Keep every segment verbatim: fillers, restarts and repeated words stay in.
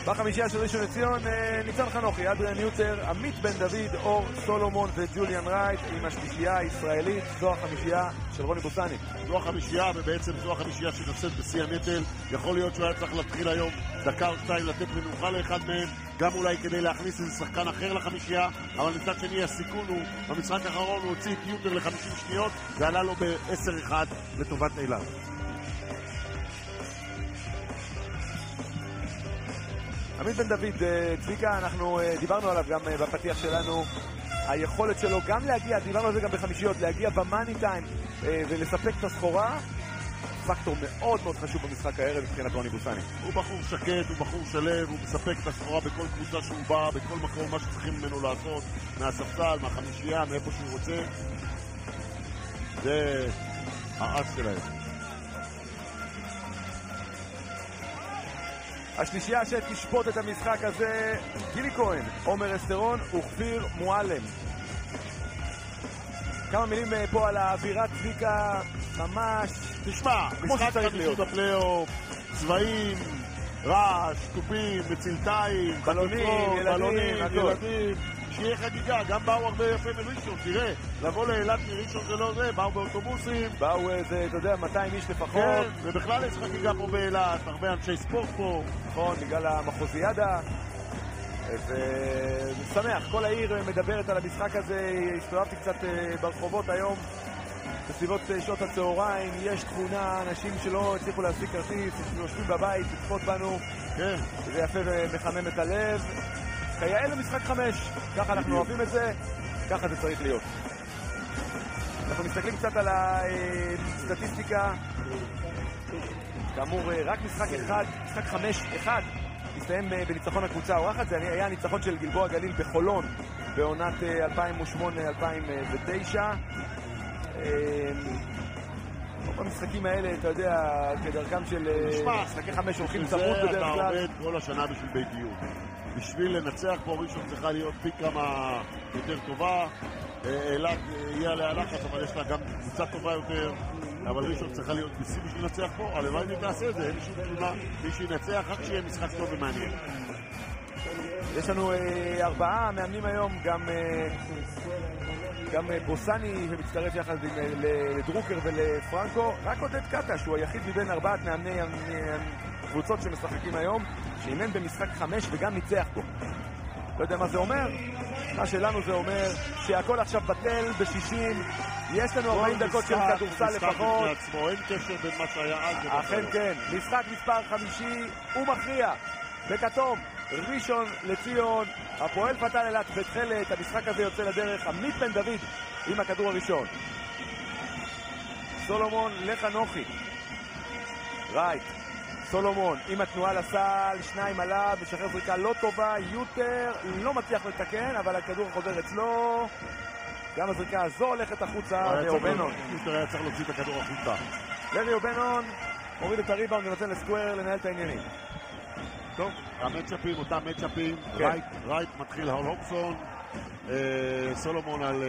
בחמישייה של ראשון לציון, ניצן חנוכי, אדריאן יוטר, עמית בן דוד, אור סולומון וג'וליאן רייט עם השלישייה הישראלית. זו החמישייה של רוני בוסני. זו החמישייה, ובעצם זו החמישייה שנושאת בשיא הנטל. יכול להיות שהוא היה צריך להתחיל היום דקה או שתיים לתת מנוחה לאחד מהם, גם אולי כדי להכניס איזה שחקן אחר לחמישייה, אבל מצד שני הסיכון הוא, במשחק האחרון הוא הוציא את יוטר ל-חמישים שניות, זה עלה לו ב-עשר אחד לטובת אילת. עמית בן דוד, צביקה, אנחנו דיברנו עליו גם בפתיח שלנו, היכולת שלו גם להגיע, דיברנו על זה גם בחמישיות, להגיע במאני טיים ולספק את הסחורה, פקטור מאוד מאוד חשוב במשחק הערב מבחינת רוני בוסני. הוא בחור שקט, הוא בחור שלב, הוא מספק את הסחורה בכל קבוצה שהוא בא, בכל מקום, מה שצריכים ממנו לעשות, מהספסל, מהחמישייה, מאיפה שהוא רוצה. זה האס שלהם. השלישייה שתשפוט את המשחק הזה, גילי כהן, עומר אסטרון וכפיר מועלם. כמה מילים פה על האווירה, צביקה, ממש תשמע, משחק חמישי בפלייאוף, צבעים, רעש, טופים, מצלתיים, בלונים, ילדים, ילדים, שיהיה חגיגה, גם באו הרבה יפה מראשון, תראה, לבוא לאילת מראשון זה לא זה, באו באוטובוסים, באו איזה, אתה יודע, מאתיים איש לפחות. כן, ובכלל יש חגיגה פה באילת, הרבה אנשי ספורט פה. נכון, בגלל המחוזיאדה. ושמח, כל העיר מדברת על המשחק הזה, הסתובבתי קצת ברחובות היום, בסביבות שעות הצהריים, יש תכונה, אנשים שלא הצליחו להשיג כרטיס, יושבים בבית, לצפות בנו, כן. זה יפה ומחמם את הלב. כיאה למשחק חמש, ככה אנחנו אוהבים את זה, ככה זה צריך להיות. אנחנו מסתכלים קצת על הסטטיסטיקה, כאמור רק משחק אחד, משחק חמש אחד, הסתיים בניצחון הקבוצה האורחת, זה היה הניצחון של גלבוע גליל בחולון בעונת אלפיים ושמונה אלפיים ותשע. במשחקים האלה, אתה יודע, כדרכם של משחקי חמש הולכים צמוד בדרך כלל. אתה עובד כל השנה בשביל ביתיות. בשביל לנצח פה ראשון צריכה להיות פי כמה יותר טובה. אילת יהיה עליה לחץ, אבל יש לה גם קבוצה טובה יותר. אבל ראשון צריכה להיות בשיא בשביל לנצח פה. הלוואי אם תעשה את זה, אין לי שום תלונה. מי שינצח, רק שיהיה משחק טוב ומעניין. יש לנו אה, ארבעה מאמנים היום, גם, אה, גם אה, בוסני שמצטרף יחד עם, אה, לדרוקר ולפרנקו. רק עודד קטע, שהוא היחיד מבין ארבעת מאמני הקבוצות שמשחקים היום, שאימן במשחק חמש וגם ניצח פה. לא יודע מה זה אומר, מה שלנו זה אומר שהכל עכשיו בטל ב-שישים, יש לנו ארבעים דקות של כדורסל לפחות. אין קשר בין מה שהיה אז. אכן כן, משחק מספר חמישי ומכריע בכתום, ראשון לציון, הפועל פתל אילת בתחילת, המשחק הזה יוצא לדרך, עמית בן דוד עם הכדור הראשון. סולומון לחנוכי, רייט, סולומון עם התנועה לסל, שניים עליו, משחרר זריקה לא טובה, יוטר לא מצליח לתקן, אבל הכדור חוזר אצלו, גם הזריקה הזו הולכת החוצה, לאובנון. יוטר היה צריך להוציא את הכדור החוצה. לרי אובנון מוריד את הריבאונד ונותן לסקוואר לנהל את העניינים. טוב, המצ'אפים, אותם מצ'אפים, רייט, רייט מתחיל על הוקסון, סולומון על...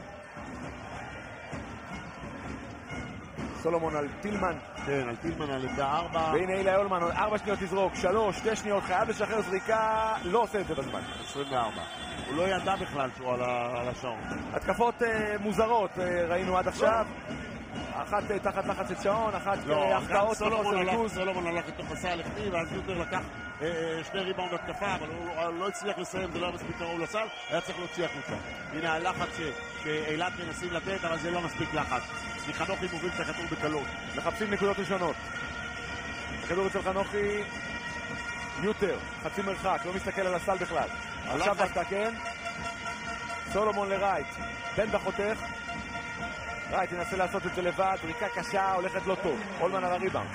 סולומון על טילמן. כן, על טילמן על עמדה ארבע. והנה אילי אולמן, ארבע שניות לזרוק, שלוש, שתי שניות, חייב לשחרר זריקה, לא עושה את זה בזמן. עשרים וארבע. הוא לא ידע בכלל שהוא על השעון. התקפות מוזרות ראינו עד עכשיו. אחת תחת לחץ את שעון, אחת הפתעות. סולומון הלך לתוך הסל הלכתי, ואז יוטר לקח שני ריבאונד התקפה, אבל הוא לא הצליח לסיים, זה לא מספיק קרוב לסל, היה צריך להוציא החוצה. הנה הלחץ שאילת מנסים לתת, אבל זה לא מספיק לחץ. כי חנוכי מוביל את הכדור בקלות. מחפשים נקודות ראשונות. הכדור אצל חנוכי, יוטר, חצי מרחק, לא מסתכל על הסל בכלל. עכשיו דווקא כן. סולומון לרייט, בן בחותך. רייט ינסה לעשות את זה לבד, ריקה קשה, הולכת לא טוב. אולמן על הריבאונד.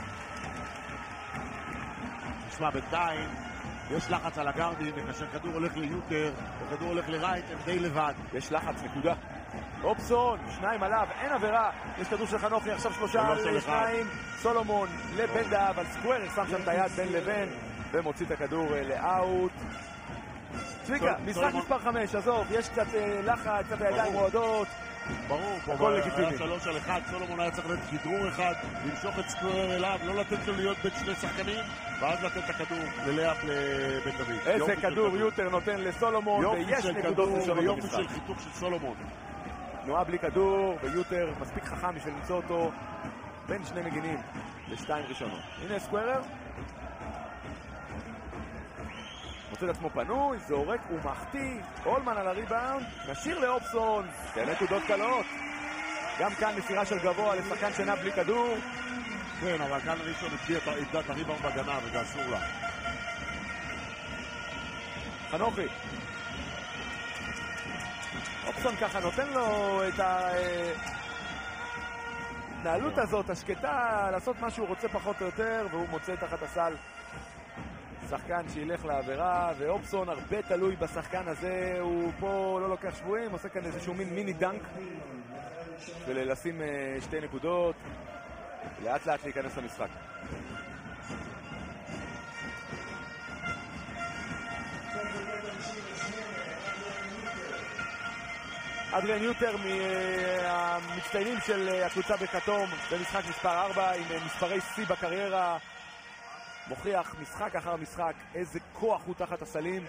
נשמע בינתיים, יש לחץ על הגארדים, וכאשר כדור הולך ליוטר, וכדור הולך לרייט, הם די לבד. יש לחץ, נקודה. אופסון, שניים עליו, אין עבירה. יש כדור של חנוכי, עכשיו שלושה על שניים. סולומון לבן דאב, על סקוואר, שם שם את היד בין לבין, ומוציא את הכדור לאאוט. צביקה, משחק מספר חמש, עזוב, יש קצת לחץ, קצת הידיים מועדות. ברור, הכל לגיטימי. היה שלוש על אחד, סולומון היה צריך לתת כדרור אחד, למשוך את סקוורר אליו, לא לתת לו להיות בין שני שחקנים, ואז לתת את הכדור ללאפ לבן דוד. איזה כדור יוטר נותן לסולומון, ויש נקודות ראשונות ויופי במשחק. של חיתוך של סולומון. תנועה בלי כדור, ויוטר מספיק חכם בשביל למצוא אותו בין שני מגינים לשתיים ראשונות. הנה סקוורר. מוצא את עצמו פנוי, זורק ומחטיא, הולמן על הריבאונד, נשאיר לאופסון, שתי נקודות קלות. גם כאן מסירה של גבוה לשחקן שנה בלי כדור. כן, אבל כאן ראשון איבדה את הריבאונד בהגנה, וזה אסור לה. חנוכי. אופסון ככה נותן לו את ההתנהלות הזאת, השקטה, לעשות מה שהוא רוצה פחות או יותר, והוא מוצא תחת הסל שחקן שילך לעבירה, ואופסון הרבה תלוי בשחקן הזה, הוא פה לא לוקח שבועים, עושה כאן איזשהו מין מיני דנק ולשים שתי נקודות, לאט לאט להיכנס למשחק. אדריאן יוטר מהמצטיינים של הקבוצה בכתום במשחק מספר ארבע עם מספרי שיא בקריירה, מוכיח משחק אחר משחק איזה כוח הוא תחת הסלים,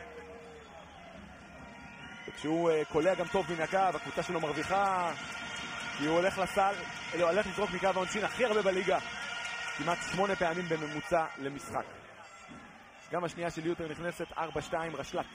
וכשהוא קולע גם טוב מן הקו הקבוצה שלו מרוויחה, כי הוא הולך לסל, אלא הולך לזרוק מקו העונשין הכי הרבה בליגה, כמעט שמונה פעמים בממוצע למשחק. גם השנייה של יוטר נכנסת, ארבע שתיים רשלץ.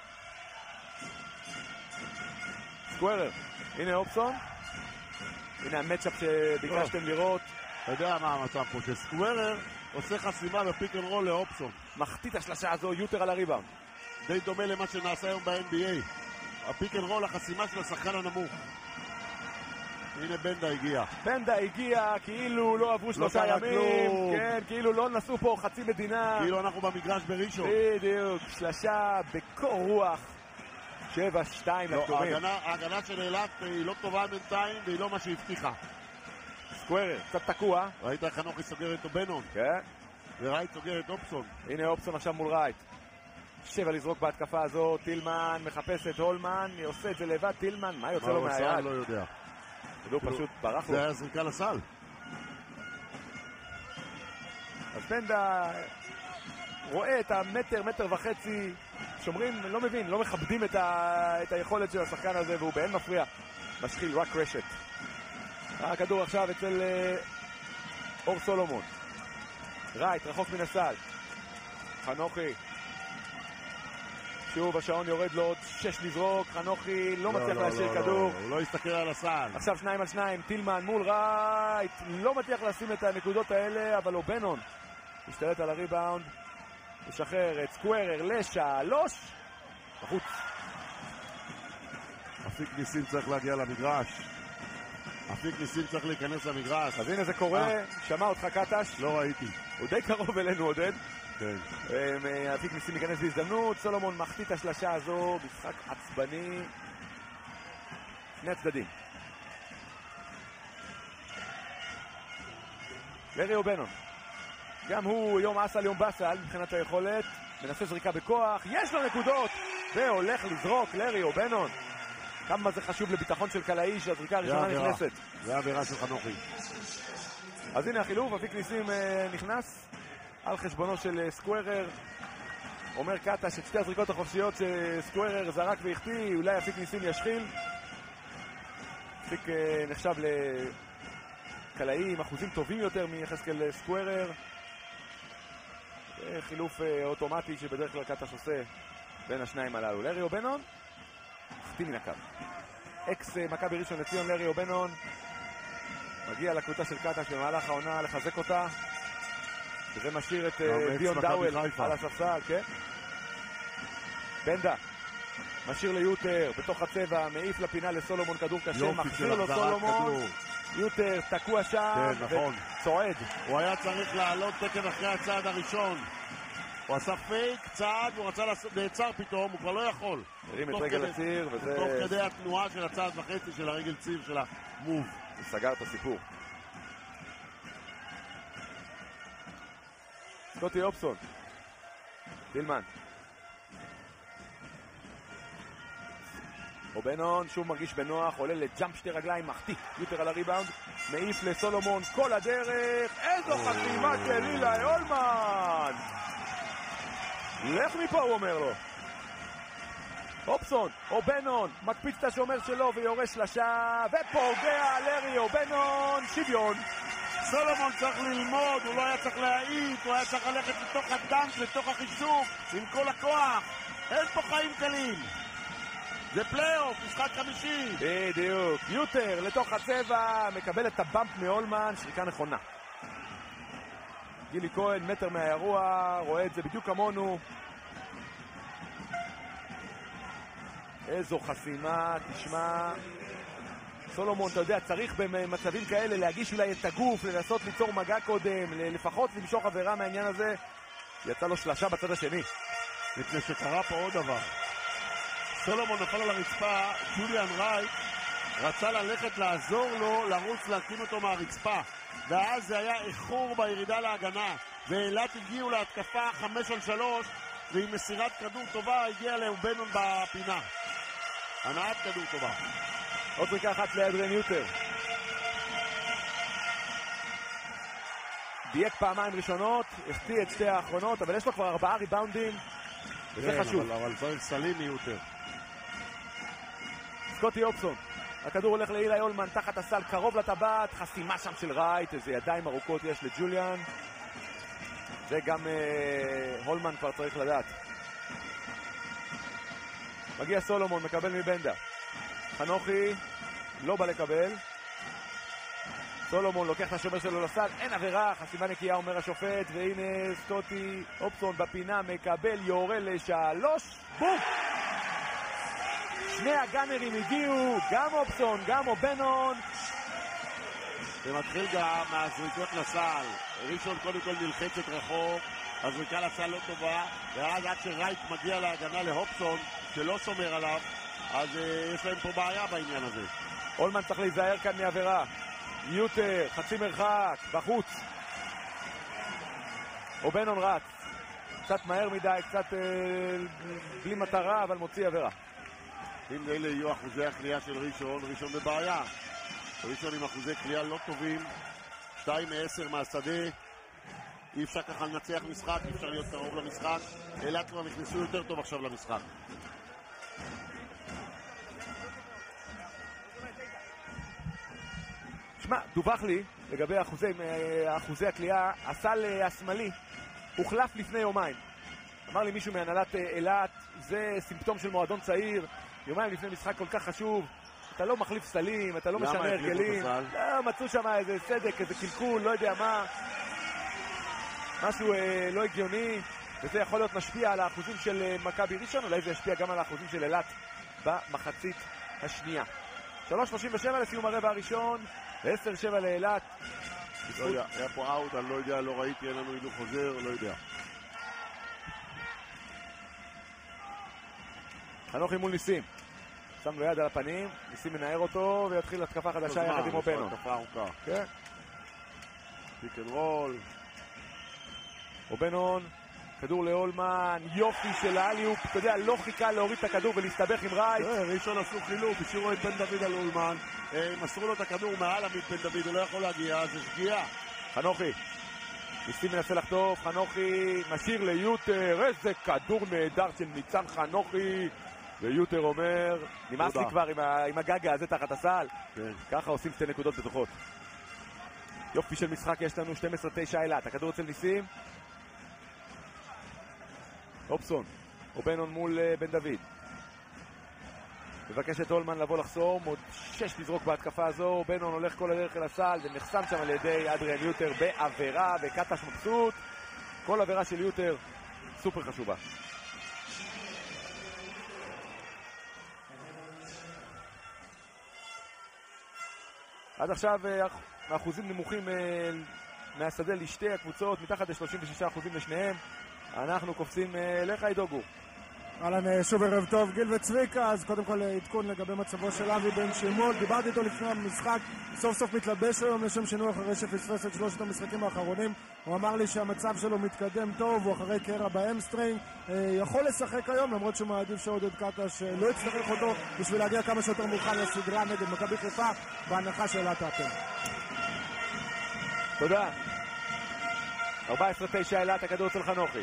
סקוורר, הנה אופסון, הנה המצ'אפ שביקשתם לראות. אתה יודע מה המצב פה, שסקוורר עושה חסימה בפיק אנד רול לאופסון. מחטיא את השלשה הזו, יוטר על הריבאונד. די דומה למה שנעשה היום ב-אן בי איי. הפיק אנד רול, החסימה של השחקן הנמוך. הנה בנדה הגיע. בנדה הגיע, כאילו לא עברו שלושה ימים. כן, כאילו לא נסעו פה חצי מדינה. כאילו אנחנו במגרש בראשון. בדיוק, שלשה בקור רוח. שבע שתיים לכתובים. ההגנה של אילת היא לא טובה בינתיים והיא לא מה שהבטיחה. סקוורר, קצת תקוע. ראית איך חנוכי סוגר את בנון. כן. ורייט סוגר את אופסון. הנה אופסון עכשיו מול רייט. שבע לזרוק בהתקפה הזו, טילמן מחפש את הולמן, עושה את זה לבד, טילמן, מה יוצא לו מהיד? מה הוא עשה? לא יודע. הוא פשוט ברח לו. זה היה זריקה לסל. אז בנדה רואה את המטר, מטר וחצי, שומרים, לא מבין, לא מכבדים את, ה... את היכולת של השחקן הזה, והוא באין מפריע משחיל רק רשת. הכדור עכשיו אצל uh, אור סולומון. רייט, רחוק מן הסל. חנוכי. שוב השעון יורד לו עוד שש לזרוק, חנוכי לא, לא מצליח לא, להשאיר לא, כדור. לא, הוא לא יסתכל על הסל. עכשיו שניים על שניים, טילמן מול רייט, לא מצליח לשים את הנקודות האלה, אבל אובנון משתלט על הריבאונד. משחרר את סקוורר לשלוש. בחוץ. אפיק ניסים צריך להגיע למגרש. אפיק ניסים צריך להיכנס למגרש. אז הנה זה קורה, שמע אותך קטש. לא ראיתי. הוא די קרוב אלינו עודד. כן. אפיק ניסים ייכנס בהזדמנות, סולומון מחטיא את השלשה הזו, משחק עצבני. שני הצדדים. לארי אובנון. גם הוא יום אסל יום בסל מבחינת היכולת, מנסה זריקה בכוח, יש לו נקודות, והולך לזרוק לארי אובנון. כמה זה חשוב לביטחון של קלעי שהזריקה הראשונה נכנסת. זה העבירה של חנוכי. אז הנה החילוף, אפיק ניסים אה, נכנס על חשבונו של אה, סקוורר. אומר קטה ששתי הזריקות החופשיות שסקוורר זרק והחטיא, אולי אפיק ניסים ישחיל. אפיק אה, נחשב לקלעי עם אחוזים טובים יותר מיחזקאל סקוורר. חילוף אה, אוטומטי שבדרך כלל קטה עושה בין השניים הללו. לארי אובנון מחטיא מן הקו. אקס אה, מכבי ראשון לציון לארי אובנון מגיע לקבוצה של קטש במהלך העונה לחזק אותה, וזה משאיר את uh, דיון דאוול על הספסל, כן? בנדה משאיר ליוטר בתוך הצבע, מעיף לפינה לסולומון, כדור קשה, מחזיר לו סולומון, יוטר תקוע שם, כן, נכון. וצועד. הוא היה צריך לעלות תקן אחרי הצעד הראשון, הוא עשה פייק, צעד, הוא רצה נעצר פתאום, הוא כבר לא יכול. הרים את רגל הציר, וזה... תוך כדי התנועה של הצעד וחצי של הרגל ציר של המוב. הוא סגר את הסיפור. סקוטי אופסון. טילמן. אובנון שוב מרגיש בנוח, עולה לג'אמפ שתי רגליים, מחטיא יותר על הריבאונד, מעיף לסולומון כל הדרך, איזו חתימה של אילי הולמן! לך מפה, הוא אומר לו. אופסון, אובנון, מקפיץ את השומר שלו ויורש שלשה, ופוגע לרי, אובנון, שוויון. סולומון צריך ללמוד, הוא לא היה צריך להעיט, הוא היה צריך ללכת לתוך הדנק, לתוך החישוק, עם כל הכוח. אין פה חיים קלים. זה פלייאוף, משחק חמישי. בדיוק, יותר לתוך הצבע, מקבל את הבאמפ מאולמן, שריקה נכונה. גילי כהן, מטר מהאירוע, רואה את זה בדיוק כמונו. איזו חסימה, תשמע. סולומון, אתה יודע, צריך במצבים כאלה להגיש אולי את הגוף, לנסות ליצור מגע קודם, לפחות למשוך עבירה מהעניין הזה. יצא לו שלשה בצד השני. לפני שקרה פה עוד דבר. סולומון נפל על הרצפה, ג'וליאן רייט רצה ללכת לעזור לו, לרוץ להקים אותו מהרצפה. ואז זה היה איחור בירידה להגנה. ואילת הגיעו להתקפה חמש על שלוש, ועם מסירת כדור טובה הגיע לאובנון בפינה. הנעת כדור טובה. עוד ריקה אחת לאדריאן יותר. דייק פעמיים ראשונות, החטיא את שתי האחרונות, אבל יש לו כבר ארבעה ריבאונדים, וזה כן, חשוב. אבל, אבל צריך סלימי יותר. סקוטי אופסון, הכדור הולך לאילי הולמן, תחת הסל, קרוב לטבעת, חסימה שם של רייט, איזה ידיים ארוכות יש לג'וליאן. זה גם אה, הולמן כבר צריך לדעת. מגיע סולומון, מקבל מבנדה. חנוכי לא בא לקבל. סולומון לוקח את השומר שלו לסל, אין עבירה, חסימה נקייה אומר השופט, והנה סקוטי אופסון בפינה מקבל, יורה לשלוש, בום! שני הגאנרים הגיעו, גם אופסון, גם אובנון. זה מתחיל גם מהזריקות לסל. ראשון קודם כל נלחצת רחוק, הזריקה לסל לא טובה, ואז עד שרייט מגיע להגנה להופסון, שלא שומר עליו, אז uh, יש להם פה בעיה בעניין הזה. הולמן צריך להיזהר כאן מעבירה. יותר, חצי מרחק, בחוץ. אובנון רץ. קצת מהר מדי, קצת uh, בלי מטרה, אבל מוציא עבירה. אם אלה יהיו אחוזי הקליעה של ראשון, ראשון בבעיה. ראשון עם אחוזי קליעה לא טובים, שתיים מעשר מהשדה. אי אפשר ככה לנצח משחק, אי אפשר להיות קרוב למשחק. אילת כבר נכנסו יותר טוב עכשיו למשחק. שמע, דווח לי לגבי אחוזי, אחוזי הקליעה, הסל השמאלי הוחלף לפני יומיים. אמר לי מישהו מהנהלת אילת, זה סימפטום של מועדון צעיר, יומיים לפני משחק כל כך חשוב, אתה לא מחליף סלים, אתה לא משנה הרגלים. לא, מצאו שם איזה סדק, איזה קלקול, לא יודע מה. משהו אה, לא הגיוני, וזה יכול להיות משפיע על האחוזים של אה, מכבי ראשון, אולי זה ישפיע גם על האחוזים של אילת במחצית השנייה. שלוש שלושים ושבע לסיום הרבע הראשון, עשר שבע לאילת. לא יודע, היה פה אאוט, אני לא יודע, לא ראיתי, אין לנו הילוך חוזר, לא יודע. חנוכי מול ניסים. שם לו יד על הפנים, ניסים מנער אותו ויתחיל התקפה חדשה יחד עם אובנון. התקפה ארוכה. כן. פיק אנד רול. אובנון, כדור להולמן, יופי של האליופ, אתה יודע, לא חיכה להוריד את הכדור ולהסתבך עם רייט. ראשון עשו חילוף, השאירו את בן דוד על הולמן, מסרו לו את הכדור מעל עמית בן דוד, הוא לא יכול להגיע, זה שגיאה. חנוכי, ניסים מנסה לחטוף, חנוכי משאיר ליוטר, איזה כדור נהדר של ניצן חנוכי, ויוטר אומר, נמאס לי כבר עם, ה, עם הגגה הזה תחת הסל. כן. ככה עושים שתי נקודות בטוחות. יופי של משחק, יש לנו שתים עשרה תשע אילת, הכדור אצל ניסים. אופסון, אובנון מול uh, בן דוד. מבקש את הולמן לבוא לחסום, עוד שש לזרוק בהתקפה הזו, אובנון הולך כל הדרך אל הסל ונחסם שם על ידי אדריאן יותר בעבירה, וקטש מבסוט. כל עבירה של יותר סופר חשובה. עד עכשיו האחוזים נמוכים מהשדה לשתי הקבוצות, מתחת ל-שלושים ושישה אחוזים לשניהם. אנחנו קופצים לך אידוגו. אהלן, שוב ערב טוב, גיל וצביקה. אז קודם כל עדכון לגבי מצבו של אבי בן שימול. דיברתי איתו לפני המשחק, סוף סוף מתלבש היום לשם שינוי אחרי שפספס את שלושת המשחקים האחרונים. הוא אמר לי שהמצב שלו מתקדם טוב, הוא אחרי קרע באמסטרינג, יכול לשחק היום, למרות שהוא מעדיף שעודד קטש לא יצטרך אותו בשביל להגיע כמה שיותר מוכן לסדרה נגד מכבי חיפה בהנחה שאלת האפל. תודה. ארבע עשרה תשע אילת, הכדור אצל חנוכי.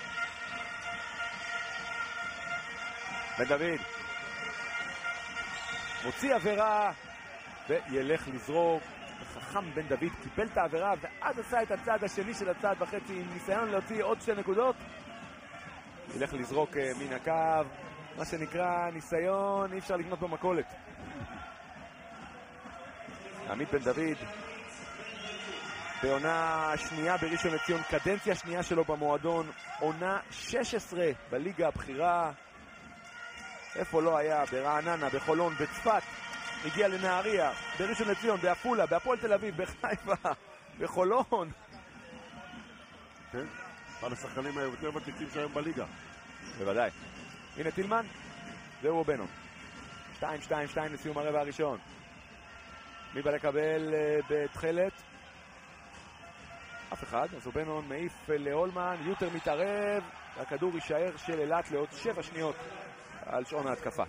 בן דוד מוציא עבירה וילך לזרוק. חכם בן דוד קיבל את העבירה ואז עשה את הצעד השני של הצעד וחצי עם ניסיון להוציא עוד שתי נקודות. ילך לזרוק מן הקו, מה שנקרא ניסיון, אי אפשר לקנות במכולת. עמית בן דוד בעונה שנייה בראשון לציון, קדנציה שנייה שלו במועדון, עונה שש עשרה בליגה הבכירה. איפה לא היה? ברעננה, בחולון, בצפת, הגיע לנהריה, בראשון לציון, בעפולה, בהפועל תל אביב, בחיפה, בחולון. כן, אחד השחקנים היותר ותיקים שהיום בליגה. בוודאי. הנה טילמן, זהו בנו. שתיים שתיים שתיים לסיום הרבע הראשון. מי בא לקבל בתחילת? אף אחד. אז אובנון מעיף להולמן, יוטר מתערב, הכדור יישאר של אילת לעוד שבע שניות על שעון ההתקפה.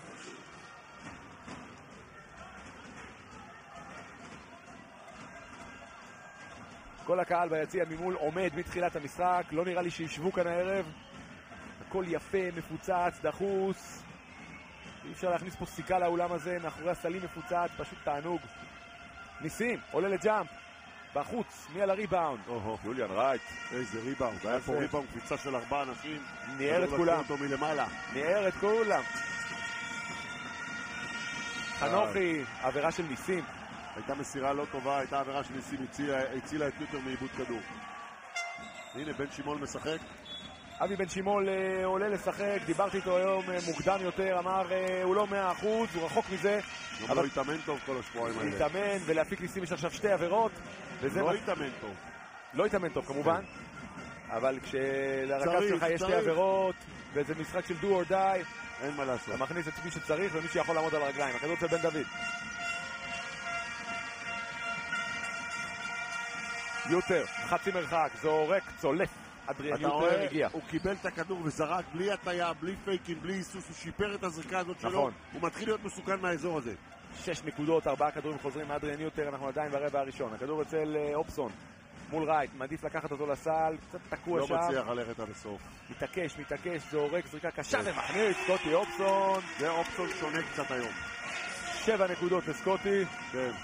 כל הקהל ביציע ממול עומד מתחילת המשחק, לא נראה לי שישבו כאן הערב. הכל יפה, מפוצץ, דחוס. אי אפשר להכניס פה סיכה לאולם הזה, מאחורי הסלים מפוצץ, פשוט תענוג. ניסים, עולה לג'אמפ, בחוץ, מי על הריבאונד? אוהו, יוליאן רייט. איזה ריבאונד, היה פה ריבאונד, קפיצה של ארבעה אנשים. ניער את כולם. אותו מלמעלה. ניער את כולם. חנוכי, עבירה של ניסים. הייתה מסירה לא טובה, הייתה עבירה של ניסים, הצילה את יוטר מאיבוד כדור. הנה, בן שימול משחק. אבי בן שימול אה, עולה לשחק, דיברתי איתו היום אה, מוקדם יותר, אמר אה, הוא לא מאה אחוז, הוא רחוק מזה. אבל הוא התאמן טוב כל השבועיים האלה. התאמן, ולהפיק ניסים יש עכשיו שתי עבירות. לא התאמן טוב. לא התאמן טוב כמובן, אבל כשלרכז שלך יש שתי עבירות, וזה משחק של do or die, אין מה לעשות. אתה מכניס את מי שצריך ומי שיכול לעמוד על הרגליים. הכדור אצל בן דוד. יוטר, חצי מרחק, זורק, צולף. אדריאן יוטר הגיע. הוא קיבל את הכדור וזרק בלי הטיה, בלי פייקים, בלי היסוס, הוא שיפר את הזריקה הזאת שלו. נכון. הוא מתחיל להיות מסוכן מהאזור הזה. שש נקודות, ארבעה כדורים חוזרים מאדריאן יוטר, אנחנו עדיין ברבע הראשון. הכדור אצל אופסון, מול רייט, מעדיף לקחת אותו לסל, קצת תקוע לא שם. לא מצליח ללכת עד הסוף. מתעקש, מתעקש, זורק, זריקה קשה ומכניס, סקוטי אופסון. זה אופסון שונה קצת היום. שבע נקודות לסקוטי. כן.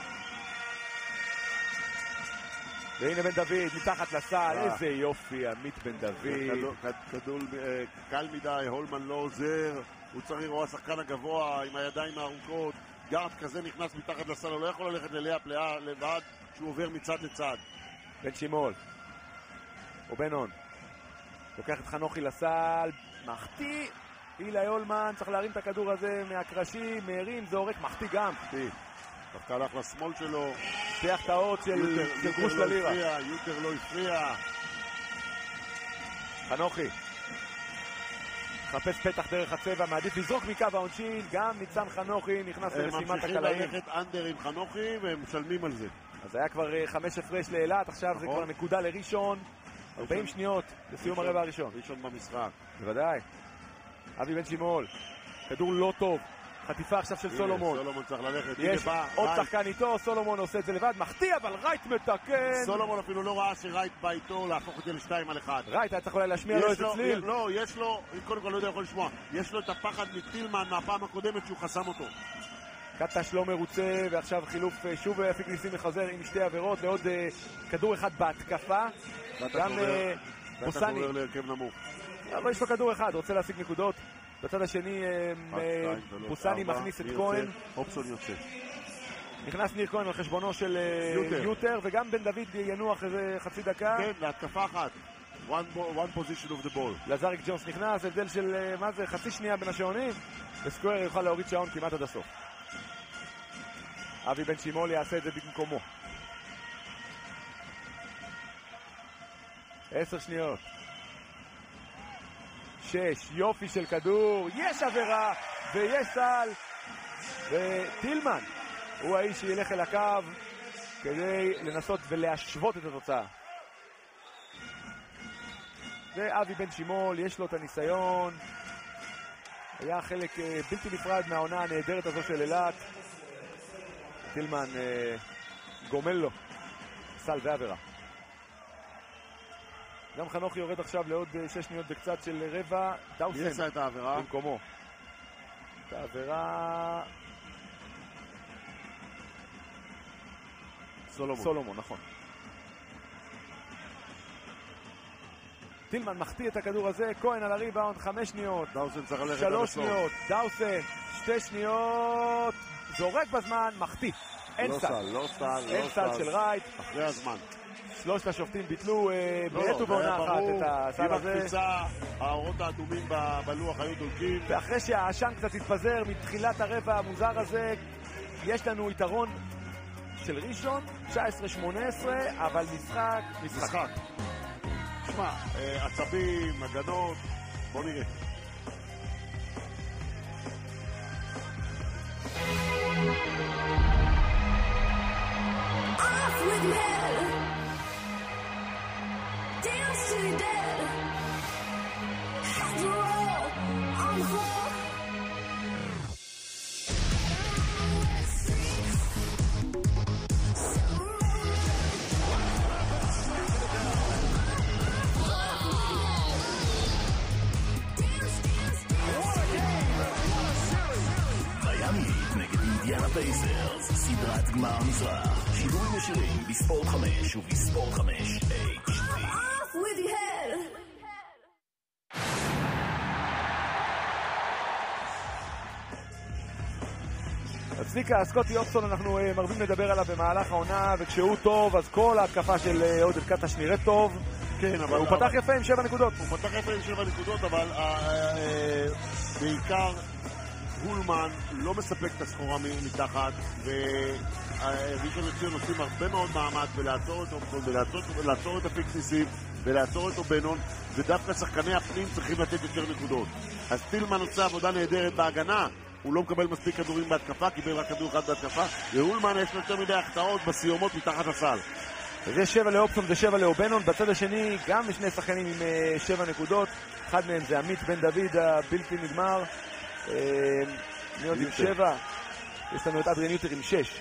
והנה בן דוד, מתחת לסל, איזה יופי, עמית בן דוד. כדור קל מדי, הולמן לא עוזר, הוא צריך לראות השחקן הגבוה עם הידיים הארוכות, גארד כזה נכנס מתחת לסל, הוא לא יכול ללכת ללאה פלאה לבד, שהוא עובר מצד לצד. בן שימול, או בנון, לוקח את חנוכי לסל, מחטיא, אילי הולמן, צריך להרים את הכדור הזה מהקרשים, מהרים, זה עורק, מחטיא גם. מחטיא. דווקא הלך לשמאל שלו, פיח את האות של גרוש ללירה. יוטר לא הפריע. חנוכי חפש פתח דרך הצבע, מעדיף לזרוק מקו העונשין, גם ניצן חנוכי נכנס למשימת הקלעים. הם ממשיכים ללכת אנדר עם חנוכי והם משלמים על זה. אז היה כבר חמש הפרש לאילת, עכשיו זה כבר נקודה לראשון. ארבעים שניות לסיום הרבע הראשון. ראשון במשחק. בוודאי. אבי בן שימול, כדור לא טוב. חטיפה עכשיו של סולומון. סולומון צריך ללכת. יש עוד שחקן איתו, סולומון עושה את זה לבד, מחטיא, אבל רייט מתקן. סולומון אפילו לא ראה שרייט בא איתו להפוך את זה לשתיים על אחד. רייט היה צריך אולי להשמיע לו איזה צליל. לא, יש לו, קודם כל לא יודע יכול לשמוע, יש לו את הפחד מטילמן מהפעם הקודמת שהוא חסם אותו. קטש לא מרוצה, ועכשיו חילוף שוב אפיק ניסים מחזר עם שתי עבירות לעוד כדור אחד בהתקפה. גם בוסני. אבל יש לו כדור אחד, רוצה להשיג נקודות. בצד השני בוסני מכניס את כהן. אופסון יוצא. נכנס ניר כהן על חשבונו של יוטר, וגם בן דוד ינוח איזה חצי דקה. כן, להתקפה אחת. one position of the ball. לזריק ג'ונס נכנס, הבדל של מה זה, חצי שנייה בין השעונים, וסקוואר יוכל להוריד שעון כמעט עד הסוף. אבי בן שימול יעשה את זה במקומו. עשר שניות. שש, יופי של כדור, יש עבירה ויש סל, וטילמן הוא האיש שילך אל הקו כדי לנסות ולהשוות את התוצאה. ואבי בן שימול, יש לו את הניסיון, היה חלק בלתי נפרד מהעונה הנהדרת הזו של אילת. טילמן אה, גומל לו סל ועבירה. גם חנוכי יורד עכשיו לעוד שש שניות וקצת של רבע. דאוסן יש את העבירה במקומו. את העבירה סולומון. סולומון, נכון. טילמן מחטיא את הכדור הזה, כהן על הריבאונד, חמש שניות, דאוסן צריך ללכת שלוש שניות, דאוסן, שתי שניות, זורק בזמן, מחטיא. אין לא סל, סל, לא סל, אין לא סל של רייט. אחרי הזמן. שלושת השופטים ביטלו אה, לא, בעת ובעונה אחת את הסל עם הזה. הקפיצה, האורות האדומים ב- בלוח היו דולקים. ואחרי שהעשן קצת התפזר מתחילת הרבע המוזר הזה, יש לנו יתרון של ראשון, תשע עשרה שמונה עשרה, אבל משחק, משחק. משחק. תשמע, אה, עצבים, הגנות, בוא נראה. Off with your head, dance to your dead, heads roll on the floor. מיאמי נגד אינדיאנה פייסרס, סדרת גמר מזרח, שידורים ישירים בספורט חמש ובספורט חמש אייץ' די. Off with your head. אז צביקה, סקוטי אופסון, אנחנו uh, מרבים לדבר עליו במהלך העונה, וכשהוא טוב, אז כל ההתקפה של uh, עודד קטש נראית טוב. כן, אבל... הוא פתח יפה עם שבע נקודות. הוא פתח יפה עם שבע נקודות, אבל אה, אה, בעיקר הולמן לא מספק את הסחורה מתחת, וראשון לציון עושים הרבה מאוד מאמץ ולעצור את אופסון, ולעצור את הפיקסיסים, ולעצור את אובנון, ודווקא שחקני הפנים צריכים לתת יותר נקודות. אז טילמן עושה עבודה נהדרת בהגנה, הוא לא מקבל מספיק כדורים בהתקפה, קיבל רק כדור אחד בהתקפה, והולמן יש לו יותר מדי החטאות בסיומות מתחת הסל. זה שבע לאופסון ושבע לאובנון. בצד השני גם שני שחקנים עם uh, שבע נקודות, אחד מהם זה עמית בן דוד הבלתי נגמר. uh, מי עוד עם שבע? יש לנו את אדריאן יוטר עם שש.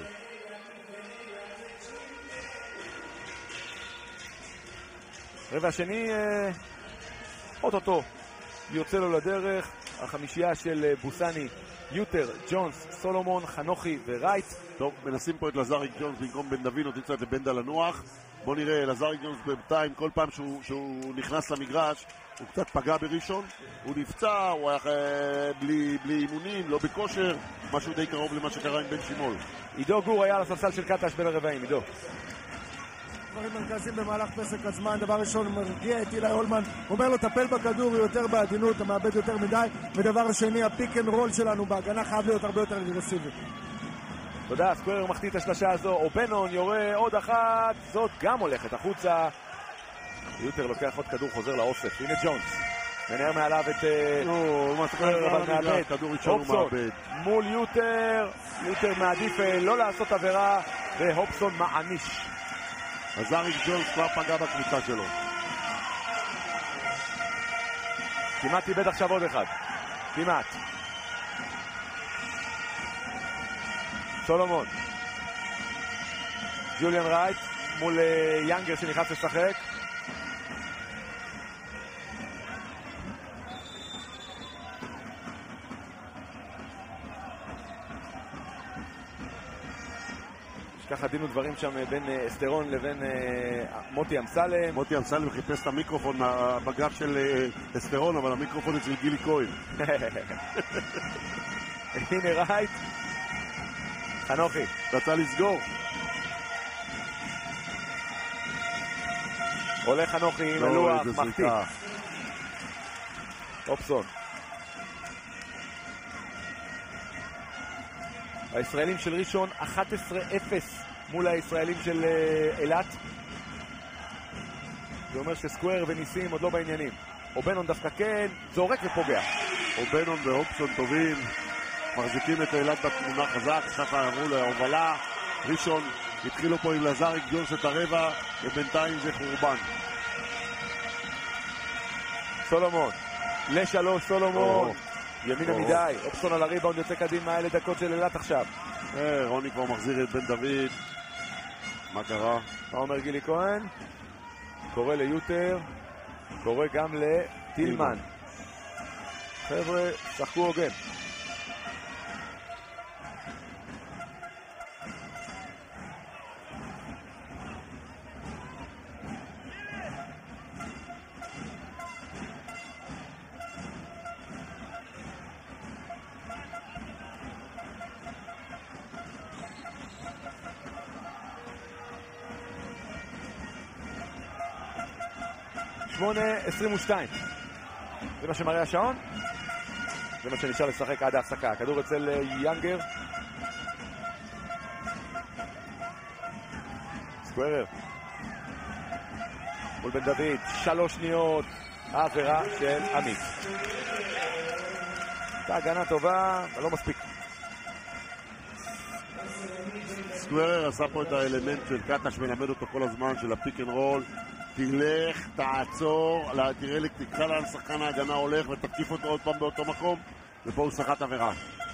רבע השני uh, אוטוטו יוצא לו לדרך. החמישייה של uh, בוסני, יוטר, ג'ונס, סולומון, חנוכי ורייט. טוב, מנסים פה את לזריק ג'ונס במקום בן דוד, נותנים קצת לבן דל לנוח. בוא נראה, לזריק ג'ונס בינתיים, כל פעם שהוא, שהוא נכנס למגרש, הוא קצת פגע בראשון, הוא נפצע, הוא היה אה, בלי, בלי אימונים, לא בכושר, משהו די קרוב למה שקרה עם בן שימול. עידו גור היה על הספסל של קטש בין הרבעים. עידו. דברים מרכזיים במהלך פסק הזמן. דבר ראשון, הוא מרגיע את אילי הולמן, אומר לו טפל בכדור יותר בעדינות, אתה מאבד יותר מדי. ודבר שני, הפיק אנד רול שלנו בהגנה חייב להיות הרבה יותר אגרסיבי. תודה, סקוורר מחטיא את השלשה הזו, אובנון יורה עוד אחת, זאת גם הולכת החוצה. יוטר לוקח עוד כדור, חוזר לאוסף, הנה ג'ונס מנהר מעליו את סקוורר, אבל מאבד. הופסון מול יוטר, יוטר מעדיף לא לעשות עבירה, והופסון מעניש. אז אריק ג'ונס כבר פגע בקבוצה שלו. כמעט איבד עכשיו עוד אחד, כמעט. סולומון, ג'וליאן רייט מול יאנגר שנכנס לשחק. יש ככה דין ודברים שם בין אסטרון לבין מוטי אמסלם. מוטי אמסלם חיפש את המיקרופון בגב של אסטרון, אבל המיקרופון אצל גילי כהן. הנה רייט, חנוכי רצה לסגור, עולה חנוכי עם הלוח, מחטיא. אופסון. הישראלים של ראשון אחת עשרה אפס מול הישראלים של אילת. זה אומר שסקוואר וניסים עוד לא בעניינים. אובנון דווקא כן, זורק ופוגע. אובנון ואופסון טובים, מחזיקים את אילת בתמונה חזק, ככה אמרו להובלה, ראשון התחילו פה עם לזריק ג'ונס את הרבע, ובינתיים זה חורבן. סולומון, לשלוש סולומון, ימינה או. מדי, אופסון על הריבאונד יוצא קדימה, אלה דקות של אילת עכשיו. אה, רוני כבר מחזיר את בן דוד, מה קרה? מה אומר גילי כהן? קורא ליוטר, קורא גם לטילמן. חבר'ה, שחקו הוגן. שמונה עשרים ושתיים. זה מה שמראה השעון? זה מה שנשאר לשחק עד ההפסקה. הכדור אצל יאנגר. סקוורר. מול בן דוד. שלוש שניות. העבירה של עמית. הייתה הגנה טובה, אבל לא מספיק. סקוורר עשה פה את האלמנט של קטש, מלמד אותו כל הזמן, של הפיק אנד רול. תלך, תעצור, תראה לי, תקרא לאן שחקן ההגנה הולך ותקיף אותו עוד פעם באותו מקום, ופה הוא שחט עבירה.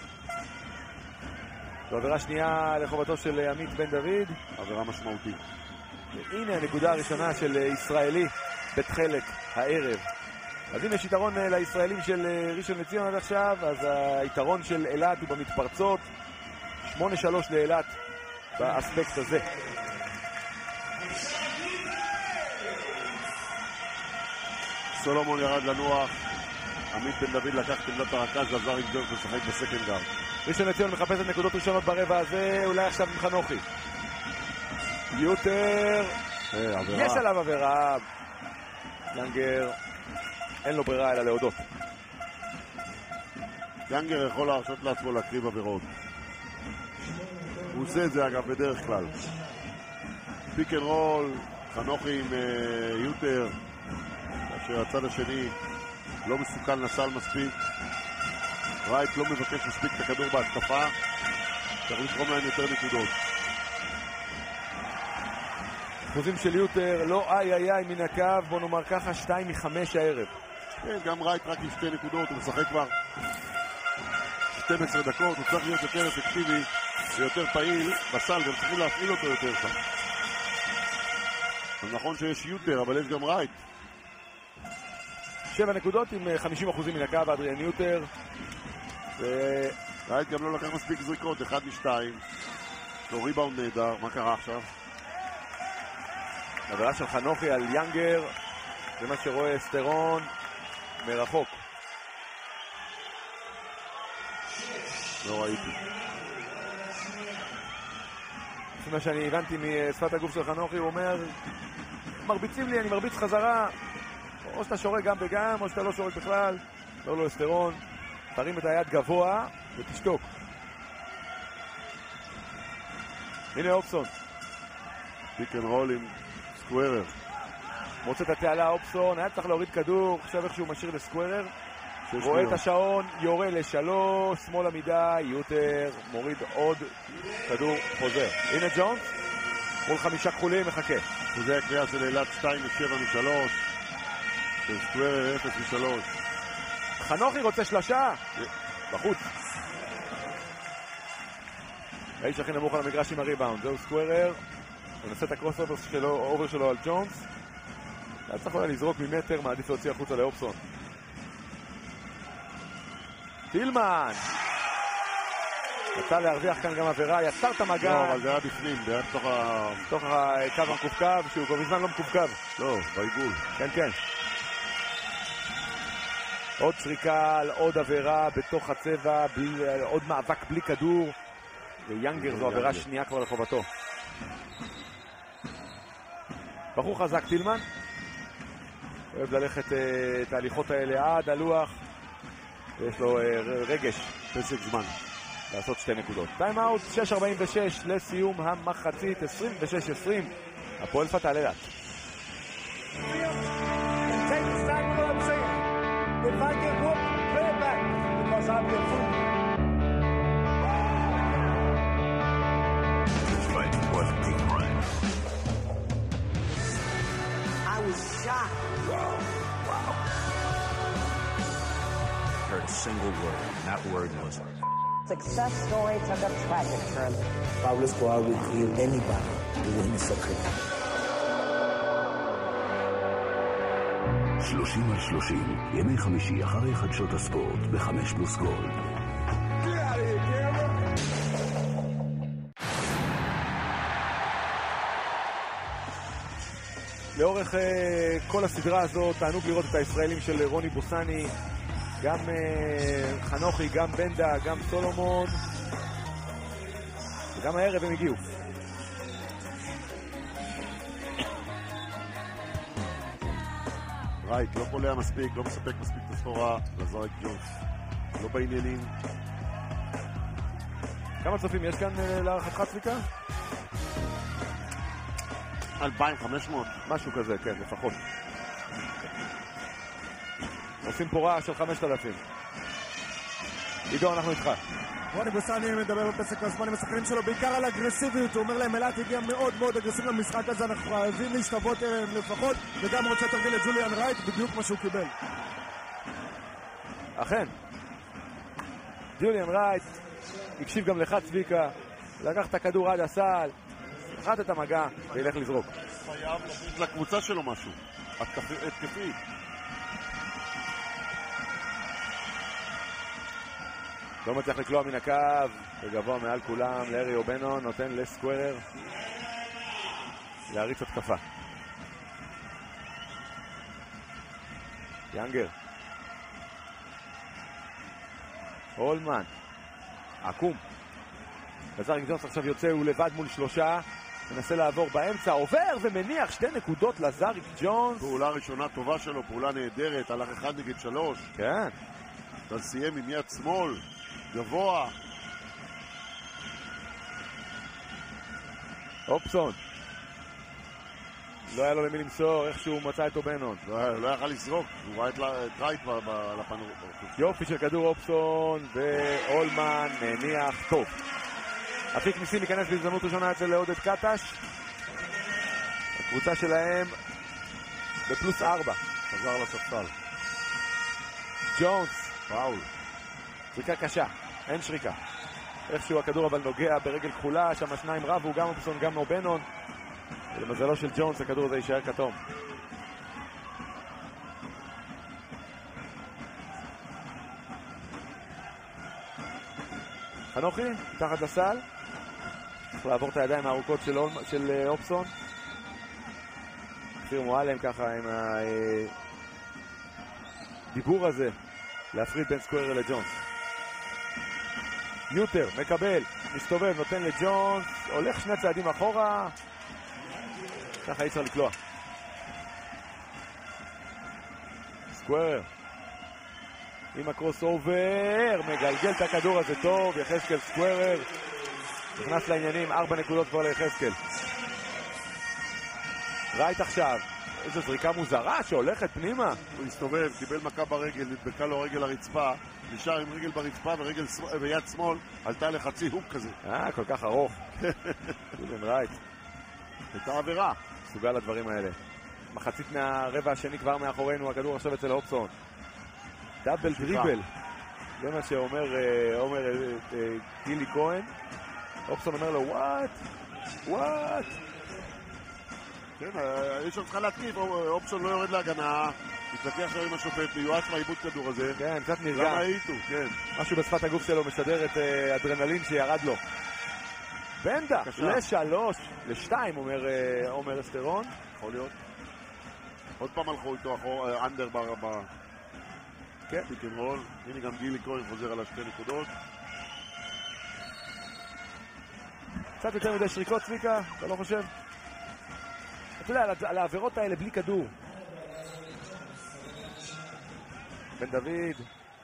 זו עבירה שנייה לחובתו של עמית בן דוד. עבירה משמעותית. והנה הנקודה הראשונה של ישראלי בתחילת הערב. אז אם יש יתרון לישראלים של ראשון לציון עד עכשיו, אז היתרון של אילת הוא במתפרצות. שמונה שלוש לאילת באספקט הזה. סולומון ירד לנוח, עמית בן דוד לקח את עמדת הרכז, לזריק ג'ונס לשחק בסקנד גארד. ראשון לציון מחפשת נקודות ראשונות ברבע הזה, אולי עכשיו עם חנוכי. יוטר, אה, עבירה. יש עליו עבירה. יאנגר, אין לו ברירה אלא להודות. יאנגר יכול להרשות לעצמו להקריב עבירות. הוא עושה את זה אגב בדרך כלל. פיק אנד רול, חנוכי עם uh, יוטר, כאשר הצד השני לא מסוכן לסל מספיק. רייט לא מבקש מספיק את הכדור בהתקפה, צריך לתרום להם יותר נקודות. אחוזים של יוטר, לא איי איי איי מן הקו, בוא נאמר ככה, שתיים מחמש הערב. כן, גם רייט רק עם שתי נקודות, הוא משחק כבר שתים עשרה דקות, הוא צריך להיות יותר אפקטיבי ויותר פעיל בסל, והם צריכים להפעיל אותו יותר שם. אז נכון שיש יוטר, אבל יש גם רייט. שבע נקודות עם חמישים אחוזים מן הקו, אדריאן יוטר. ו... רייט גם לא לקח מספיק זריקות, אחד משתיים. יש לו ריבאונד נהדר, מה קרה עכשיו? עבירה של חנוכי על יאנגר, זה מה שרואה סטרון מרחוק. לא ראיתי. לפי מה שאני הבנתי משפת הגוף של חנוכי, הוא אומר, מרביצים לי, אני מרביץ חזרה. או שאתה שורק גם וגם, או שאתה לא שורק בכלל. לא לא סטרון, תרים את היד גבוה ותשתוק. הנה אופסון. פיק אנד רול עם סקוורר. מוצא את התעלה אופסון, היה צריך להוריד כדור, עכשיו איכשהו משאיר לסקוורר. רואה את השעון, יורה לשלוש, שמאלה מדי, יוטר, מוריד עוד כדור, חוזר. הנה ג'ונס, מול חמישה כחולים, מחכה. אחוזי הקריאה של אילת שתיים משבע משלוש, של סקוורר אפס משלוש. חנוכי רוצה שלושה, בחוץ. האיש הכי נמוך על המגרש עם הריבאונד, זהו סקוורר, מנסה את הקרוס אובר שלו, אובר שלו על ג'ונס. היה צריך אולי לזרוק ממטר, מעדיף להוציא החוצה לאופסון. טילמן! יצא להרוויח כאן גם עבירה, יצר את המגע. לא, אבל זה היה בפנים, זה היה בתוך ה... בתוך הקו המקופקב, שהוא כבר מזמן לא מקופקב. לא, בעיגול. כן, כן. עוד שריקה על עוד עבירה בתוך הצבע, בלי, עוד מאבק בלי כדור. ויאנגר זו עבירה שנייה כבר לחובתו. בחור חזק טילמן. אוהב ללכת uh, את ההליכות האלה עד הלוח. ויש לו uh, רגש, פסק זמן, לעשות שתי נקודות. טיים אאוט, שש ארבעים ושש לסיום המחצית, עשרים ושש עשרים. הפועל פתח אילת. If I get whooped, play it back, because I'll be a fool. This fight was a crime. I was shocked. Wow. Wow. Heard a single word, and that word was Success story took a tragic turn. Pablo Escobar will kill anybody who wins a crime. שלושים על שלושים, ימי חמישי אחרי חדשות הספורט בחמש פלוס גולד. לאורך uh, כל הסדרה הזאת תענוג לראות את הישראלים של רוני בוסני, גם uh, חנוכי, גם בנדה, גם סולומון, וגם הערב הם הגיעו. רייט, לא קולע מספיק, לא מספק מספיק את הסחורה, לזרק ג'ונס. לא בעניינים. כמה צופים יש כאן uh, להערכתך צביקה? אלפיים וחמש מאות. משהו כזה, כן, לפחות. עושים פה רעש של חמשת אלפים. עידו, אנחנו איתך. רוני בוסני מדבר בפסק הזמן עם השחקנים שלו בעיקר על אגרסיביות. הוא אומר להם, אלת הגיע מאוד מאוד אגרסיב למשחק הזה, אנחנו חייבים להשתוות לפחות, וגם רוצה תרגיל את ג'וליאן רייט, בדיוק מה שהוא קיבל. אכן. ג'וליאן רייט הקשיב גם לך צביקה, לקח את הכדור עד הסל, חד את המגע וילך לזרוק. חייב לתת לקבוצה שלו משהו. התקפי. לא מצליח לקלוע מן הקו, וגבוה מעל כולם, לארי אובנו נותן לסקוורר להריץ התקפה. יאנגר. הולמן. עקום. לזריק ג'ונס עכשיו יוצא, הוא לבד מול שלושה, מנסה לעבור באמצע, עובר ומניח שתי נקודות לזריק ג'ונס. פעולה ראשונה טובה שלו, פעולה נהדרת, הלך אחד נגד שלוש. כן. אתה סיים עם יד שמאל, גבוה. אופסון. לא היה לו למי למסור, איכשהו מצא את אובנון. לא, לא יכל לזרוק, הוא ראה את רייט על הפנור. יופי של כדור אופסון, והולמן מניח טוב. אפיק ניסים ייכנס בהזדמנות ראשונה אצל עודד קטש. הקבוצה שלהם בפלוס ארבע. חזר לספסל. ג'ונס. פאול. שריקה קשה, אין שריקה. איכשהו הכדור אבל נוגע ברגל כחולה, שם השניים רבו, גם אופסון גם אובנון. ולמזלו של ג'ונס הכדור הזה יישאר כתום. חנוכי, תחת לסל. צריך לעבור את הידיים הארוכות של, של אופסון. כפיר מועלם ככה עם הדיבור הזה להפריד בין סקוורר לג'ונס. ניוטר מקבל, מסתובב, נותן לג'ונס, הולך שני צעדים אחורה, ככה אי אפשר לקלוע. סקוורר עם הקרוס אובר, מגלגל את הכדור הזה טוב, יחזקאל סקוורר נכנס לעניינים, ארבע נקודות כבר ליחזקאל. רייט עכשיו, איזו זריקה מוזרה שהולכת פנימה. הוא הסתובב, קיבל מכה ברגל, נדבקה לו רגל לרצפה, נשאר עם רגל ברצפה ורגל ויד שמאל עלתה לחצי הוק כזה. אה, כל כך ארוך. ג'וליאן רייט. הייתה עבירה. סוגל לדברים האלה. מחצית מהרבע השני כבר מאחורינו, הכדור עכשיו אצל אופסון. דאבל דריבל. זה מה שאומר אומר גילי כהן. אופסון אומר לו, וואט? וואט? כן, יש עוד צריכה להתקיף, אופסון לא יורד להגנה, מתלקח שם עם השופט, מיועץ מהעיבוד כדור הזה. כן, קצת נרגע. למה הייתו, כן. משהו בשפת הגוף שלו משדר את אדרנלין שירד לו. בנדה, לשלוש, לשתיים, אומר אסטרון. יכול להיות. עוד פעם הלכו איתו אחור, אנדר ברבה. כן. פיק אנד רול. הנה גם גילי כהן חוזר על השתי נקודות. קצת יותר מדי שריקות, צביקה, אתה לא חושב? אתה יודע, על העבירות האלה בלי כדור. בן דוד.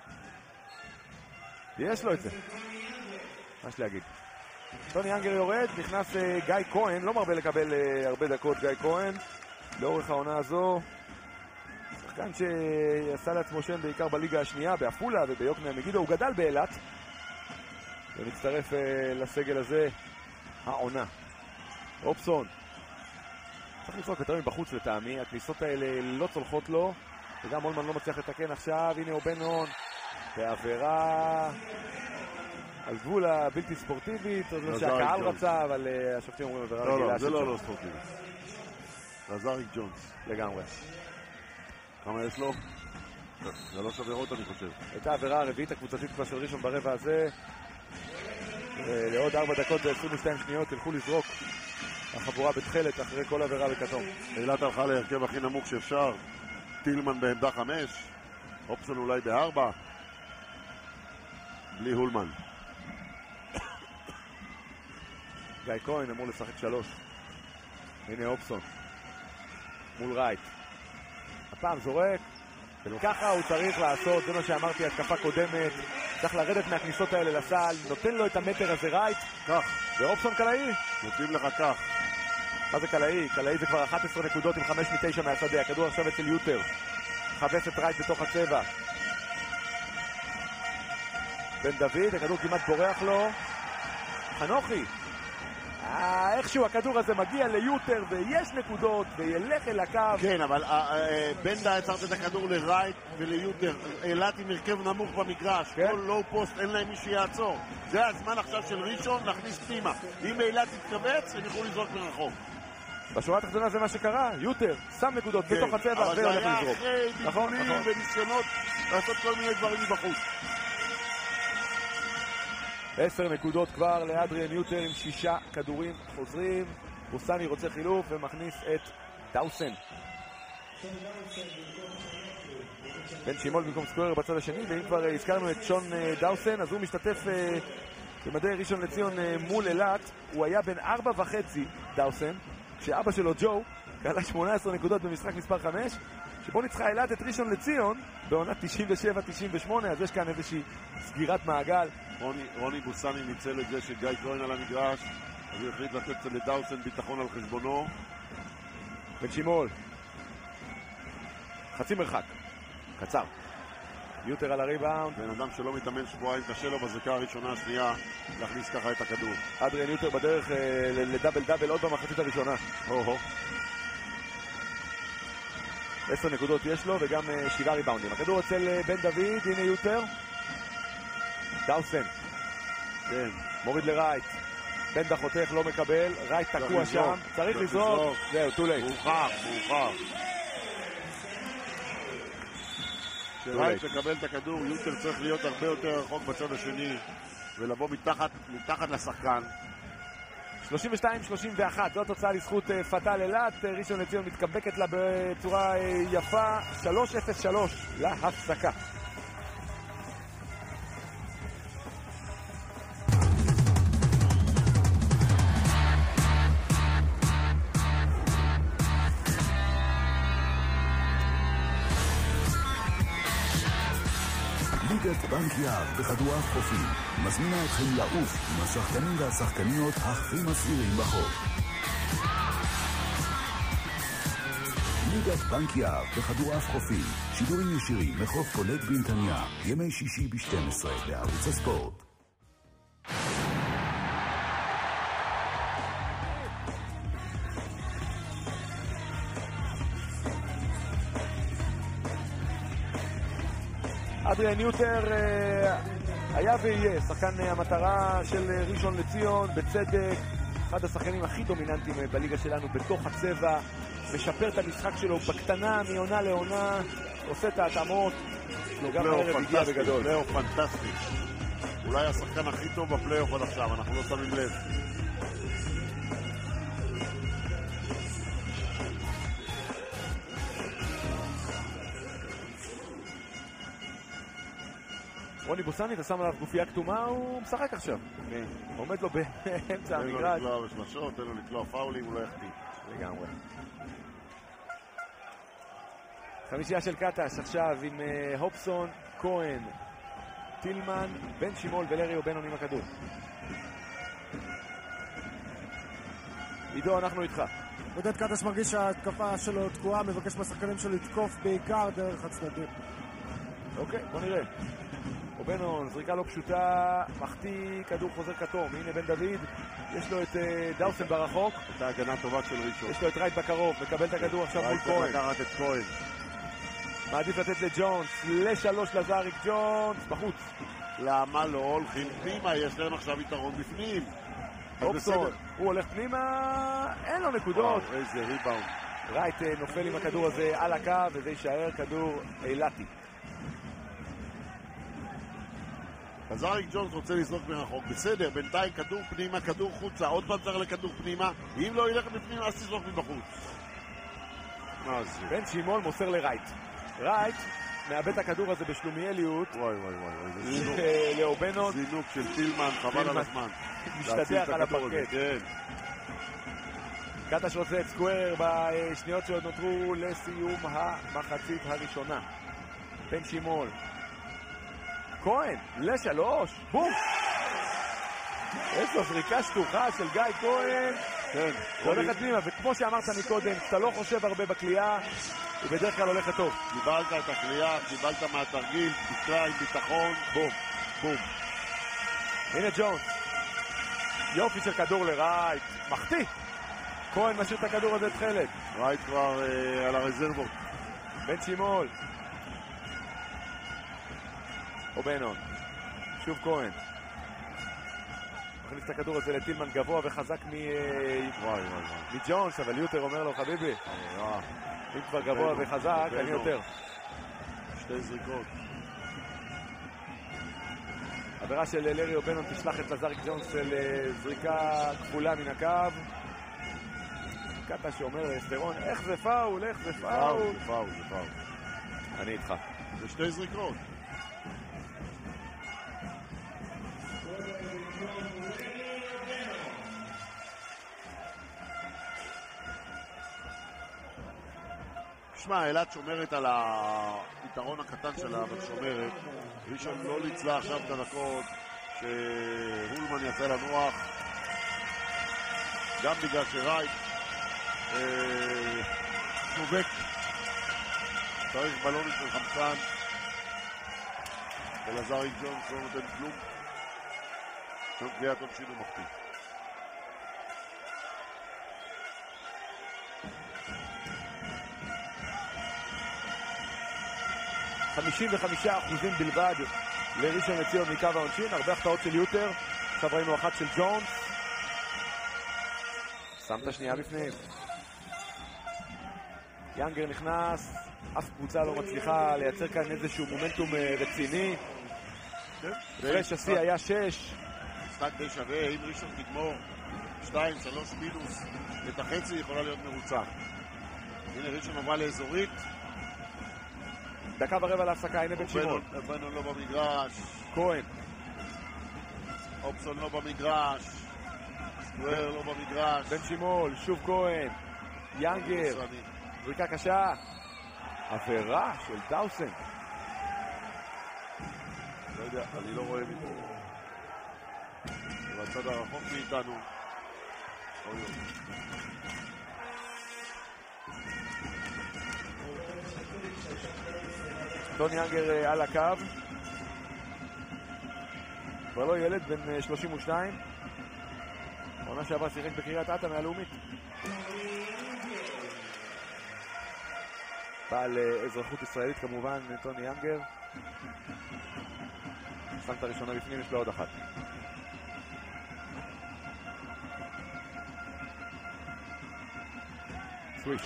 יש לו את זה. מה יש להגיד? טוני אנגר יורד, נכנס uh, גיא כהן, לא מרבה לקבל uh, הרבה דקות גיא כהן. לאורך העונה הזו, שחקן שעשה לעצמו שם בעיקר בליגה השנייה, באפולה וביוקנעם מגידו, הוא גדל באילת ומצטרף לסגל הזה העונה. אופסון צריך לצחוק יותר מבחוץ לטעמי, הכניסות האלה לא צולחות לו וגם אולמן לא מצליח לתקן עכשיו. הנה אובנון בעבירה על גבול הבלתי ספורטיבית, זה שהקהל רצה, אבל השופטים אומרים עבירה רגילה. לא, לא, זה לא לא ספורטיבי, זה אריק ג'ונס לגמרי. כמה יש לו? שלוש עבירות אני חושב. הייתה עבירה הרביעית הקבוצתית כבר של ראשון ברבע הזה. לעוד ארבע דקות ו-עשרים ושתיים שניות תלכו לזרוק החבורה בתחלת אחרי כל עבירה בכתום. אילת הלכה להרכב הכי נמוך שאפשר, טילמן בעמדה חמש, אופסון אולי בארבע, בלי הולמן. גיא כהן אמור לשחק שלוש. הנה אופסון מול רייט, הפעם זורק, וככה הוא צריך לעשות, זה מה שאמרתי התקפה קודמת, צריך לרדת מהכניסות האלה לסל, נותן לו את המטר הזה רייט, כך, ואופסון קלעי. נותנים לך כך. מה זה קלעי? קלעי זה כבר אחת עשרה נקודות עם חמש מתשע מהשדה, הכדור עכשיו אצל יוטר, חבש את רייט בתוך הצבע. בן דוד, הכדור כמעט בורח לו, חנוכי. אה, איכשהו הכדור הזה מגיע ליוטר ויש נקודות וילך אל הקו. כן, אבל בנדה יצרת את הכדור לרייט וליוטר. אילת עם הרכב נמוך במגרש, כן? כל לואו פוסט, אין להם מי שיעצור. זה הזמן עכשיו של ראשון להכניס פנימה. אם אילת יתכווץ, הם יוכלו לזרוק מרחוק. בשורה התחתונה זה מה שקרה, יוטר שם נקודות כן, בתוך הצבע והולך לזרוק. אבל זה היה אחרי נכון, ביטולים נכון. וניסיונות לעשות כל מיני דברים מבחוץ. עשר נקודות כבר לאדריאן יוטר עם שישה כדורים חוזרים. בוסני רוצה חילוף ומכניס את דאוסן. בן שימול במקום סקוירר בצד השני, ואם כבר הזכרנו את שון דאוסן, אז הוא משתתף במדי ראשון לציון מול אילת. הוא היה בן ארבע וחצי דאוסן, כשאבא שלו ג'ו קלה שמונה עשרה נקודות במשחק מספר חמש, שבו ניצחה אילת את ראשון לציון בעונת תשעים ושבע תשעים ושמונה, אז יש כאן איזושהי סגירת מעגל. רוני, רוני בוסני ניצל את זה שגיא כהן על המגרש, אז הוא החליט לתת לדאוסן ביטחון על חשבונו. בן שימול חצי מרחק קצר, יוטר על הריבאונד. בן אדם שלא מתאמן שבועיים, קשה לו בזריקה הראשונה השנייה להכניס ככה את הכדור. אדריאן יוטר בדרך אה, לדאבל דאבל עוד במחצית הראשונה. הו-הו. עשר נקודות יש לו וגם אה, שבעה ריבאונדים. הכדור אצל אה, בן דוד, הנה יוטר, דאוסן כן, מוריד לרייט, בנדה חותך, לא מקבל, רייט תקוע שם, צריך לזרוק, זהו, too late. מאוחר, מאוחר. כשרייט מקבל את הכדור, יוטר צריך להיות הרבה יותר רחוק בצד השני ולבוא מתחת, מתחת לשחקן. שלושים ושתיים שלושים ואחת, זו התוצאה לזכות פתל אילת. ראשון לציון מתקבקת לה בצורה יפה, שלוש אפס שלוש להפסקה. ליגת בנק יהב בכדורעף חופי מזמינה אתכם לעוף עם השחקנים והשחקניות הכי מסעירים בחוף. ליגת בנק יהב בכדורעף חופי, שידורים ישירים מחוף פולג בנתניה, ימי שישי ב-שתים עשרה בערוץ הספורט. אדריאן יוטר אה, היה ויהיה שחקן אה, המטרה של אה, ראשון לציון, בצדק, אחד השחקנים הכי דומיננטיים אה, בליגה שלנו בתוך הצבע, משפר את המשחק שלו בקטנה מעונה לעונה, עושה את ההתאמות, גם הערב הגיע בגדול. פלייאוף פנטסטי, אולי השחקן הכי טוב בפלייאוף עד עכשיו, אנחנו לא שמים לב. רוני בוסני, אתה שם עליו גופייה כתומה, הוא משחק עכשיו. כן. עומד לו באמצע המגרש. תן לו לקלוע בשלשות, תן לו לקלוע פאולים, הוא לא יחטיא. לגמרי. חמישייה של קטש עכשיו עם uh, הופסון, כהן, טילמן, בן שימול ולרי אובנון עם הכדור. עידו, אנחנו איתך. עודד קטש מרגיש שההתקפה שלו תקועה, מבקש מהשחקנים שלו לתקוף בעיקר דרך הצדדים. אוקיי, בוא נראה. אובנון, זריקה לא פשוטה, מחטיא, כדור חוזר כתום. הנה בן דוד, יש לו את uh, דאוסן ברחוק. הייתה הגנה טובה של ראשון. יש לו את רייט בקרוב, מקבל את הכדור עכשיו מול כהן. רייט לקחת את כהן. מעדיף לתת לג'ונס, לשלוש לזאריק ג'ונס, בחוץ. למה לא הולכים פנימה? יש להם עכשיו יתרון בפנים. אופסון, הוא הולך פנימה, אין לו נקודות. וואו, איזה ריבאונד. רייט נופל עם הכדור הזה על הקו, וזה יישאר כדור אילתי. זאריק ג'ונס רוצה לזרוק מרחוק, בסדר, בינתיים כדור פנימה, כדור חוצה, עוד פעם צריך לכדור פנימה, אם לא ילך בפנימה אז תזרוק מבחוץ. מה זה? בן שימול מוסר לרייט. רייט מאבד את הכדור הזה בשלומיאליות. וואי וואי וואי, זינוק. לאובנון. זינוק של טילמן, חבל על הזמן. משתדח על הפרקט. כן. קטש רוצה את סקוורר בשניות שעוד נותרו לסיום המחצית הראשונה. בן שימול. כהן, לשלוש, בום! יש לו זריקה שטוחה של גיא כהן. כן. הולכת פנימה, וכמו שאמרת מקודם, אתה לא חושב הרבה בקליעה, היא בדרך כלל הולכת טוב. קיבלת את הקליעה, קיבלת מהתרגיל, תקרא עם ביטחון, בום, בום. הנה ג'ונס. יופי של כדור לרייט. מחטיא. כהן משאיר את הכדור הזה תחלת. רייט כבר אה, על הרזרבות. בן שימול. אובנון. שוב כהן. מכניס את הכדור הזה לטילמן גבוה וחזק מ... וואי וואי וואי. מג'ונס, אבל יותר אומר לו, חביבי, אם כבר גבוה וחזק, אני יותר. שתי זריקות. עבירה של לארי אובנון תשלח את לזאריק ג'ונס לזריקה כפולה מן הקו. קטה שאומר לסטרון, איך זה פאול, איך זה פאול. זה פאול, זה פאול. אני איתך. זה שתי זריקות. תשמע, אילת שומרת על היתרון הקטן שלה, אבל שומרת. ראשון לא ניצלה עכשיו את הדקות שהולמן יצא לנוח, גם בגלל שרייט נובק, צריך בלונים של חמצן, ולזאריק ג'ונס לא נותן כלום. שם קריאת עונשין הוא מחטיא. חמישים וחמישה אחוזים בלבד לראשון לציון מקו העונשין, הרבה החטאות של יוטר. עכשיו ראינו אחת של ג'ונס, שם את השנייה בפנים. יאנגר נכנס, אף קבוצה לא מצליחה לייצר כאן איזשהו מומנטום רציני. הפרש השיא היה שש. משחק די שווה, אם ראשון תגמור שתיים, שלוש מינוס את החצי יכולה להיות מרוצה. הנה ראשון עברה לאזורית, דקה ורבע להפסקה, הנה בן שימול. אובנון לא במגרש, כהן. אופסון לא במגרש, סקוואר לא במגרש. בן שימול, שוב כהן. יאנגר. זריקה קשה. עבירה של דאוסן. לא יודע, אני לא רואה מפה. זה בצד הרחוק מאיתנו. אוי אוי. דון יאנגר על הקו, כבר לא ילד, בן שלושים ושתיים, עונה שעברה שיחק בקריית אתא מהלאומית, בעל אזרחות ישראלית כמובן. טוני יאנגר שם את הראשונה בפנים, יש לו עוד אחת. סוויש.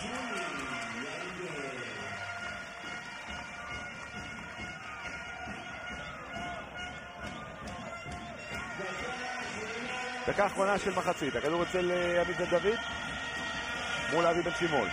דקה אחרונה של מחצית, הכדור אצל עמית בן דוד מול אבי בן שימול.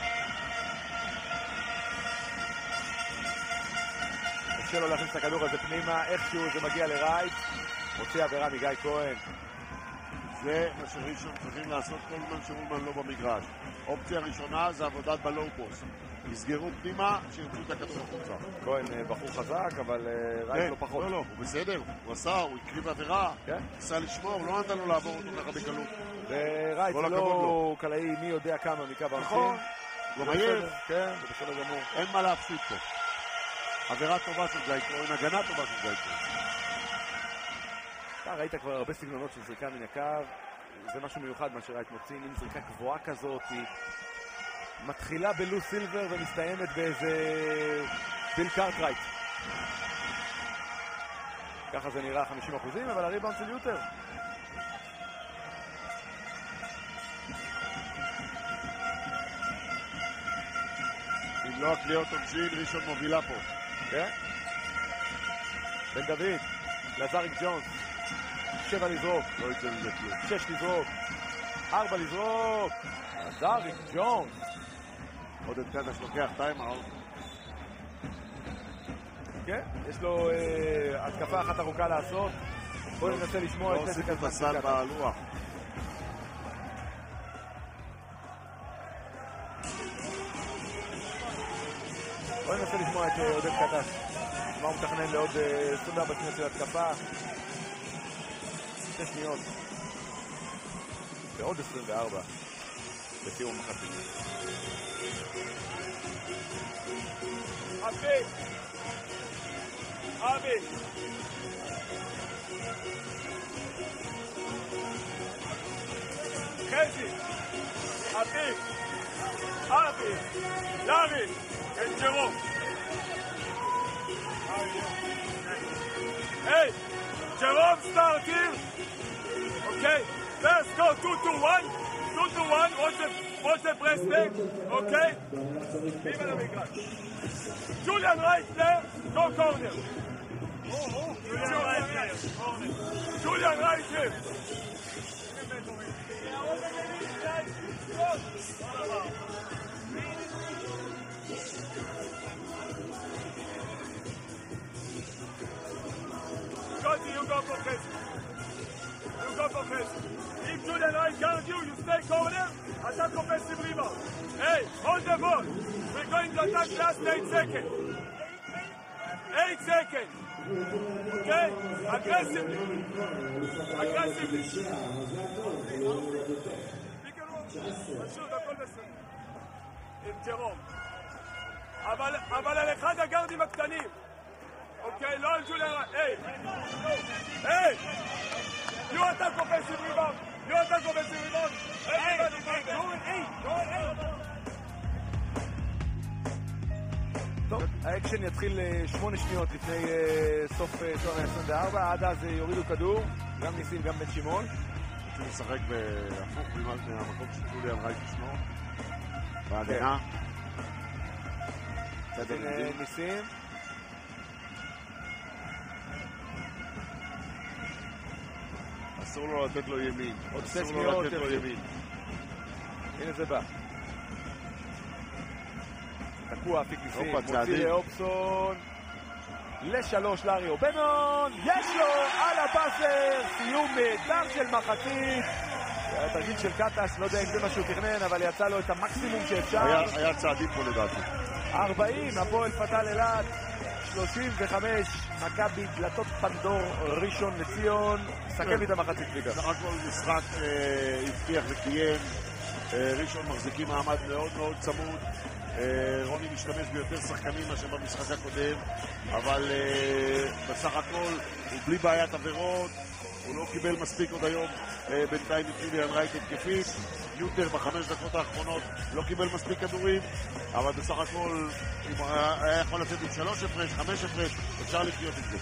קשה לו להכניס את הכדור הזה פנימה, איכשהו זה מגיע לרייט, מוציא עבירה מגיא כהן. זה מה שראשון צריכים לעשות כל זמן שאולמן לא במגרש. אופציה ראשונה זה עבודת בלואו פוסט. יסגרו פנימה, שירצו את הכדור החוצה. כהן בחור חזק, אבל רייט לא פחות. לא, לא, הוא בסדר, הוא עשה, הוא הקריב עבירה, ניסה לשמור, לא נתן לו לעבור אותו ככה בקלות. ורייט לא קלעי מי יודע כמה מקו העונשין. נכון, לא מייב. כן, זה בסדר גמור. אין מה להפסיד פה. עבירה טובה של גיא כהן, הגנה טובה של גיא כהן. אתה ראית כבר הרבה סגנונות של זריקה מן הקו, זה משהו מיוחד מה שראית מוצאים, עם זריקה גבוהה כזאת, היא מתחילה בלו סילבר ומסתיימת באיזה ביל קארטרייט. ככה זה נראה חמישים אחוזים, אבל הריבאונד של יותר. אם לא הקליעות עונשין, ראשון מובילה פה. כן? בן דוד, לזריק ג'ונס. שבע לזרוק. לא יצא מזה כלום. שש לזרוק. ארבע לזרוק. לזריק ג'ונס. עוד את קדש לוקח טיימאוט. כן, יש לו אה, התקפה אחת ארוכה לעשות. בואו ננסה לשמוע את נזק הזמן של קדש. בהלוח. בואו ננסה לשמוע את עודד קדש. מה הוא מתכנן לעוד עשרים וארבע שניות של התקפה. שש שניות. ועוד עשרים וארבע. בסיום מחצית. אבי! אבי! חזי! אבי! אבי! לארי! את ג'רום! היי! ג'רום start here! Okay, let's go two to one! two to one, watch the press back, okay? מי על המגרש? Julian right there, go corner. Julian right there, Julian right there. Scotty, you go for Chris. You go for Chris. If Julian right guard you, you stay corner, attack offensive rebound. Hey, hold the ball. We're going to attack last eight seconds. Eight seconds. Okay? Aggressively. Aggressively. פשוט, הכל בסדר. עם ג'רום. אבל על אחד הגארדים הקטנים. אוקיי, לא על ג'וליאן. היי! היי! You attack offensive rebound. You attack offensive rebound. Everybody go in eight. Go in eight. טוב, האקשן יתחיל שמונה שניות לפני סוף שעון ה-עשרים וארבע, עד אז יורידו כדור, גם ניסים, גם בן שמעון. רוצים לשחק בהפוך מהמקום של ג'וליאן רייט לשמור. בהגנה. ניסים. אסור לו לתת לו ימין. עוד שתי אסור לו שניות. לתת לו ימין. הנה זה בא. תקוע אפיק ניסים, מוציא לאופסון. לשלוש לאריו בנון, יש לו על הבאזר, סיום נהדר של מחצית. התרגיל של קטש, לא יודע אם זה מה שהוא תכנן, אבל יצא לו את המקסימום שאפשר. היה, היה צעדים פה לדעתי. ארבעים, הפועל פתל אלעד, שלושים וחמש, מכבי דלתות פנדור, ראשון לציון. סכם לי את המחצית ליגה. סך הכל משחק אה, הבטיח וקיים. אה, ראשון מחזיקים מעמד מאוד מאוד צמוד. רוני משתמש ביותר שחקנים מאשר במשחק הקודם, אבל uh, בסך הכל הוא בלי בעיית עבירות, הוא לא קיבל מספיק עוד היום uh, בינתיים את ג'וליאן רייט התקפית. יותר בחמש דקות האחרונות לא קיבל מספיק כדורים, אבל בסך הכל הוא היה יכול לצאת עם שלוש הפרש, חמש הפרש, אפשר לחיות את זה.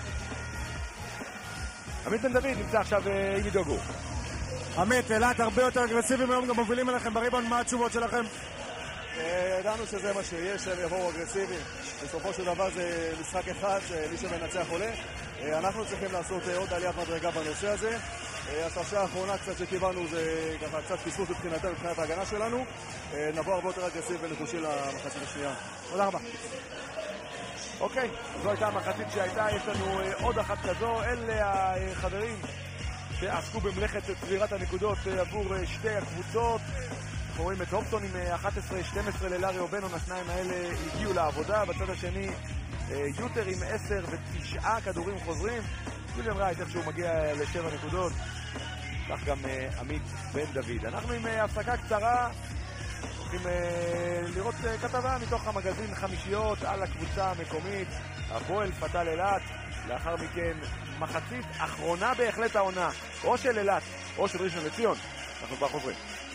עמית בן דוד נמצא עכשיו עם דוגו. עמית, אלעד הרבה יותר אגרסיביים היום, גם מובילים אליכם בריבאונד, מה התשובות שלכם? ידענו שזה מה שיהיה, שהם יבואו אגרסיביים. בסופו של דבר זה משחק אחד, שמי שמנצח עולה. אנחנו צריכים לעשות עוד עליית מדרגה בנושא הזה. השלושה האחרונה קצת שקיבלנו זה ככה קצת פספוס מבחינתנו, מבחינת ההגנה שלנו. נבוא הרבה יותר אגרסיבי ונחושים למחצית השנייה. תודה רבה. אוקיי, זו הייתה המחצית שהייתה, יש לנו עוד אחת כזו. אלה החברים שעסקו במלאכת צבירת הנקודות עבור שתי הקבוצות. אנחנו רואים את הופטון עם אחת עשרה שתים עשרה ללארי אובנון, השניים האלה הגיעו לעבודה. בצד השני יוטר עם עשר ותשעה כדורים חוזרים. ג'וליאן רייט איכשהו מגיע לשבע נקודות, כך גם עמית בן דוד. אנחנו עם הפסקה קצרה, הולכים לראות כתבה מתוך המגזין חמישיות על הקבוצה המקומית, הפועל פתל אילת. לאחר מכן מחצית אחרונה בהחלט העונה, או של אילת או של ראשון לציון. אנחנו כבר חוזרים.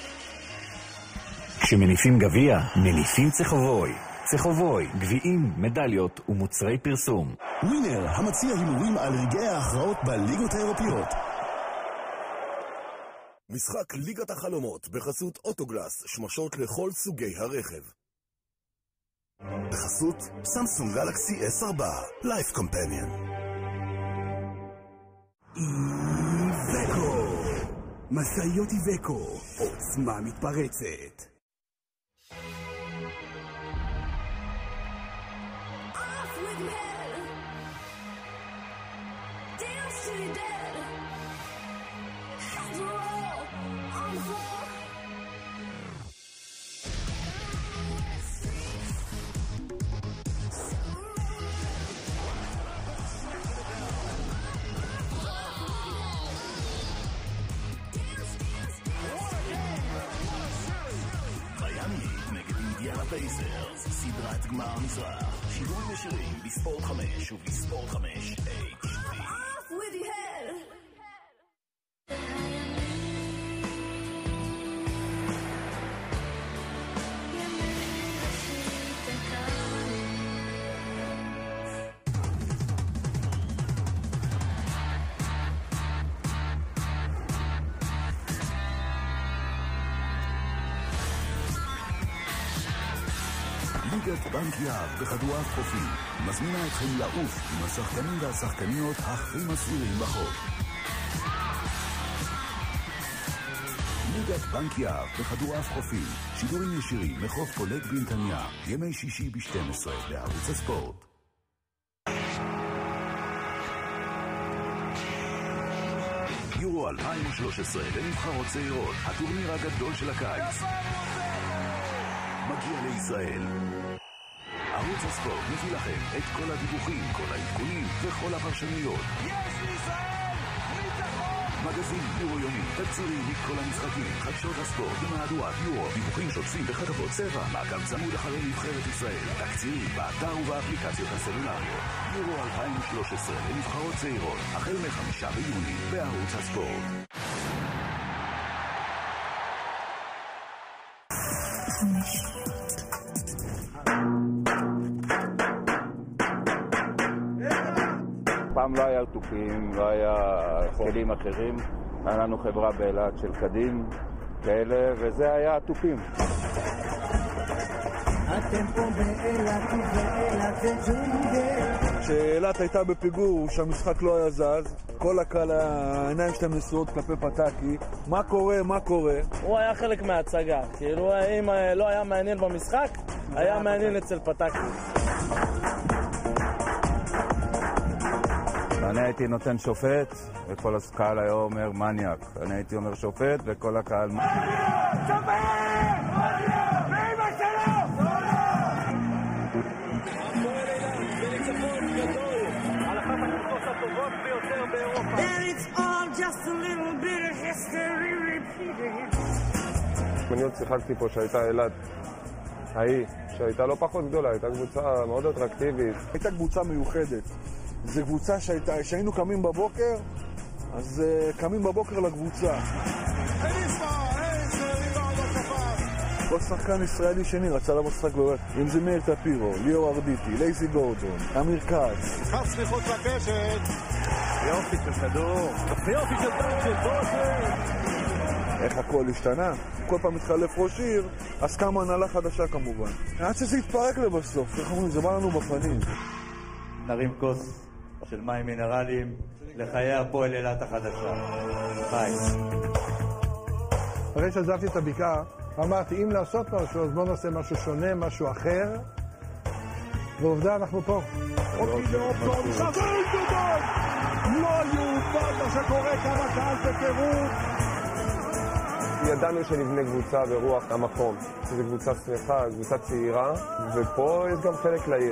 כשמניפים גביע, מניפים צחובוי. צחובוי, גביעים, מדליות ומוצרי פרסום. ווינר, המציע הימורים על רגעי ההכרעות בליגות האירופיות. משחק ליגת החלומות בחסות אוטוגלס, שמשות לכל סוגי הרכב. בחסות סמסונג גלקסי אס ארבע, לייף קומפניון. איבקו, משאיות איבקו, עוצמה מתפרצת. פייסרס, סדרת גמר המזרח, שידורים ישירים בספורט חמש ובספורט חמש אייץ' די. ליגת בנק יהב בכדורעף חופי מזמינה אתכם לעוף עם השחקנים והשחקניות הכי מסעירים בחוף. ליגת בנק יהב בכדורעף חופי, שידורים ישירים מחוף פולג בנתניה, ימי שישי ב-שתים עשרה בערוץ הספורט. יורו אלפיים ושלוש עשרה לנבחרות צעירות, הטורניר הגדול של הקיץ מגיע לישראל. ערוץ הספורט מביא לכם את כל הדיווחים, כל העדכונים וכל הפרשנויות. יש לישראל! ניצחון! מגזין יורו יומי, תקצירים מכל המשחקים, חדשות הספורט, במהדורת יורו, דיווחים שוטפים בכתבות צבע, מעקב צמוד אחרי נבחרת ישראל, תקצירים באתר ובאפליקציות הסלולריות. יורו אלפיים ושלוש עשרה לנבחרות צעירות, החל מחמישה ביוני בערוץ הספורט. פעם לא היה תופים, לא היה כלים אחרים. היה לנו חברה באילת של קדים כאלה, וזה היה התופים. אתם פה באילת ובאילת זה ג'ונגל. כשאילת הייתה בפיגור, שהמשחק לא היה זז, כל הקהל, העיניים שלהם נשואות כלפי פתקי. מה קורה, מה קורה? הוא היה חלק מההצגה. כאילו, אם לא היה מעניין במשחק, היה מעניין אצל פתקי. אני הייתי נותן שופט, וכל הקהל היה אומר מניאק. אני הייתי אומר שופט, וכל הקהל... שופט! מניאק! ואימא שלו! הפועל אילת, בניצחון גדול, על אחת הקבוצות הטובות ביותר באירופה. And it's all just a little bit of history repeating. אני עוד שיחקתי פה שהייתה אילת ההיא, שהייתה לא פחות גדולה, הייתה קבוצה מאוד אטרקטיבית. הייתה קבוצה מיוחדת. זו קבוצה שהייתה, שהיינו קמים בבוקר, אז uh, קמים בבוקר לקבוצה. כל שחקן ישראלי שני רצה למשחק בבית. אם זה מאיר טפירו, ליאור ארדיטי, לייזי גורדון, אמיר קאץ. חץ מחוץ לקשת. יופי של כדור. יופי של דנק של בוזר. איך הכל השתנה? כל פעם מתחלף ראש עיר, אז קמה הנהלה חדשה כמובן. עד שזה יתפרק לבסוף, איך אומרים, זה בא לנו בפנים. נרים כוס של מים מינרליים לחיי הפועל אילת החדשה. ביי. אחרי שעזבתי את הבקעה, אמרתי, אם לעשות משהו, אז בוא נעשה משהו שונה, משהו אחר. ועובדה, אנחנו פה. אוקיי, לאופטון, חזר גדול! לא יאומן מה שקורה, כמה קהל בטירוף! ידענו שנבנה קבוצה ברוח המקום. זו קבוצה שמחה, קבוצה צעירה, ופה יש גם חלק לעיר.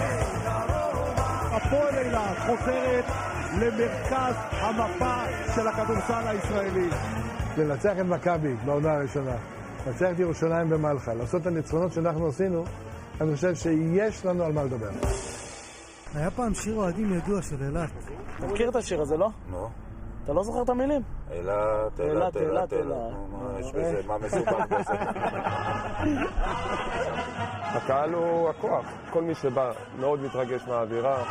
הפועל אילת חוזרת למרכז המפה של הכדורסל הישראלי. לנצח את מכבי בעונה הראשונה, לנצח את ירושלים במלחה, לעשות את הניצחונות שאנחנו עשינו, אני חושב שיש לנו על מה לדבר. היה פעם שיר אוהדים ידוע של אילת. אתה מכיר את השיר הזה, לא? לא. אתה לא זוכר את המילים? אילת, אילת, אילת, אילת. מה יש בזה? מה מסוכן בזה? הקהל הוא הכוח. כל מי שבא מאוד מתרגש מהאווירה.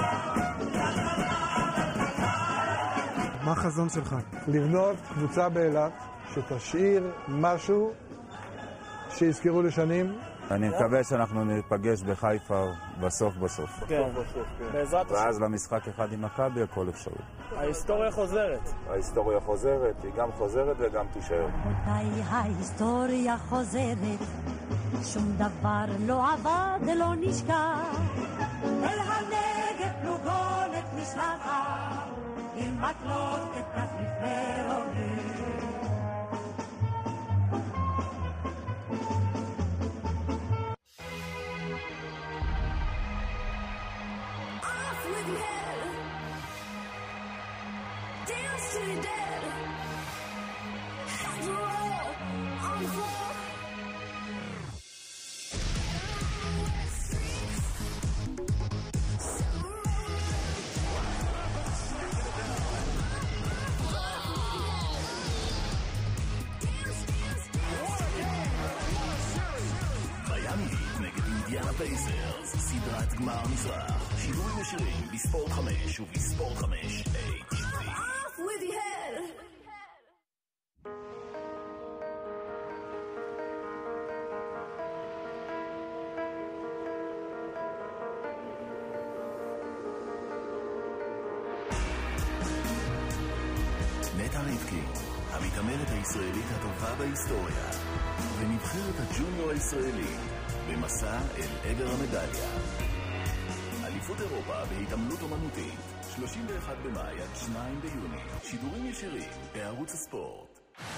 מה החזון שלך? לבנות קבוצה באילת שתשאיר משהו שיזכרו לשנים. אני מקווה שאנחנו ניפגש בחיפה בסוף בסוף. כן, בעזרת השם. ואז למשחק אחד עם מכבי הכל אפשרי. ההיסטוריה חוזרת. ההיסטוריה חוזרת, היא גם חוזרת וגם תישאר. מתי ההיסטוריה חוזרת, שום דבר לא עבד, לא נשכח. אל הנגב פלוגונת משלחת, עם מקלות כתף לפני רובים. פייסרס, סדרת גמר מזרח, שידורים ישירים בספורט חמש ובספורט חמש אייץ' די. Off with your head. נטע רבקי, המתעמלת הישראלית הטובה בהיסטוריה, ונבחרת הג'וניור הישראלי במסע אל עבר המדליה. אליפות אירופה בהתעמלות אומנותית, שלושים ואחד במאי עד שניים ביוני, שידורים ישירים בערוץ הספורט.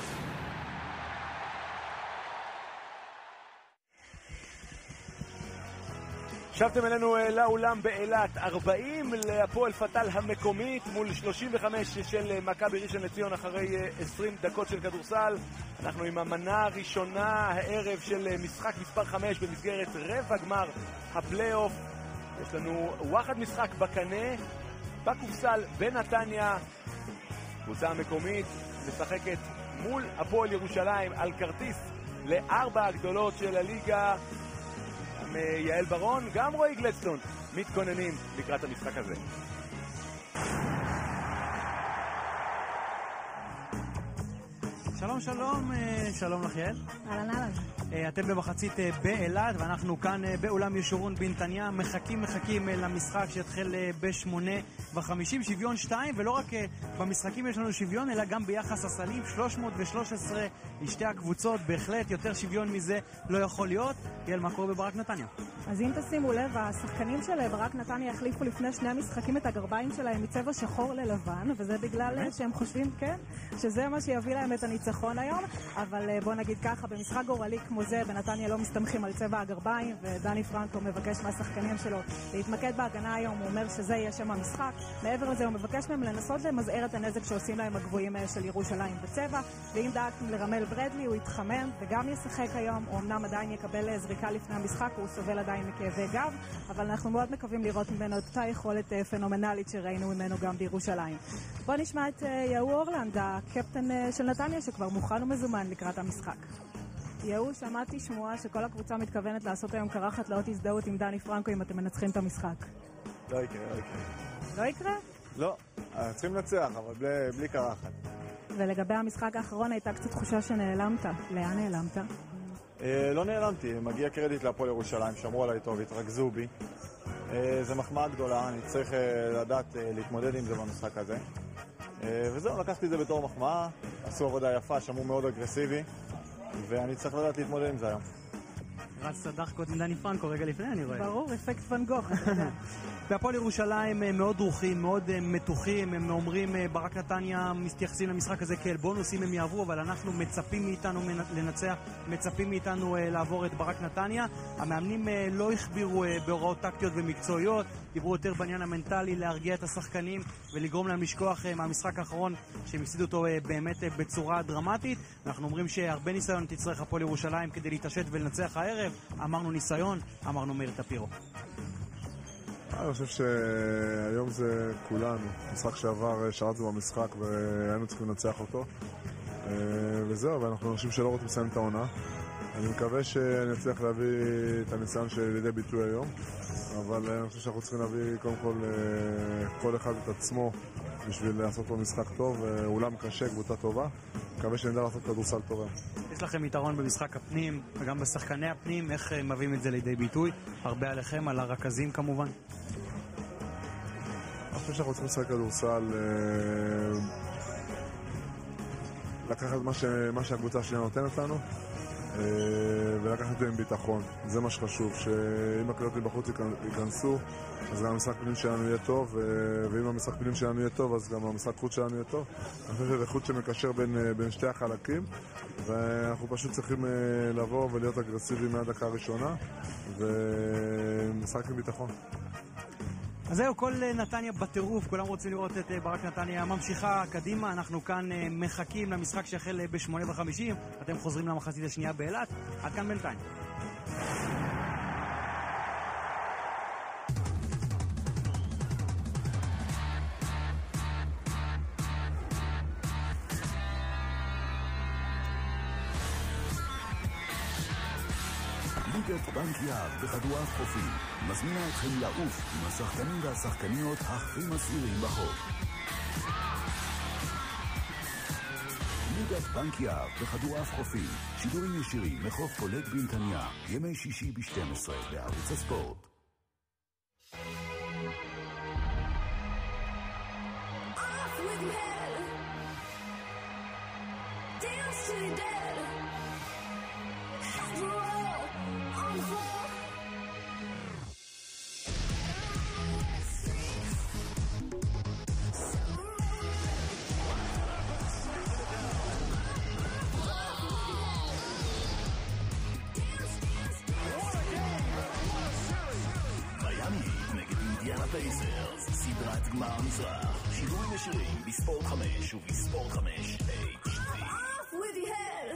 שבתם אלינו לאולם באילת, ארבעים להפועל פתל המקומית מול שלושים וחמש של מכבי ראשון לציון אחרי עשרים דקות של כדורסל. אנחנו עם המנה הראשונה הערב של משחק מספר חמש במסגרת רבע גמר הפלייאוף. יש לנו וואחד משחק בקנה, בקופסל בנתניה. קבוצה המקומית משחקת מול הפועל ירושלים על כרטיס לארבע הגדולות של הליגה. גם יעל ברון, גם רועי גלדסטון מתכוננים לקראת המשחק הזה. שלום שלום, שלום לך יעל. אהלן אהלן. אתם במחצית באילת ואנחנו כאן באולם ישורון בנתניה מחכים מחכים למשחק שהתחיל בשמונה וחמישים, שוויון שתיים, ולא רק במשחקים יש לנו שוויון אלא גם ביחס הסלים, שלוש מאות ושלוש עשרה לשתי הקבוצות, בהחלט יותר שוויון מזה לא יכול להיות. יעל, מה קורה בברק נתניה? אז אם תשימו לב, השחקנים של ברק נתניה החליפו לפני שני המשחקים את הגרביים שלהם מצבע שחור ללבן, וזה בגלל שהם חושבים, כן, שזה מה שיביא להם את הניצחון היום. אבל בוא נגיד ככה, במשחק גורלי כמו זה, בנתניה לא מסתמכים על צבע הגרביים, ודני פרנקו מבקש מהשחקנים שלו להתמקד בהגנה היום. הוא אומר שזה יהיה שם המשחק. מעבר לזה הוא מבקש מהם לנסות למזער את הנזק שעושים להם הגבוהים של ירושלים בצבע, ואם דאגתם לרמל ברדלי הוא יתחמם וגם ישחק היום. הוא אמנם עדיין יקבל זריקה לפני המשחק, הוא סובל עדיין מכאבי גב, אבל אנחנו מאוד מקווים לראות ממנו את אותה יכולת פנומנלית שראינו ממנו גם בירושלים. בוא נשמע את יהוא אורלנד, הקפטן של נתניה, שכבר מוכן ומזומן לקראת המשחק. יהוא, שמעתי שמועה שכל הקבוצה מתכוונת לעשות היום קרחת לאות הזדהות עם דני פרנקו אם אתם מנצחים את המשחק. לא יקרה, לא יקרה. לא יקרה? לא, צריכים לנצח, אבל בלי, בלי קרחת. ולגבי המשחק האחרון הייתה קצת תחושה שנעלמת. לאן נעלמת? אה, לא נעלמתי, מגיע קרדיט להפועל ירושלים, שמרו עליי טוב, התרכזו בי. אה, זה מחמאה גדולה, אני צריך אה, לדעת אה, להתמודד עם זה במשחק הזה. אה, וזהו, לקחתי את זה בתור מחמאה, עשו עבודה יפה, שמרו מאוד אגרסיבי, ואני צריך לדעת להתמודד עם זה היום. רצת דחקות עם דני פרנקו רגע לפני, אני רואה. ברור, אפקט ון גוך. והפועל ירושלים מאוד דרוכים, מאוד מתוחים, הם אומרים ברק נתניה מתייחסים למשחק הזה כאל בונוס אם הם יעברו, אבל אנחנו מצפים מאיתנו לנצח, מצפים מאיתנו לעבור את ברק נתניה. המאמנים לא הכבירו בהוראות טקטיות ומקצועיות, דיברו יותר בעניין המנטלי, להרגיע את השחקנים ולגרום להם לשכוח מהמשחק האחרון שהם הפסידו אותו באמת בצורה דרמטית. אנחנו אומרים שהרבה ניסיון תצטרך הפועל ירושלים כדי להתעשת ולנצח הערב. אמרנו ניסיון, אמרנו מאיר טפירו. אני חושב שהיום זה כולנו. משחק שעבר שרתנו במשחק והיינו צריכים לנצח אותו. וזהו, ואנחנו אנשים שלא רוצים לסיים את העונה. אני מקווה שאני אצליח להביא את הניסיון שלי לידי ביטוי היום, אבל אני חושב שאנחנו צריכים להביא קודם כל כל אחד את עצמו בשביל לעשות פה משחק טוב, אולם קשה, קבוצה טובה. מקווה שנדע לעשות כדורסל טובה. יש לכם יתרון במשחק הפנים וגם בשחקני הפנים, איך מביאים את זה לידי ביטוי? הרבה עליכם, על הרכזים כמובן. אני חושב שאנחנו צריכים לשחק כדורסל, לקחת מה, ש... מה שהקבוצה שלי נותנת לנו ולקחת את זה עם ביטחון. זה מה שחשוב, שאם הקלטים בחוץ ייכנסו, אז גם המשחק פנים שלנו יהיה טוב, ואם המשחק פנים שלנו יהיה טוב, אז גם המשחק חוץ שלנו יהיה טוב. אני חושב שזה חוץ שמקשר בין, בין שתי החלקים, ואנחנו פשוט צריכים לבוא ולהיות אגרסיביים מהדקה הראשונה, ומשחק עם ביטחון. אז זהו, כל נתניה בטירוף, כולם רוצים לראות את ברק נתניה ממשיכה קדימה. אנחנו כאן מחכים למשחק שיחל בשמונה וחמישים. אתם חוזרים למחצית השנייה באילת. עד כאן בינתיים. ליגת בנק יהב בכדורעף חופי מזמינה אתכם לעוף עם השחקנים והשחקניות הכי מסעירים בחוף. ליגת בנק יהב בכדורעף חופי, שידורים ישירים מחוף פולג בנתניה, ימי שישי ב-שתים עשרה בערוץ הספורט. Off with your head. Dance to the dead. Head roll on the floor. פייסרס, סדרת גמר המזרח, שידורים ישירים בספורט חמש ובספורט חמש אייץ' די. Off with your head.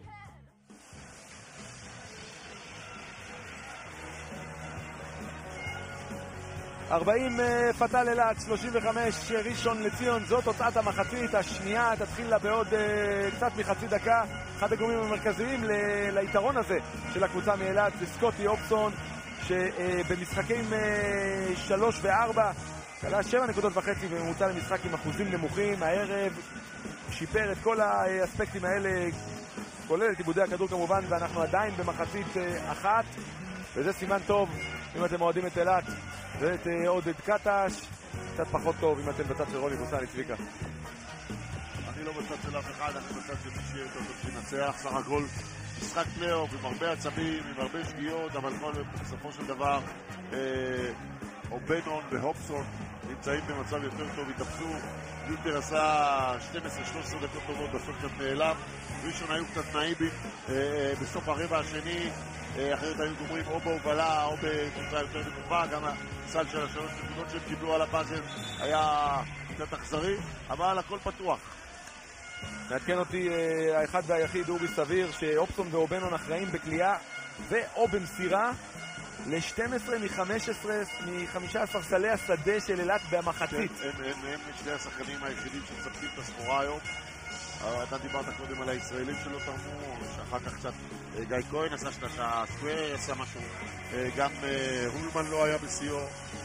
ארבעים פתל אילת, שלושים וחמש ראשון לציון. זאת תוצאת המחצית השנייה, תתחיל לה בעוד uh, קצת מחצי דקה. אחד הגורמים המרכזיים ל- ליתרון הזה של הקבוצה מאילת זה סקוטי אופסון, שבמשחקים שלוש וארבע קלה שבע נקודות וחצי בממוצע למשחק עם אחוזים נמוכים. הערב שיפר את כל האספקטים האלה, כולל את עיבודי הכדור כמובן, ואנחנו עדיין במחצית אחת, וזה סימן טוב אם אתם אוהדים את אילת ואת עודד קטש. קצת פחות טוב אם אתם בצד של רוני בוסני. צביקה, אני לא בצד של אף אחד, אני בצד של מי שיהיה טוב שנצח. סך הכל משחק פלייאוף עם הרבה עצבים, עם הרבה שגיאות, אבל בסופו של דבר אובנון והופסון נמצאים במצב יותר טוב, התאפסו. יוטר עשה שתים עשרה שלוש עשרה דקות טובות, בסוף קצת נעלם. ראשון היו קצת נאיבים בסוף הרבע השני, אחרת היו גומרים או בהובלה או בקבוצה יותר נמוכה. גם הסל של השלוש נקודות שהם קיבלו על הפאזל היה קצת אכזרי, אבל הכל פתוח. מעדכן אותי האחד והיחיד אורי סביר שאופסון ואובנון אחראים בקליעה ואו במסירה ל-שתים עשרה מ-חמישה עשר סלי השדה של אילת במחצית. הם הם שני השחקנים היחידים שמצפים את הסחורה היום. אתה דיברת קודם על הישראלים שלא תרמו, שאחר כך קצת גיא כהן עשה שלושה, סקוויר עשה משהו, גם הולמן לא היה בסיור.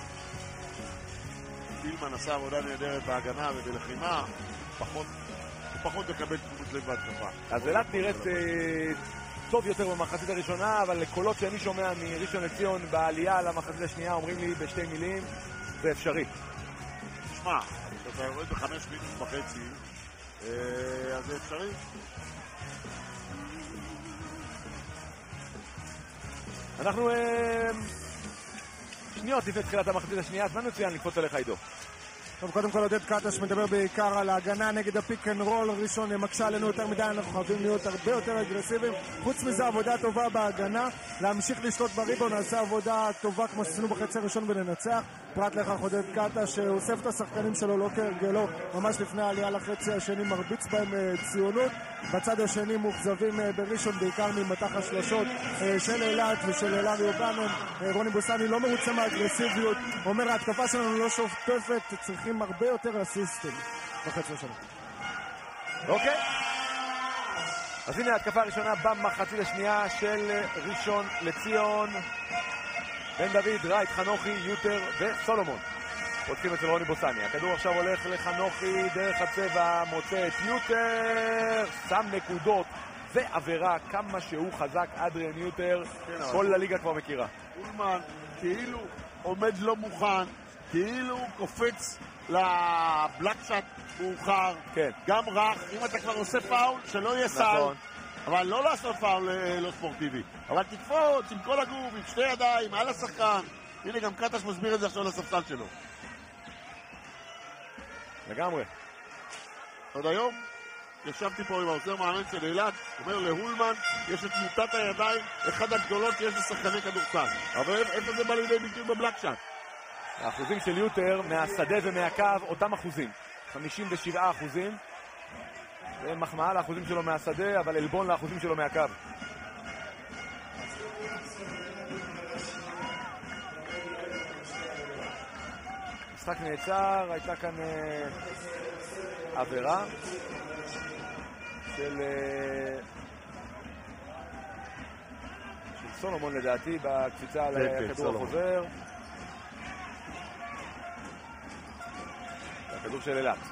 פילמן עשה עבודה נהדרת בהגנה ובלחימה, פחות פחות לקבל תקומת לב בהתקפה. אז אילת נראית טוב יותר במחצית הראשונה, אבל לקולות שאני שומע מראשון לציון בעלייה למחצית השנייה אומרים לי בשתי מילים, זה אפשרי. תשמע, אתה רואה בחמש מינוס וחצי, אז זה אפשרי. אנחנו שניות לפני תחילת המחצית השנייה, זמן מצוין לקפוץ עליך עידו. טוב, קודם כל עודד קטש מדבר בעיקר על ההגנה נגד הפיק אנד רול. ראשון מקשה עלינו יותר מדי, אנחנו חייבים להיות הרבה יותר אגרסיביים. חוץ מזה עבודה טובה בהגנה, להמשיך לשלוט בריבון, נעשה עבודה טובה כמו שעשינו בחצי הראשון וננצח. פרט לכך עודד קטש שאוסף את השחקנים שלו לא כהרגלו, ממש לפני העלייה לחצי השני מרביץ בהם ציונות. בצד השני מוחזבים בראשון בעיקר ממתח השלשות של אילת ושל אלארי אובנן. רוני בוסני לא מרוצה מהאגרסיביות, אומר ההתקפה שלנו לא שופטפת, צריכים הרבה יותר אסיסטים בחצי השני. אוקיי, אז הנה ההתקפה הראשונה במחצית השנייה של ראשון לציון. בן דוד, רייט, חנוכי, יוטר וסולומון פותחים אצל רוני בוסני. הכדור עכשיו הולך לחנוכי דרך הצבע, מוצא את יוטר, שם נקודות ועבירה. כמה שהוא חזק אדריאן יוטר, כל הליגה כבר מכירה. אולמן כאילו עומד לא מוכן, כאילו קופץ לבלקשט מאוחר, כן. גם רך. אם אתה כבר עושה פאול, שלא יהיה סל, נכון. אבל לא לעשות פאול לא ספורטיבי, אבל תקפוץ עם כל הגוף, עם שתי ידיים, על השחקן. הנה גם קטש מסביר את זה עכשיו לספסל שלו. לגמרי. עוד היום ישבתי פה עם העוזר מאמן של אילת, אומר להולמן, יש את מוטת הידיים, אחד הגדולות שיש לשחקני כדורסל. אבל איפה זה בא לידי ביטוי בבלקשט? האחוזים של יוטר מהשדה ומהקו אותם אחוזים, חמישים ושבעה אחוזים. זה מחמאה לאחוזים שלו מהשדה, אבל אלבון לאחוזים שלו מהקו. משחק נעצר, הייתה כאן אה, עבירה של, אה, של סולומון לדעתי בקפיצה על הכדור החוזר. הכדור של אילת.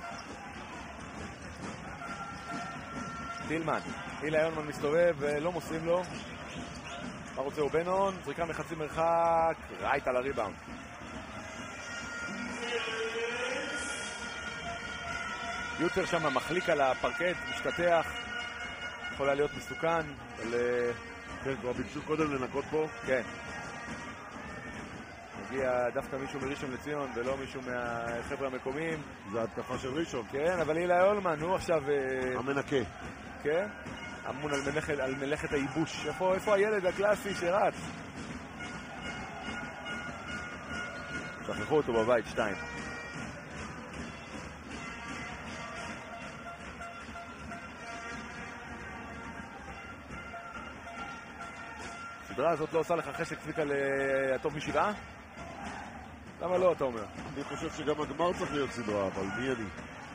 טילמן, אילי יונמן מסתובב ולא מוסרים לו. מה רוצה הוא בנון? זריקה מחצי מרחק, רייט על הריבאונד. יוטר שם מחליק על הפרקט, משתתח, יכול להיות מסוכן, אבל... כן, כבר ביקשו קודם לנקות פה. כן. מגיע דווקא מישהו מראשון לציון ולא מישהו מהחבר'ה המקומיים. זה התקפה של ראשון. כן, אבל אילי אולמן הוא עכשיו... המנקה. כן, אמון על מלאכת, על מלאכת הייבוש. איפה, איפה הילד הקלאסי שרץ? שכחו אותו בבית, שתיים. הסדרה הזאת לא עושה לך חשק צביקה לטוב משבעה? למה לא, אתה אומר? אני חושב שגם הגמר צריך להיות סדרה, אבל מי אני?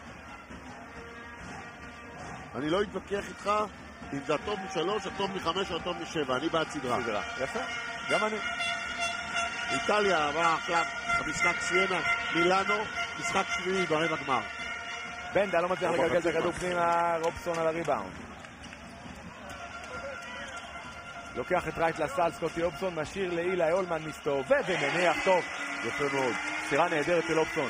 אני לא אתווכח איתך אם זה הטוב משלוש, הטוב מחמש או הטוב משבע. אני בעד סדרה. סדרה. יפה, גם אני. איטליה עברה עכשיו המשחק סיינה, מילאנו, משחק שביעי ברבע גמר. בנדה לא מצליח לגלגל את הכדור פנימה, רובסון על הריבאונד. לוקח את רייט לסל, סקוטי אופסון, משאיר לאילי אולמן, מסתובב ומניח טוב. יפה מאוד. סירה נהדרת של אופסון.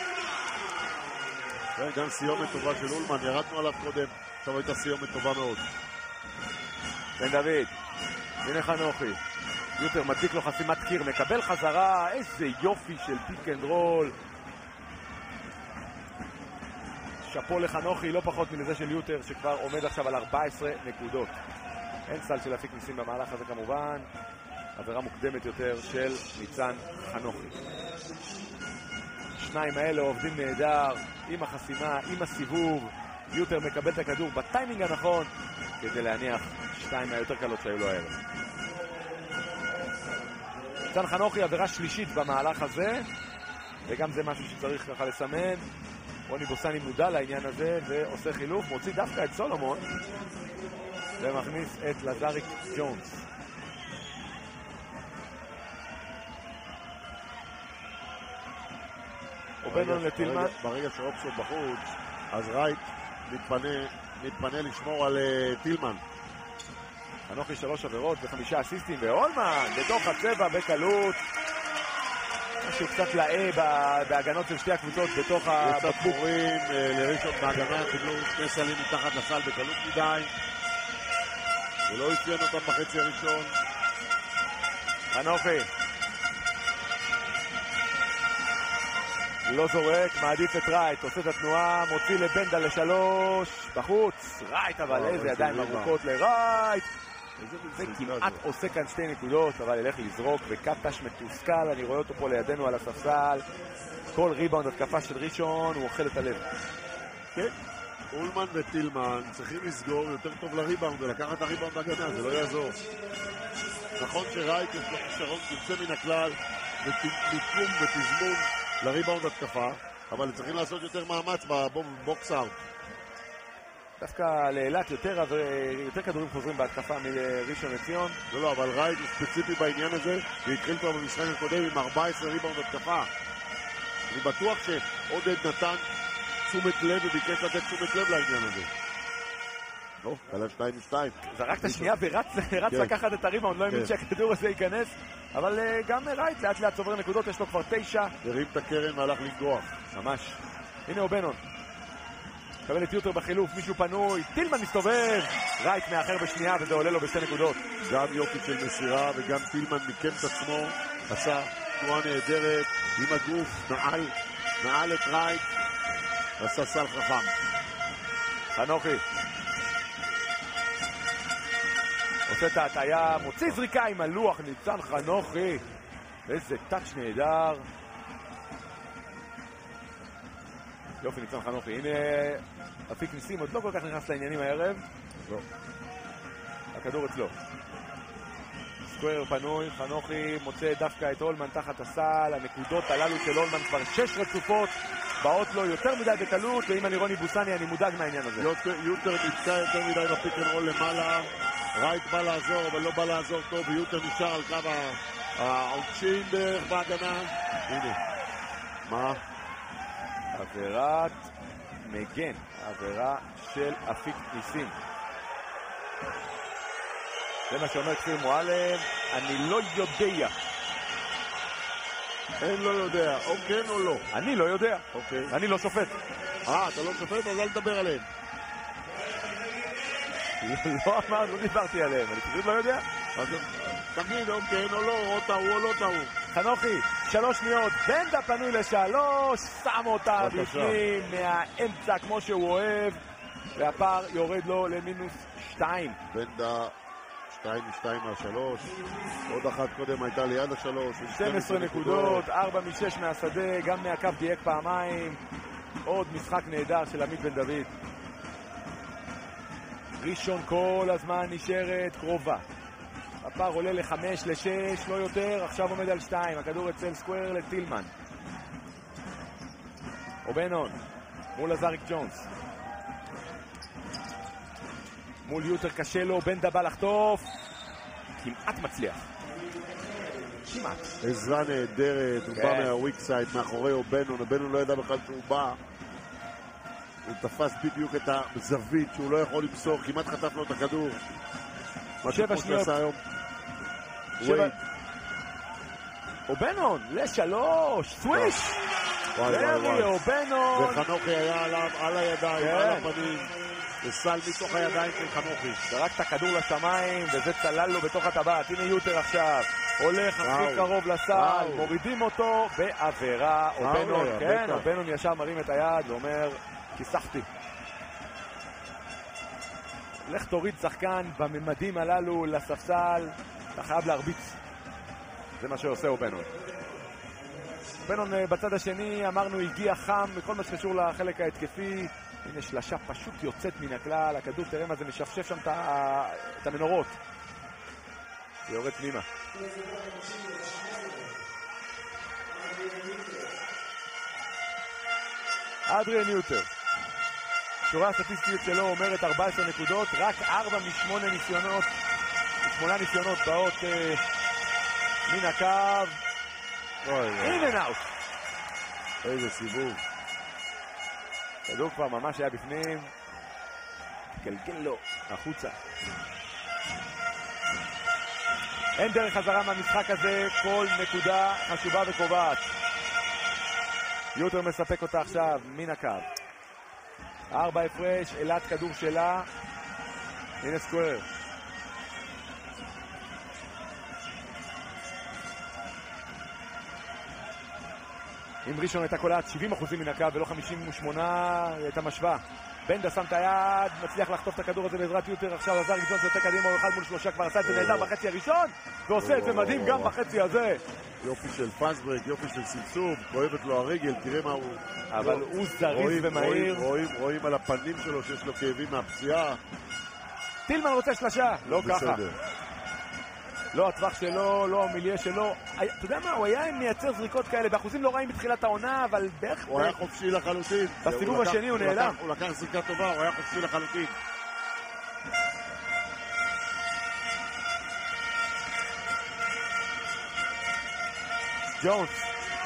גם סיומת טובה של אולמן, ירדנו עליו קודם, עכשיו הייתה סיומת טובה מאוד. בן דוד, הנה חנוכי. יוטר מדליק לו חסימת קיר, מקבל חזרה, איזה יופי של פיק אנד רול. שפו לחנוכי, לא פחות מלזה של יוטר, שכבר עומד עכשיו על ארבע עשרה נקודות. אין סל של אפיק ניסים במהלך הזה כמובן. עבירה מוקדמת יותר של ניצן חנוכי. שניים האלה עובדים נהדר, עם החסימה, עם הסיבוב. יוטר מקבל את הכדור בטיימינג הנכון כדי להניח שתיים מהיותר קלות שהיו לו הערב. ניצן חנוכי עבירה שלישית במהלך הזה, וגם זה משהו שצריך ככה לסמן. רוני בוסני מודע לעניין הזה ועושה חילוף, מוציא דווקא את סולומון ומכניס את לזריק ג'ונס. אובנון לטילמן. ברגע שאופסון בחוץ, אז רייט מתפנה, מתפנה לשמור על uh, טילמן. חנוכי שלוש עבירות וחמישה אסיסטים, ואולמן בתוך הצבע בקלות. משהו קצת לאה בהגנות של שתי הקבוצות בתוך הבקבוק. קצת מורים uh, לראשון בהגנה, קיבלו שני סלים מתחת לסל בקלות מדי. ולא הציין אותם בחצי הראשון. חנוכי. לא זורק, מעדיף את רייט, עושה את התנועה, מוציא לבנדה לשלוש, בחוץ, רייט, אבל איזה ידיים ארוכות לרייט. זה כמעט עושה כאן שתי נקודות, אבל ילך לזרוק, וקטש מתוסכל, אני רואה אותו פה לידינו על הספסל. כל ריבאונד התקפה של ראשון, הוא אוכל את הלב. כן, אולמן וטילמן צריכים לסגור יותר טוב לריבאונד, ולקחת את הריבאונד בהגנה, זה לא יעזור. נכון שרייט יש לו כישרון יוצא מן הכלל, ומיקום ותזמון לריבאונד התקפה, אבל צריכים לעשות יותר מאמץ בבוקס אאוט. דווקא לאילת יותר, יותר כדורים חוזרים בהתקפה מראשון לציון. לא, לא, אבל רייט הוא ספציפי בעניין הזה, והתחיל כבר במשחק הקודם עם ארבע עשרה ריבאונד התקפה. אני בטוח שעודד נתן תשומת לב וביקש לתת תשומת לב לעניין הזה. לא, קלה שתיים משתיים. זרק את השנייה ורץ לקחת את הריבאונד, לא האמין שהכדור הזה ייכנס, אבל גם רייט לאט לאט צובר נקודות, יש לו כבר תשע. הרים את הקרן והלך לגרוח. ממש. הנה אובנון. קבל את יוטר בחילוף, מישהו פנוי, טילמן מסתובב, רייט מאחר בשנייה וזה עולה לו בשתי נקודות. גם יופי של מסירה וגם טילמן מיקם את עצמו, עשה תנועה נהדרת, עם הגוף, נעל, נעל את רייט, עשה סל חכם. חנוכי. עושה את ההטעיה, מוציא זריקה עם הלוח, ניצן חנוכי. איזה טאץ' נהדר. יופי, ניצן חנוכי. הנה, אפיק ניסים עוד לא כל כך נכנס לעניינים הערב. לא. הכדור אצלו. סקוואר פנוי, חנוכי מוצא דווקא את אולמן תחת הסל. הנקודות הללו של אולמן כבר שש רצופות. באות לו יותר מדי בקלות, ואם אני רוני בוסני אני מודאג מהעניין הזה. יוטר נתקע יותר מדי בפיק אנד רול למעלה. רייט בא לעזור, אבל לא בא לעזור טוב, ויוטר נשאר על קו העונשין בערך בהגנה. הנה. מה? עבירת מגן, עבירה של אפיק ניסים. זה מה שאומר כפיר מועלם, אני לא יודע. אין לא יודע, או כן או לא? אני לא יודע. אוקיי. אני לא שופט. אה, אתה לא שופט? אז אל תדבר עליהם. לא אמר, לא דיברתי עליהם, אני פשוט לא יודע. תגיד, או כן או לא, או טעו או לא טעו. חנוכי, שלוש שניות, בנדה פנוי לשלוש, שם אותה בפנים מהאמצע כמו שהוא אוהב, והפער יורד לו למינוס שתיים. בנדה שתיים משתיים מהשלוש, עוד אחת קודם הייתה ליד השלוש. שתים עשרה נקודות, ארבע משש מהשדה, גם מהקו דייק פעמיים. עוד משחק נהדר של עמית בן דוד. ראשון כל הזמן נשארת קרובה. הפער עולה לחמש, לשש, לא יותר, עכשיו עומד על שתיים. הכדור אצל סקוואר לטילמן. אובנון, מול הזריק ג'ונס. מול יוטר קשה לו, בנדה בא לחטוף. כמעט מצליח. כמעט. עזרה נהדרת, הוא בא מהוויק סייד, מאחורי אובנון. אובנון לא ידע בכלל שהוא בא. הוא תפס בדיוק את הזווית שהוא לא יכול למסור, כמעט חטף לו את הכדור. שבע שניות. שבע... אובנון, לשלוש, סוויש! ורי אובנון! וחנוכי היה עליו, על הידיים, כן. על הפנים. וסל מתוך הידיים של חנוכי. זרק את הכדור לשמיים, וזה צלל לו בתוך הטבעת. הנה יוטר עכשיו. הולך הכי קרוב לסל, מורידים אותו בעבירה. אובנון, כן, אובנון ישר מרים את היד ואומר, כיסחתי. לך תוריד שחקן בממדים הללו לספסל, אתה חייב להרביץ. זה מה שעושה אובנון. אובנון בצד השני, אמרנו, הגיע חם בכל מה שקשור לחלק ההתקפי. הנה שלשה פשוט יוצאת מן הכלל, הכדור תראה מה זה משפשף שם את המנורות. זה יורד פנימה. אדריאן יוטר. שורה הסטטיסטית שלו אומרת ארבע עשרה נקודות, רק ארבע משמונה ניסיונות, שמונה ניסיונות באות אה, מן הקו. אין אנד אאוט. איזה סיבוב. כדור כבר ממש היה בפנים. גלגל לו, החוצה. אין דרך חזרה מהמשחק הזה, כל נקודה חשובה וקובעת. יוטר מספק אותה עכשיו מן הקו. ארבע הפרש, אלת כדור שלה. הנה סקוואר. אם ראשון הייתה קולעת שבעים אחוז מן הקו ולא חמישים ושמונה, הייתה משווה. בנדה שם את היד, מצליח לחטוף את הכדור הזה בעזרת יותר, עכשיו עזר ג'ונס יוצא קדימה, הוא אחד מול שלושה, כבר עשה את זה נהדר בחצי הראשון, ועושה את זה מדהים גם בחצי הזה. יופי של פסברג, יופי של סבסוב, כואבת לו הרגל, תראה מה הוא... אבל הוא זריז ומהיר. רואים על הפנים שלו שיש לו כאבים מהפציעה. טילמן רוצה שלשה, לא ככה. לא הטווח שלו, לא המיליה שלו. אתה יודע מה, הוא היה מייצר זריקות כאלה באחוזים לא רעים בתחילת העונה, אבל בערך... הוא היה חופשי לחלוטין. בסיבוב השני הוא נעלם. הוא לקח זריקה טובה, הוא היה חופשי לחלוטין. ג'ונס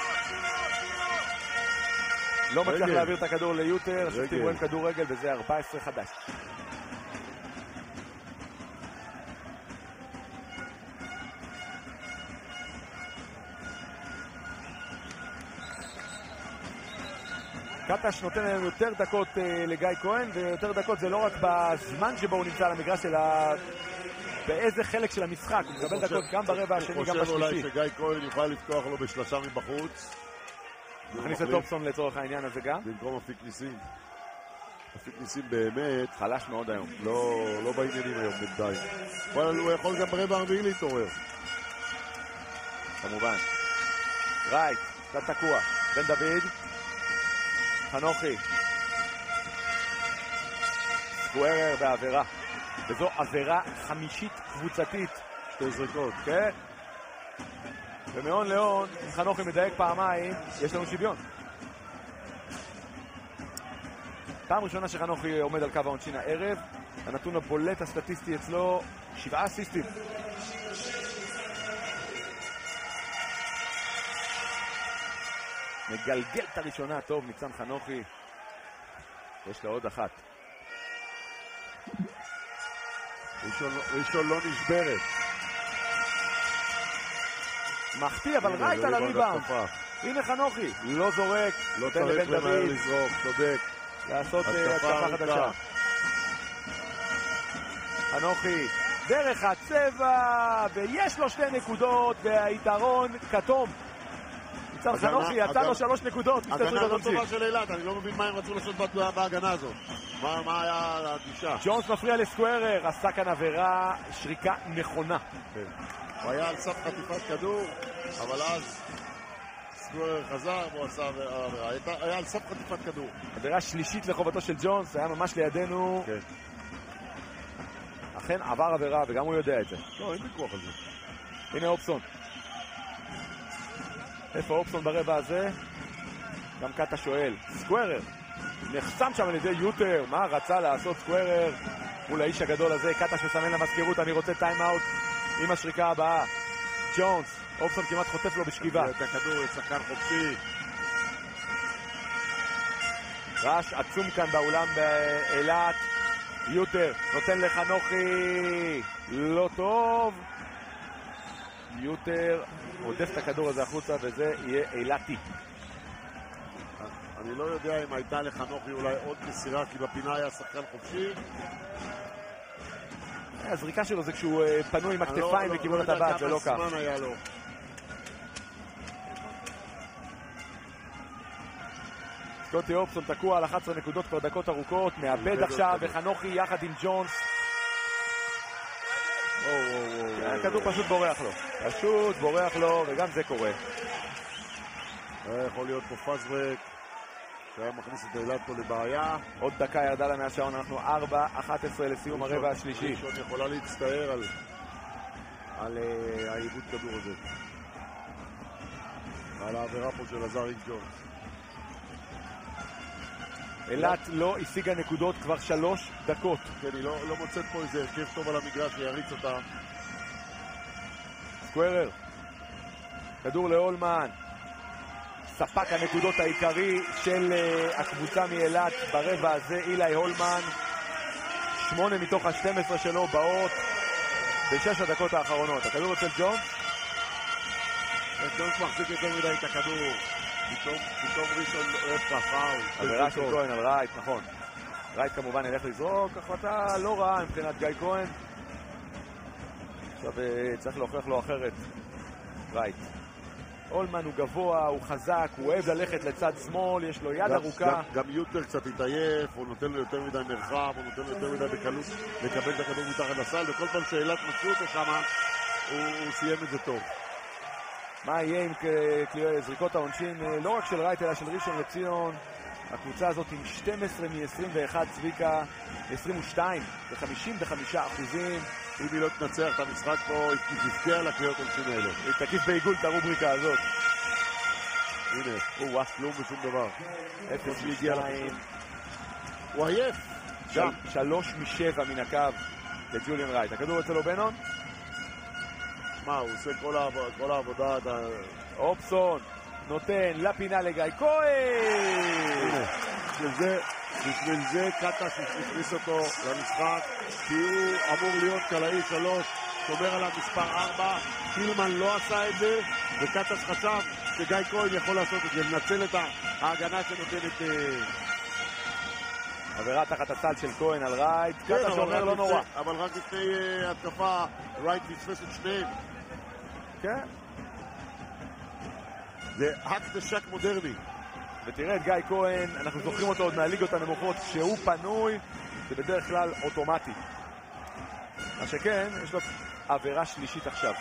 לא מצליח להעביר את הכדור ליוטר, שופטים רואים כדור רגל וזה ארבע עשרה חדש. קטש נותן לנו יותר דקות uh, לגיא כהן, ויותר דקות זה לא רק בזמן שבו הוא נמצא על המגרש, אלא באיזה חלק של המשחק. הוא מקבל דקות גם ברבע השני, גם בשלישי. הוא חושב אולי שגיא כהן יוכל לפתוח לו בשלושה מבחוץ. מכניס את טופסון לצורך העניין הזה גם. במקום אפיק ניסים. אפיק ניסים באמת חלש מאוד היום. לא, לא בעניינים היום בינתיים. אבל הוא יכול גם ברבע הרביעי להתעורר. כמובן. רייט, קצת תקוע. בן דוד. חנוכי. סקוארר בעבירה. וזו עבירה חמישית קבוצתית. שתי זריקות. כן. ומאון לאון, חנוכי מדייק פעמיים, יש לנו שוויון. פעם ראשונה שחנוכי עומד על קו העונשין הערב, הנתון הבולט הסטטיסטי אצלו, שבעה אסיסטים. מגלגל את הראשונה, טוב, ניצן חנוכי. יש לה עוד אחת. ראשון, ראשון לא נשברת. מחטיא, אבל רייט על הריבאונד. הנה חנוכי, לא זורק. לא צריך למהר לזרוק, צודק. לעשות התקפה חדשה. חנוכי, דרך הצבע, ויש לו שתי נקודות, והיתרון כתום. ניצן חנוכי, יצא לו שלוש נקודות. הגנה לא טובה של אילת, אני לא מבין מה הם רצו לעשות בהגנה הזאת. מה היה הגישה? ג'ונס מפריע לסקוארר, עשה כאן עבירה, שריקה נכונה. הוא היה על סף חטיפת כדור, אבל אז סקוארר חזר והוא עשה עבירה. היה על סף חטיפת כדור. עבירה שלישית לחובתו של ג'ונס, היה ממש לידינו. כן. אכן עבר עבירה, וגם הוא יודע את זה. לא, אין ויכוח על זה. הנה אופסון. איפה אופסון ברבע הזה? גם קטה שואל. סקוארר. נחסם שם על ידי יוטר. מה רצה לעשות סקוארר מול האיש הגדול הזה? קטה שמסמן למזכירות, אני רוצה טיימאוט עם השריקה הבאה. ג'ונס. אופסון כמעט חוטף לו בשכיבה. את הכדור, את שחקן חופשי. רעש עצום כאן באולם באילת. יוטר נותן לחנוכי. לא טוב. יוטר עודף את הכדור הזה החוצה, וזה יהיה אילתי. אני לא יודע אם הייתה לחנוכי אולי עוד מסירה, כי בפינה היה שחקן חופשי. הזריקה שלו זה כשהוא פנוי עם הכתפיים לכיוון הטבעת, זה לא כך. כמה זמן היה לו. סקוטי אופסון תקוע על אחת עשרה נקודות כבר דקות ארוכות, מאבד עכשיו, וחנוכי יחד עם ג'ונס. הכדור פשוט בורח לו. פשוט בורח לו, וגם זה קורה. יכול להיות פה פסברק, שהיה מכניס את אילת פה לבעיה. עוד דקה ירדה לה מהשעון, אנחנו ארבע אחת עשרה לסיום הרבע השלישי. ראשון יכולה להצטער על על העיבוד כדור הזה. על העבירה פה של עזריק ג'ונס. אילת לא השיגה נקודות כבר שלוש דקות. כן, היא לא, לא מוצאת פה איזה הרכב טוב על המגרש שיריץ אותה. סקוארר. כדור לאולמן. ספק הנקודות העיקרי של uh, הקבוצה מאילת ברבע הזה, אילי הולמן. שמונה מתוך ה-שתים עשרה שלו באות בשש הדקות האחרונות. הכדור אצל ג'ונס. ג'ונס מחזיק יותר מדי את הכדור. פתאום, פתאום ראשון רפא, פאול. עבירה של כהן על רייט, נכון. רייט כמובן ילך לזרוק, החלטה לא רעה מבחינת גיא כהן. עכשיו צריך להוכיח לו אחרת. רייט. אולמן הוא גבוה, הוא חזק, הוא אוהב ללכת לצד שמאל, יש לו יד גם, ארוכה. גם, גם יוטר קצת התעייף, הוא נותן לו יותר מדי מרחב, הוא נותן לו יותר מדי בקלות לקבל את הכדור מתחת לסל, וכל פעם שאילת מצאו אותו שמה, הוא, הוא סיים את זה טוב. מה יהיה עם זריקות העונשין, לא רק של רייט, אלא של ראשון לציון? הקבוצה הזאת עם שתים עשרה מ-עשרים ואחת, צביקה עשרים ושתיים, ב-חמישים וחמישה אחוזים. אם היא לא תנצח את המשחק פה, היא תזכה על הקריאות עונשין האלה. היא תקיף בעיגול את הרובריקה הזאת. הנה, הוא וואס, כלום ושום דבר. אפס משתיים. הוא עייף. של, שלוש משבע מן הקו לג'וליאן רייט. הכדור אצל אובנון? מה, הוא עושה כל, העב... כל העבודה. דה... אופסון נותן לפינה לגיא כהן. הנה, בשביל זה, בשביל זה קטש הכניס אותו למשחק, כי הוא אמור להיות קלעי שלוש, שומר עליו מספר ארבע. קילמן לא עשה את זה, וקטש חשב שגיא כהן יכול לעשות את זה, לנצל את ההגנה שנותנת... עבירה תחת הסל של כהן על רייט. כן, קטש אומר לא נורא. אבל רק לפני uh, התקפה, רייט פספס את שניהם. כן. זה האק דשק מודרני. ותראה את גיא כהן, אנחנו זוכרים אותו עוד מהליגות הנמוכות, שהוא פנוי, זה בדרך כלל אוטומטי. מה שכן, יש לו עבירה שלישית עכשיו.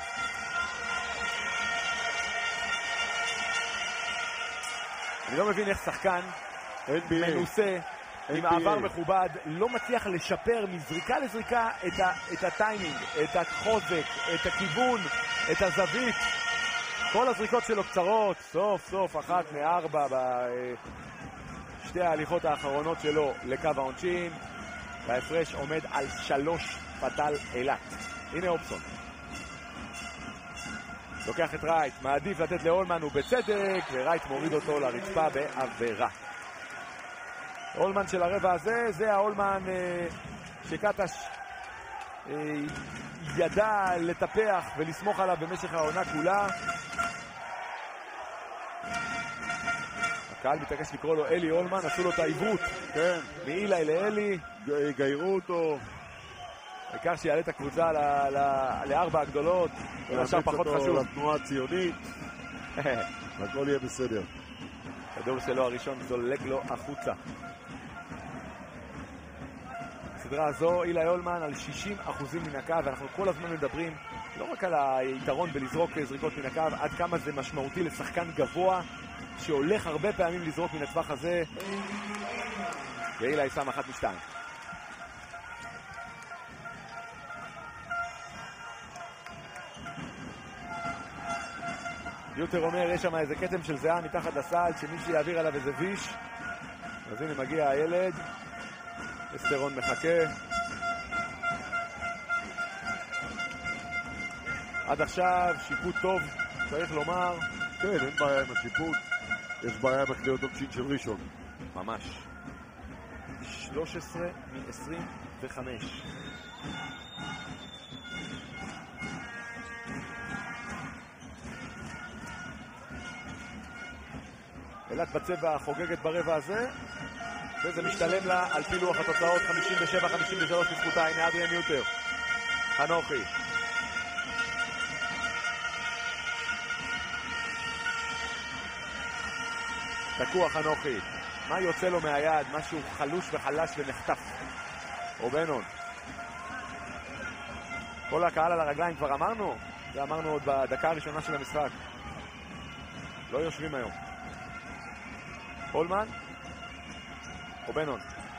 אני לא מבין איך שחקן מנוסה, עם העבר מכובד, לא מצליח לשפר מזריקה לזריקה את, ה, את הטיימינג, את החוזק, את הכיוון, את הזווית. כל הזריקות שלו קצרות, סוף סוף אחת מארבע בשתי ההליכות האחרונות שלו לקו העונשין, וההפרש עומד על שלוש פתל אילת. הנה אופסון. לוקח את רייט, מעדיף לתת לאולמן ובצדק, ורייט מוריד אותו לרצפה בעבירה. אולמן של הרבע הזה, זה האולמן אה, שקטש אה, ידע לטפח ולסמוך עליו במשך העונה כולה. הקהל מתעקש לקרוא לו אלי אולמן, עשו לו את העיוות, כן, מאילי לאלי, גיירו אותו, העיקר שיעלה את הקבוצה ל- ל- לארבע הגדולות, ולשאר פחות חשוב. לתנועה הציונית, הכל יהיה בסדר. כדור שלו הראשון זולג לו החוצה. בסדרה הזו אילי אולמן על שישים אחוזים מן הקו, ואנחנו כל הזמן מדברים לא רק על היתרון בלזרוק זריקות מן הקו, עד כמה זה משמעותי לשחקן גבוה שהולך הרבה פעמים לזרוק מן הטווח הזה. ואילי שם אחת משתיים. יוטר אומר, יש שם איזה קטם של זהה מתחת לסל, שמישהו יעביר עליו איזה ויש. אז הנה מגיע הילד, אסטרון מחכה. עד עכשיו שיפוט טוב, צריך לומר. כן, אין בעיה עם השיפוט, יש בעיה בקליעות עונשין של ראשון. ממש. שלוש עשרה מ-עשרים וחמש. אילת בצבע חוגגת ברבע הזה, וזה משתלם לה על פי לוח התוצאות. חמישים ושבע חמישים ושלוש לזכותה. הנה אדריאן יוטר, חנוכי, תקוע חנוכי, מה יוצא לו מהיד? משהו חלוש וחלש ונחטף. אובנון, כל הקהל על הרגליים, כבר אמרנו, זה אמרנו עוד בדקה הראשונה של המשחק, לא יושבים היום. אולמן, אובנון,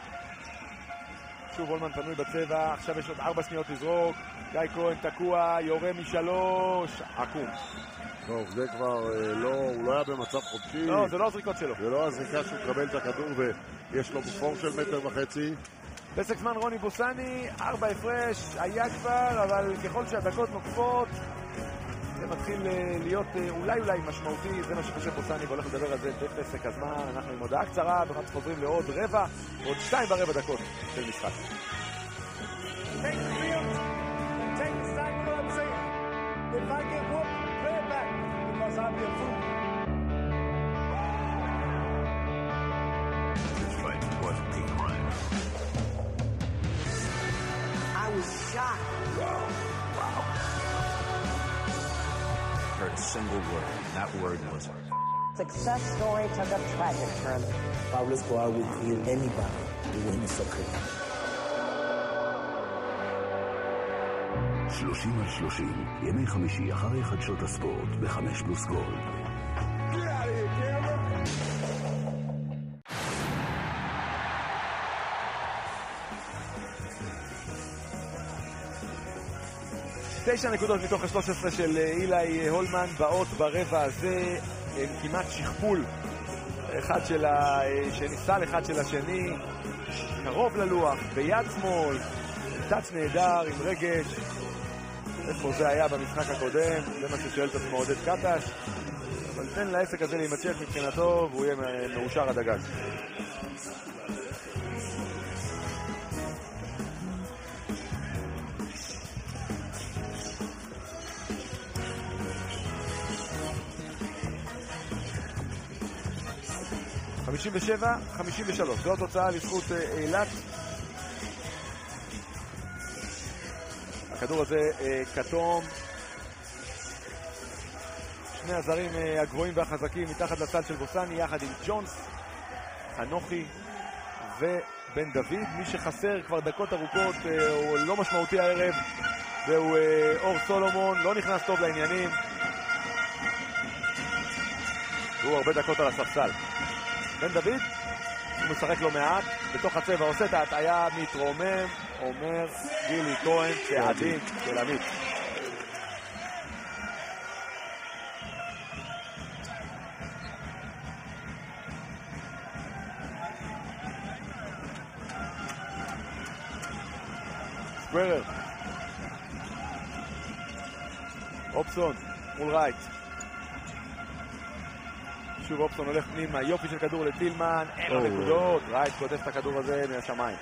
שוב אולמן פנוי בצבע, עכשיו יש עוד ארבע שניות לזרוק. גיא כהן תקוע, יורה משלוש, עקום. טוב, זה כבר אה, לא, הוא לא היה במצב חופשי. לא, זה לא הזריקות שלו. זה לא הזריקה שהוא קבל את הכדור ויש לו בפור של מטר וחצי. פסק זמן רוני בוסני, ארבע הפרש, היה כבר, אבל ככל שהדקות נוקפות, זה מתחיל להיות אולי אולי משמעותי. זה מה שחושב בוסני והולך לדבר על זה בפסק הזמן. אנחנו עם הודעה קצרה, ואנחנו חוזרים לעוד רבע, עוד שתיים ברבע דקות של משחק. If I get whooped, play it back, because I'll be a fool. This fight was a crime. I was shocked. Wow. Wow. Hurt a single word. That word was Success story took a tragic turn. Pablo Escobar would kill anybody to win a soccer game. שלושים על שלושים, ימי חמישי אחרי חדשות הספורט בחמש פלוס גולד. תשע נקודות מתוך ה-שלוש עשרה של אילי הולמן באות ברבע הזה, הם כמעט שכפול, אחד של שניסה אחד של השני, קרוב ללוח, ביד שמאל, טאץ' נהדר עם רגש. איפה זה היה במשחק הקודם? זה מה ששואל את עצמו עודד קטש, אבל תן לעסק הזה להימשך מבחינתו והוא יהיה מאושר עד הגג. חמישים ושבע חמישים ושלוש, זו התוצאה לזכות אילת. הכדור הזה כתום, שני הזרים הגבוהים והחזקים מתחת לצד של בוסני יחד עם ג'ונס, אנוכי ובן דוד. מי שחסר כבר דקות ארוכות, הוא לא משמעותי הערב, והוא אור סולומון, לא נכנס טוב לעניינים, הוא הרבה דקות על הספסל. בן דוד, הוא משחק לו מעט, בתוך הצבע עושה את ההטעיה, מתרומם, אומר גילי כהן, צעדים של עמית. סקוורר. אופסון, מול רייט. שוב אופסון הולך פנימה, יופי של כדור לטילמן, אין לו נקודות, רייט קודף את הכדור הזה מהשמיים.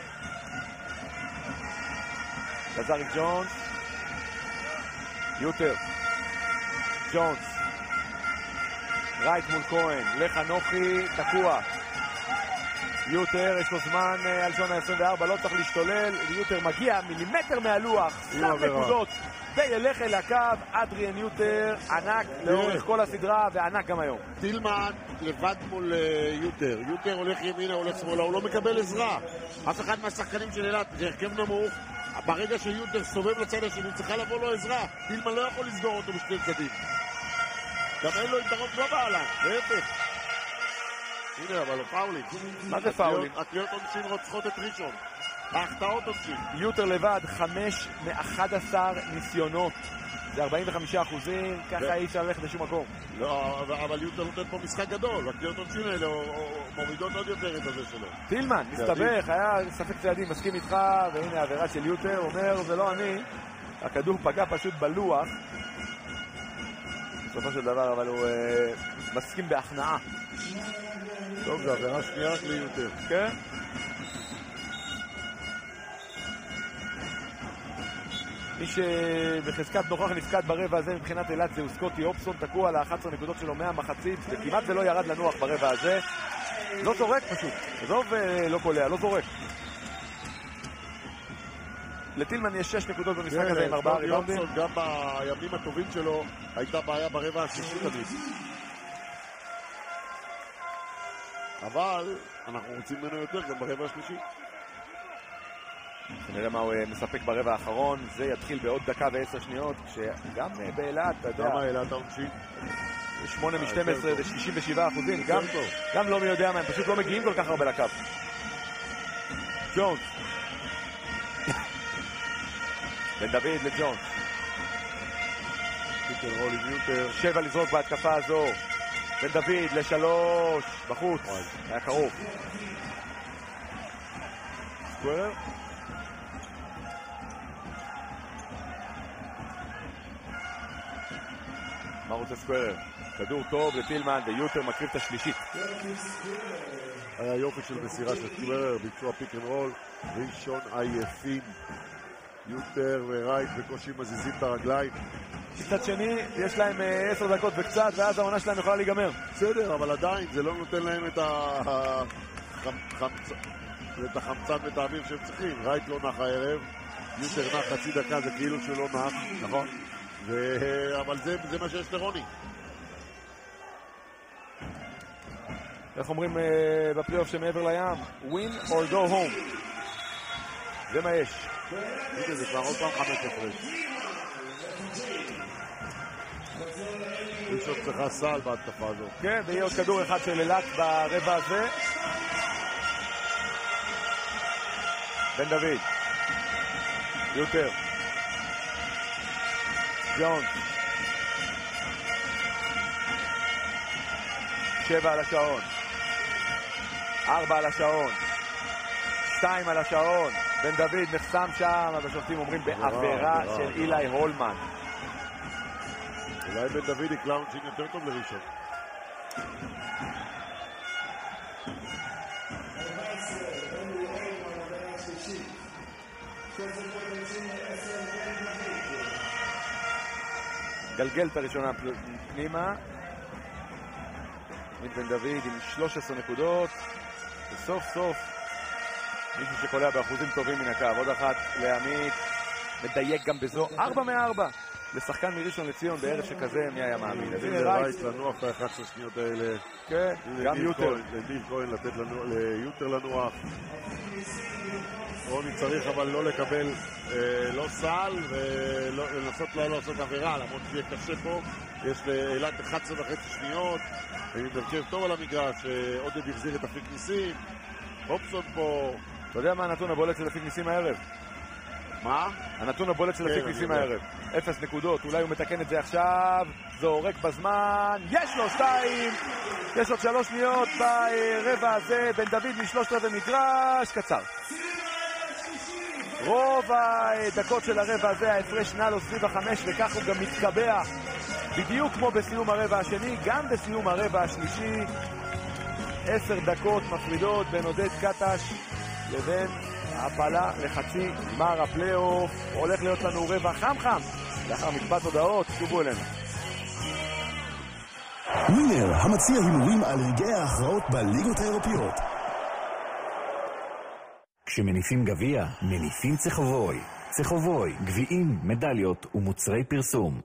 לזריק ג'ונס, יוטר, ג'ונס, רייט מול כהן, לך נוחי, תקוע. יוטר, יש לו זמן על שון ה-עשרים וארבע, לא צריך להשתולל, יוטר מגיע מילימטר מהלוח, שם נקודות, וילך אל הקו. אדריאן יוטר, ענק לאורך כל הסדרה, וענק גם היום. טילמן לבד מול יוטר, יוטר הולך ימינה, הולך שמאלה, הוא לא מקבל עזרה. אף אחד מהשחקנים של אילת, זה הרכב נמוך, ברגע שיוטר סובב לצד השני, צריכה לבוא לו עזרה. טילמן לא יכול לסגור אותו בשני צדדים. גם אין לו יתרון לא בעלה, להפך. הנה, אבל לא פאולים. מה זה פאולים? הקריאות עונשין רוצחות את ראשון. ההחטאות עונשין. יוטר לבד, חמש מאחד עשר ניסיונות. זה ארבעים וחמישה אחוזים, ככה אי אפשר ללכת לשום מקום. לא, אבל יוטר נותן פה משחק גדול. הקריאות עונשין האלה מורידות עוד יותר את הזה שלו. טילמן, מסתבך, היה ספק צעדים, מסכים איתך, והנה העבירה של יוטר, אומר, זה לא אני. הכדור פגע פשוט בלוח. בסופו של דבר, אבל הוא מסכים בהכנעה. טוב, זה עבירה שנייה רק ליותר. כן? מי שבחזקת נוכח נפקד ברבע הזה מבחינת אילת זה סקוטי אופסון, תקוע ל-אחת עשרה נקודות שלו מהמחצית, וכמעט ולא ירד לנוח ברבע הזה. לא זורק פשוט, עזוב לא קולע, לא זורק. לטילמן יש שש נקודות במשחק הזה עם ארבעה ריבאונדים. גם בימים הטובים שלו הייתה בעיה ברבע השישי תמיד. אבל אנחנו רוצים ממנו יותר גם ברבע השלישי. נראה מה הוא מספק ברבע האחרון, זה יתחיל בעוד דקה ועשר שניות, כשגם באילת, אתה יודע... למה אילת העונשין? שמונה משתים עשרה זה שישים ושבעה אחוזים, גם לא מי יודע מה, הם פשוט לא מגיעים כל כך הרבה לקו. ג'ונס. בן דוד לג'ונס. פיטר רול עם יוטר. שבע לזרוק בהתקפה הזו. בן דוד לשלוש, בחוץ, היה קרוב. סקוורר. מה רוצה סקוורר? כדור טוב לטילמן ויוטר מקריב את השלישית. היה יופי של מסירה של סקוורר, ביצוע פיק אנד רול, ראשון עייפים. יוטר ורייט בקושי מזיזים את הרגליים. מצד שני, יש להם עשר דקות וקצת, ואז העונה שלהם יכולה להיגמר. בסדר, אבל עדיין זה לא נותן להם את החמצן ואת האוויר שהם צריכים. רייט לא נח הערב, יוטר נח חצי דקה, זה כאילו שהוא לא נח, נכון? ו... אבל זה, זה מה שיש לרוני. איך אומרים uh, בפלייאוף שמעבר לים? win or go home. זה מה יש. הנה, זה כבר עוד פעם חמש הפרש. ראשון צריכה סל בהתקפה הזו. כן, ויהיה עוד כדור אחד של אילת ברבע הזה. בן דוד. יותר. ג'ונס. שבע על השעון. ארבע על השעון. שתיים על השעון. בן דוד נחסם שם, אבל השופטים אומרים בעבירה של אילי הולמן. אולי בן דוד יקלע עונשין יותר טוב לראשון. גלגל את הראשונה פנימה. עמית בן דוד עם שלוש עשרה נקודות. וסוף סוף מישהו שקולע באחוזים טובים מן הקו. עוד אחת לעמית. מדייק גם בזו. ארבע מארבע. לשחקן מראשון לציון בערב שכזה, מי היה מאמין? אז הנה רייט. לנוח את ה-אחת עשרה שניות האלה. כן, גם יוטר. לניב כהן לתת ליוטר לנוח. רוני צריך אבל לא לקבל לא סל ולנסות לא לעשות עבירה, למרות שיהיה קשה פה. יש לאילת אחת עשרה וחצי שניות. עם הרכב טוב על המגרש, עודד החזיר את אפיק ניסים. הופסון פה. אתה יודע מה הנתון הבולט של אפיק ניסים הערב? מה? הנתון הבולט של אפיק ניסים הערב. אפס נקודות, אולי הוא מתקן את זה עכשיו. זה עורק בזמן. יש לו שתיים. יש עוד שלוש שניות ברבע הזה. בן דוד משלושת רבעי מגרש. קצר. רוב הדקות של הרבע הזה, ההפרש נע לו סביב החמש, וכך הוא גם מתקבע. בדיוק כמו בסיום הרבע השני, גם בסיום הרבע השלישי. עשר דקות מפרידות בין עודד קטש לבין הפעלה לחצי גמר הפלייאוף. הולך להיות לנו רבע חם חם. לאחר משפט הודעות, שובו אלינו. ווינר, המציע הימורים על רגעי ההכרעות בליגות האירופיות. כשמניפים גביע, מניפים צחובוי. צחובוי, גביעים, מדליות ומוצרי פרסום.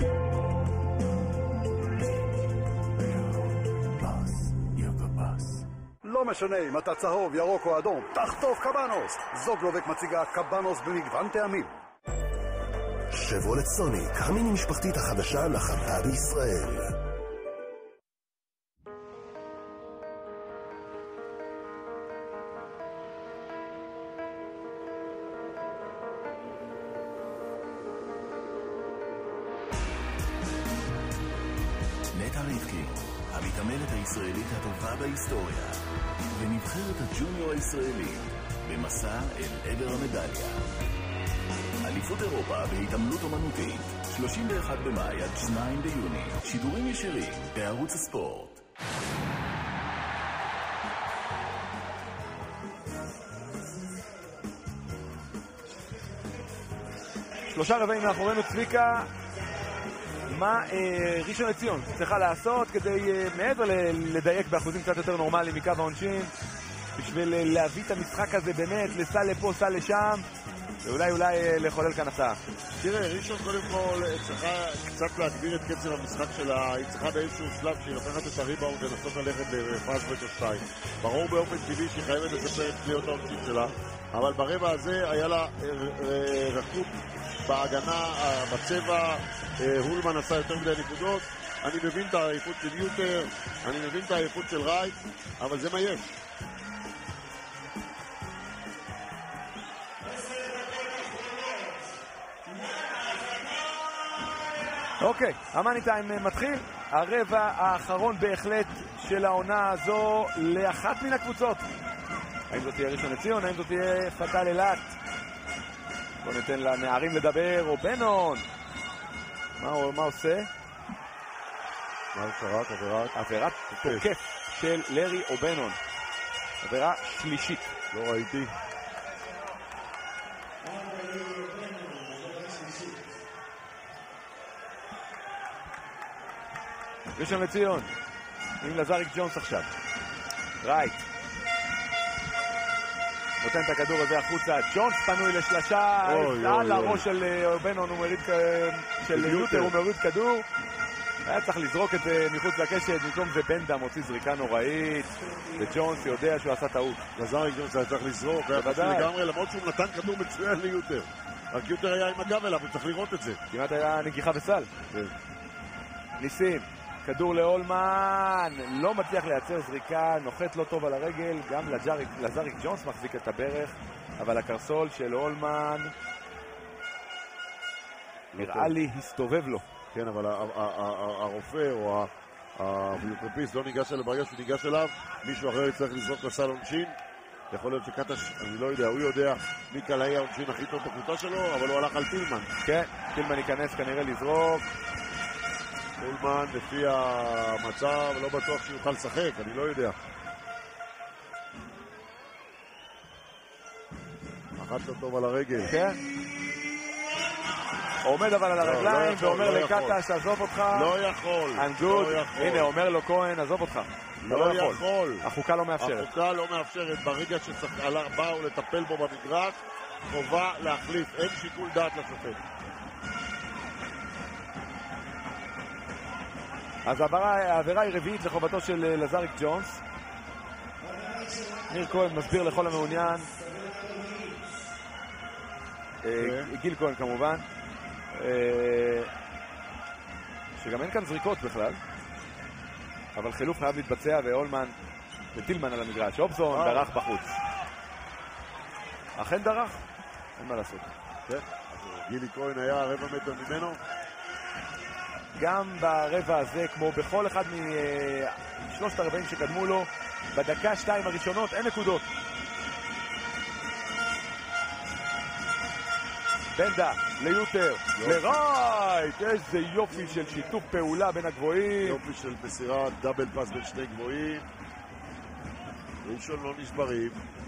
לא משנה אם אתה צהוב, ירוק או אדום, תחטוף קבנוס. זוגלובק מציגה קבנוס במגוון טעמים. שברולט סוניק, המיני משפחתית החדשה נחתה בישראל. נטע רבקין, המתאמנת הישראלית הטובה בהיסטוריה, ונבחרת הג'וניור הישראלי במסע אל עבר המדליה. אליפות אירופה בהתעמלות אומנותית, שלושים ואחד במאי עד שניים ביוני, שידורים ישירים בערוץ הספורט. שלושה רבעים מאחורינו, צביקה. מה אה, ראשון לציון צריכה לעשות כדי אה, מעבר ל- לדייק באחוזים קצת יותר נורמליים מקו העונשין, בשביל אה, להביא את המשחק הזה באמת לסל לפה, סל לשם, ואולי אולי אה, לחולל כאן הצעה? תראה, ראשון קודם כל צריכה קצת להגביר את קצב המשחק שלה. היא צריכה באיזשהו שלב שהיא לוקחת את הריבאונד ולנסות ללכת לפאז' בית או שתיים. ברור באופן טבעי שהיא חייבת לשפר את פניות העונשין שלה, אבל ברבע הזה היה לה רקוב בהגנה, בצבע. הולמן עשה יותר מדי נקודות. אני מבין את העייפות של יוטר, אני מבין את העייפות של רייט, אבל זה מה יש. אוקיי, המאני טיים מתחיל. הרבע האחרון בהחלט של העונה הזו לאחת מן הקבוצות. האם זאת תהיה ראשון לציון, האם זאת תהיה פתל אילת? בוא ניתן לנערים לדבר. או בנון, מה, מה עושה? מה עבירת? עבירת? עבירת תוקף של לרי או בנון. עבירה שלישית. לא ראיתי. ראשון לציון עם לזריק ג'ונס עכשיו. רייט נותן את הכדור הזה החוצה, ג'ונס פנוי לשלשה, על הראש של בנון הוא מוריד, של יוטר הוא מוריד כדור, היה צריך לזרוק את זה מחוץ לקשת, במקום זה בנדה מוציא זריקה נוראית, וג'ונס יודע שהוא עשה טעות. לזריק ג'ונס היה צריך לזרוק, היה חושב לגמרי, למרות שהוא נתן כדור מצוין ליוטר. רק יוטר היה עם הגב אליו, הוא צריך לראות את זה. כמעט היה נגיחה וסל. ניסים, כדור לאולמן, לא מצליח לייצר זריקה, נוחת לא טוב על הרגל, גם לזריק ג'ונס מחזיק את הברך, אבל הקרסול של אולמן נראה לי הסתובב לו. כן, אבל הרופא או הביוקרפיסט לא ניגש אליו, ברגע שהוא ניגש אליו, מישהו אחר יצטרך לזרוק לסל עונשין. יכול להיות שקטש, אני לא יודע, הוא יודע מי קלעי העונשין הכי טוב בקבוצה שלו, אבל הוא הלך על טילמן. כן, טילמן ייכנס כנראה לזרוק. טילמן לפי המצב, לא בטוח שיוכל לשחק, אני לא יודע. אחת לא טוב על הרגל. כן. עומד אבל על הרגליים ואומר לקטש, עזוב אותך. לא יכול. הנה, אומר לו כהן, עזוב אותך. לא יכול. החוקה לא מאפשרת. החוקה לא מאפשרת. ברגע שבאו לטפל בו במגרש, חובה להחליף. אין שיקול דעת לשופט. אז העבירה היא רביעית לחובתו של לזריק ג'ונס. ניר כהן מסביר לכל המעוניין. גיל כהן כמובן. שגם אין כאן זריקות בכלל. אבל חילוף חייב להתבצע ואולמן וטילמן על המגרש. אובזון דרך בחוץ. אכן דרך? אין מה לעשות. גילי כהן היה רבע מטר ממנו. גם ברבע הזה, כמו בכל אחד משלושת הרבעים שקדמו לו, בדקה שתיים הראשונות אין נקודות. בנדה, ליוטר, לרייט, איזה יופי של שיתוף פעולה בין הגבוהים. יופי של מסירה, דאבל פס בין שני גבוהים. ראשון לא נשברים.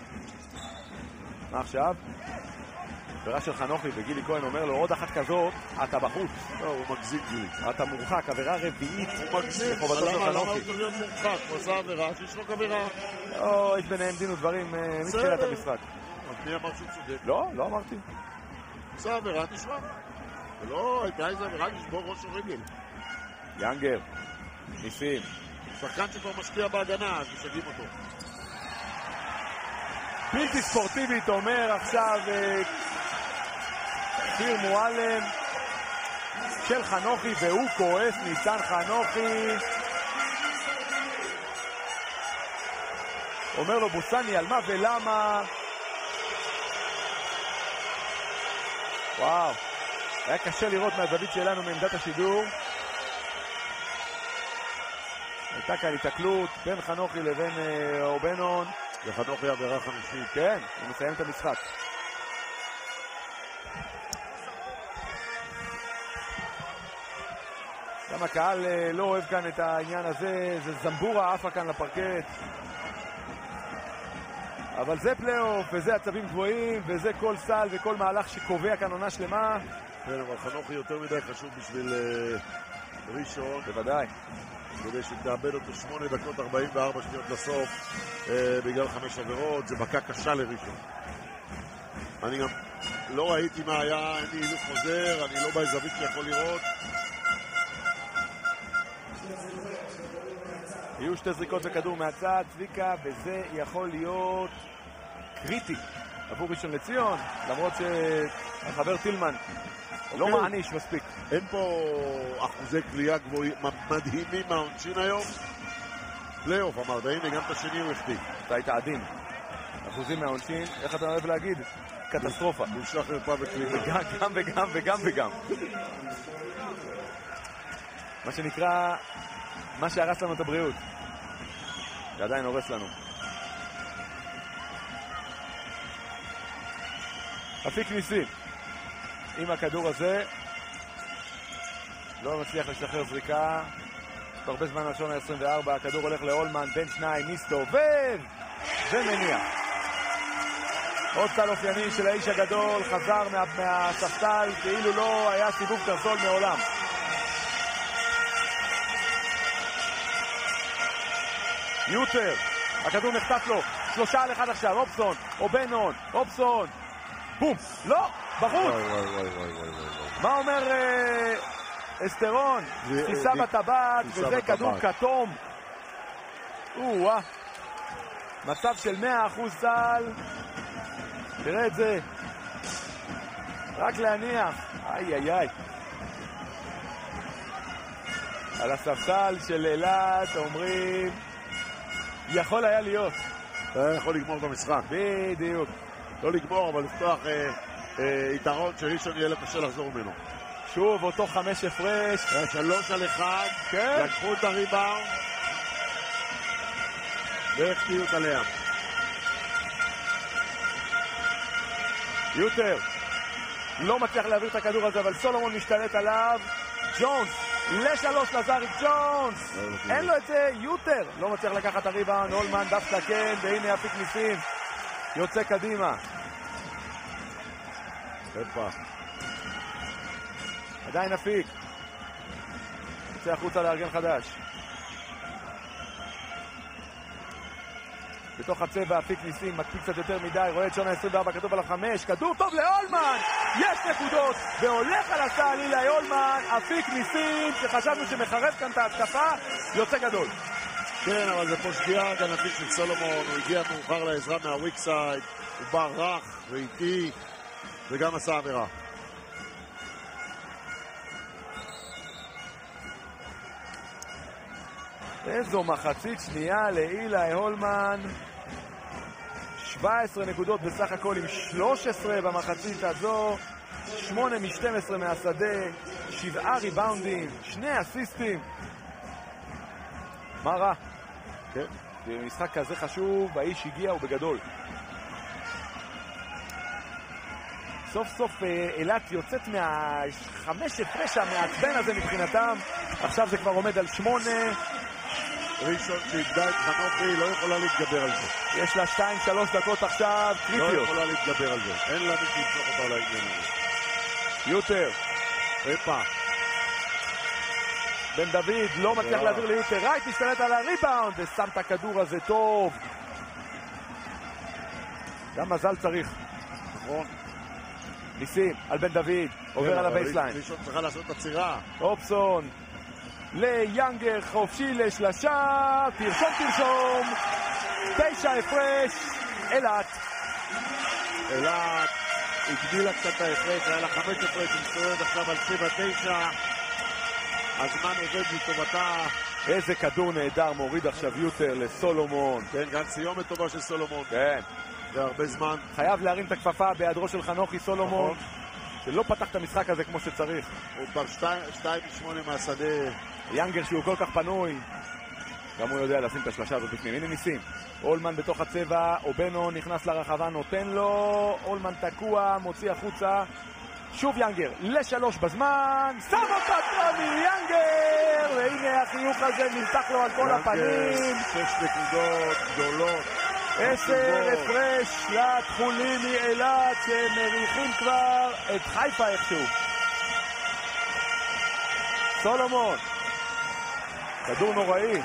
מה עכשיו? עבירה של חנוכי וגילי כהן אומר לו, עוד אחת כזאת, אתה בחוץ. לא, הוא מגזיק גילי. אתה מורחק, עבירה רביעית. הוא מגזיק. למה הוא צריך להיות מורחק? הוא עשה עבירה שיש לו עבירה. לא, יש ביניהם דין ודברים מתחילת המשחק. מי אמר שהוא צודק? לא, לא אמרתי. עושה עבירה, תשמע. ולא, הייתה איזה עבירה לשבור ראש הרגל. יאנגר, ניסים. שחקן שכבר משקיע בהגנה, אז משגעים אותו. בלתי ספורטיבית, אומר עכשיו כפיר מועלם של חנוכי, והוא כועס, ניסן חנוכי. אומר לו בוסני, על מה ולמה? וואו, היה קשה לראות מהזווית שלנו מעמדת השידור. הייתה כאן התקלות בין חנוכי לבין אובנון. וחנוכי עבירה חמישית. כן, הוא מסיים את המשחק. גם הקהל לא אוהב כאן את העניין הזה, זה זמבורה עפה כאן לפרקט. אבל זה פלייאוף, וזה עצבים גבוהים, וזה כל סל וכל מהלך שקובע כאן עונה שלמה. כן, אבל חנוכי יותר מדי חשוב בשביל uh, ראשון. בוודאי. כדי שתאבד אותו שמונה דקות ארבעים וארבע שניות לסוף, uh, בגלל חמש עבירות, זה מכה קשה לראשון. אני גם לא ראיתי מה היה, אין לי הילוך חוזר, אני לא בהזווית שיכול לראות. יהיו שתי זריקות וכדור מהצד, צביקה, וזה יכול להיות קריטי עבור ראשון לציון, למרות שהחבר טילמן לא מעניש מספיק. אין פה אחוזי קליעה גבוהים מדהימים מהעונשין היום. פלייאוף אמרת, הנה גם את השני הוא החתיק. אתה היית עדין. אחוזים מהעונשין, איך אתה אוהב להגיד? קטסטרופה. בושה חרפה וקליעה. גם וגם וגם וגם. מה שנקרא, מה שהרס לנו את הבריאות. זה עדיין הורס לנו. אפיק ניסים. עם הכדור הזה לא מצליח לשחרר זריקה. הרבה זמן ראשון ה-עשרים וארבע, הכדור הולך לאולמן, בין שניים, מסתובב ומניע. עוד סל אופייני של האיש הגדול, חזר מה, מהספסל כאילו לא היה סיבוב קרסול מעולם. יוטר, הכדור נחטף לו, שלושה על אחד עכשיו, אופסון, או בנון, אופסון, בום, לא, בחוץ. מה אומר אסטרון? תפיסה בטבעת, וזה כדור כתום. או-אה. מצב של מאה אחוז צהל. תראה את זה. רק להניח. איי איי איי. על הספסל של אילת אומרים יכול היה להיות. היה יכול לגמור במשחק. בדיוק. לא לגמור, אבל לפתוח אה, אה, יתרון שראשון יהיה לקשה לחזור ממנו. שוב, אותו חמש הפרש. היה שלוש על אחד. כן. לקחו את הריבאונד. והחטיאו עליה. יותר. לא מצליח להעביר את הכדור הזה, אבל סולומון משתלט עליו. ג'ונס, לשלוש לזאריק ג'ונס. אין לו את זה, יותר. לא מצליח לקחת את הריבאונד, הולמן דווקא כן, והנה אפיק ניסים. יוצא קדימה. איפה? עדיין אפיק. יוצא החוצה לארגן חדש. בתוך הצבע אפיק ניסים, מקפיץ קצת יותר מדי, רואה את שונה עשרים וארבע, כתוב על החמש, כדור טוב להולמן, יש נקודות, והולך על הסל אילי הולמן, אפיק ניסים, שחשבנו שמחרב כאן את ההתקפה, יוצא גדול. כן, אבל זה פה שגיאה הגנתית של סולומון, הוא הגיע מאוחר לעזרה מהוויק סייד, הוא בא רך ואיטי, וגם עשה עבירה. איזו מחצית שנייה לאילי הולמן, שבע עשרה נקודות בסך הכל עם שלוש עשרה במחצית הזו, שמונה משתים עשרה מהשדה, שבעה ריבאונדים, שני אסיסטים. מה רע? כן. במשחק כזה חשוב, האיש הגיע ובגדול. סוף סוף אילת יוצאת מהחמש הפרש המעצבן הזה מבחינתם, עכשיו זה כבר עומד על שמונה. ראשון שאיבדה את חנוכי לא יכולה להתגבר על זה. יש לה שתיים שלוש דקות עכשיו, קריטיות. לא יכולה להתגבר על זה. אין לה מי שימשוך אותה לעניין הזה. יותר. איפה? בן דוד לא מצליח להעביר ליותר. רייט משתלט על הריבאונד ושם את הכדור הזה טוב. גם מזל צריך. נכון. ניסים על בן דוד. עובר על הבייסליין. ראשון צריכה לעשות את הצירה. אופסון. ליאנגר חופשי לשלשה, תרשום תרשום, תשע הפרש, אילת. אילת הגדילה קצת ההפרש, היה לה חמש הפרש, היא מסתובבת עכשיו על שבע תשע, הזמן עובד לטובתה. איזה כדור נהדר מוריד עכשיו יותר לסולומון. כן, גם סיומת טובה של סולומון. כן. זה הרבה זמן. חייב להרים את הכפפה בהיעדרו של חנוכי סולומון. שלא פתח את המשחק הזה כמו שצריך. הוא כבר שתיים משמונה מהשדה. יאנגר שהוא כל כך פנוי. גם הוא יודע לשים את השלשה הזאת בפנים. הנה ניסים. אולמן בתוך הצבע, אובנו נכנס לרחבה, נותן לו. אולמן תקוע, מוציא החוצה. שוב יאנגר, לשלוש בזמן. שם אותה טוני יאנגר! והנה החיוך הזה נמתח לו על כל הפנים. שש נקודות גדולות. עשר הפרש לתחולים מאילת שמריחים כבר את חיפה איכשהו. סולומון. כדור נוראי.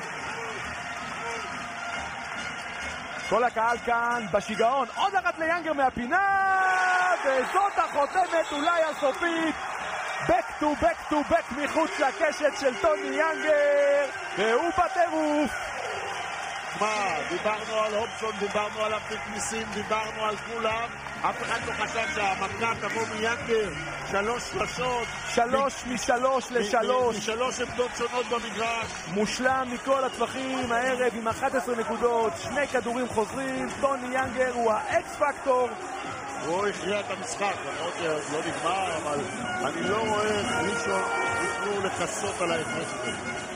כל הקהל כאן בשיגעון. עוד אחת ליאנגר מהפינה, וזאת החותמת אולי הסופית. back to back to back מחוץ לקשת של טוני יאנגר, והוא בטירוף. מה, דיברנו על הופסון, דיברנו על אפיק ניסים, דיברנו על כולם. אף אחד לא חשב שהמכה תבוא מיאנגר. שלוש שלשות. שלוש משלוש לשלוש. משלוש עמדות שונות במגרש. מושלם מכל הטווחים הערב עם אחת עשרה נקודות. שני כדורים חוזרים. טוני יאנגר הוא האקס פקטור. הוא הכריע את המשחק, למרות שזה לא נגמר, אבל אני לא רואה איך ראשון יוכלו לחסות על ההפרש הזה.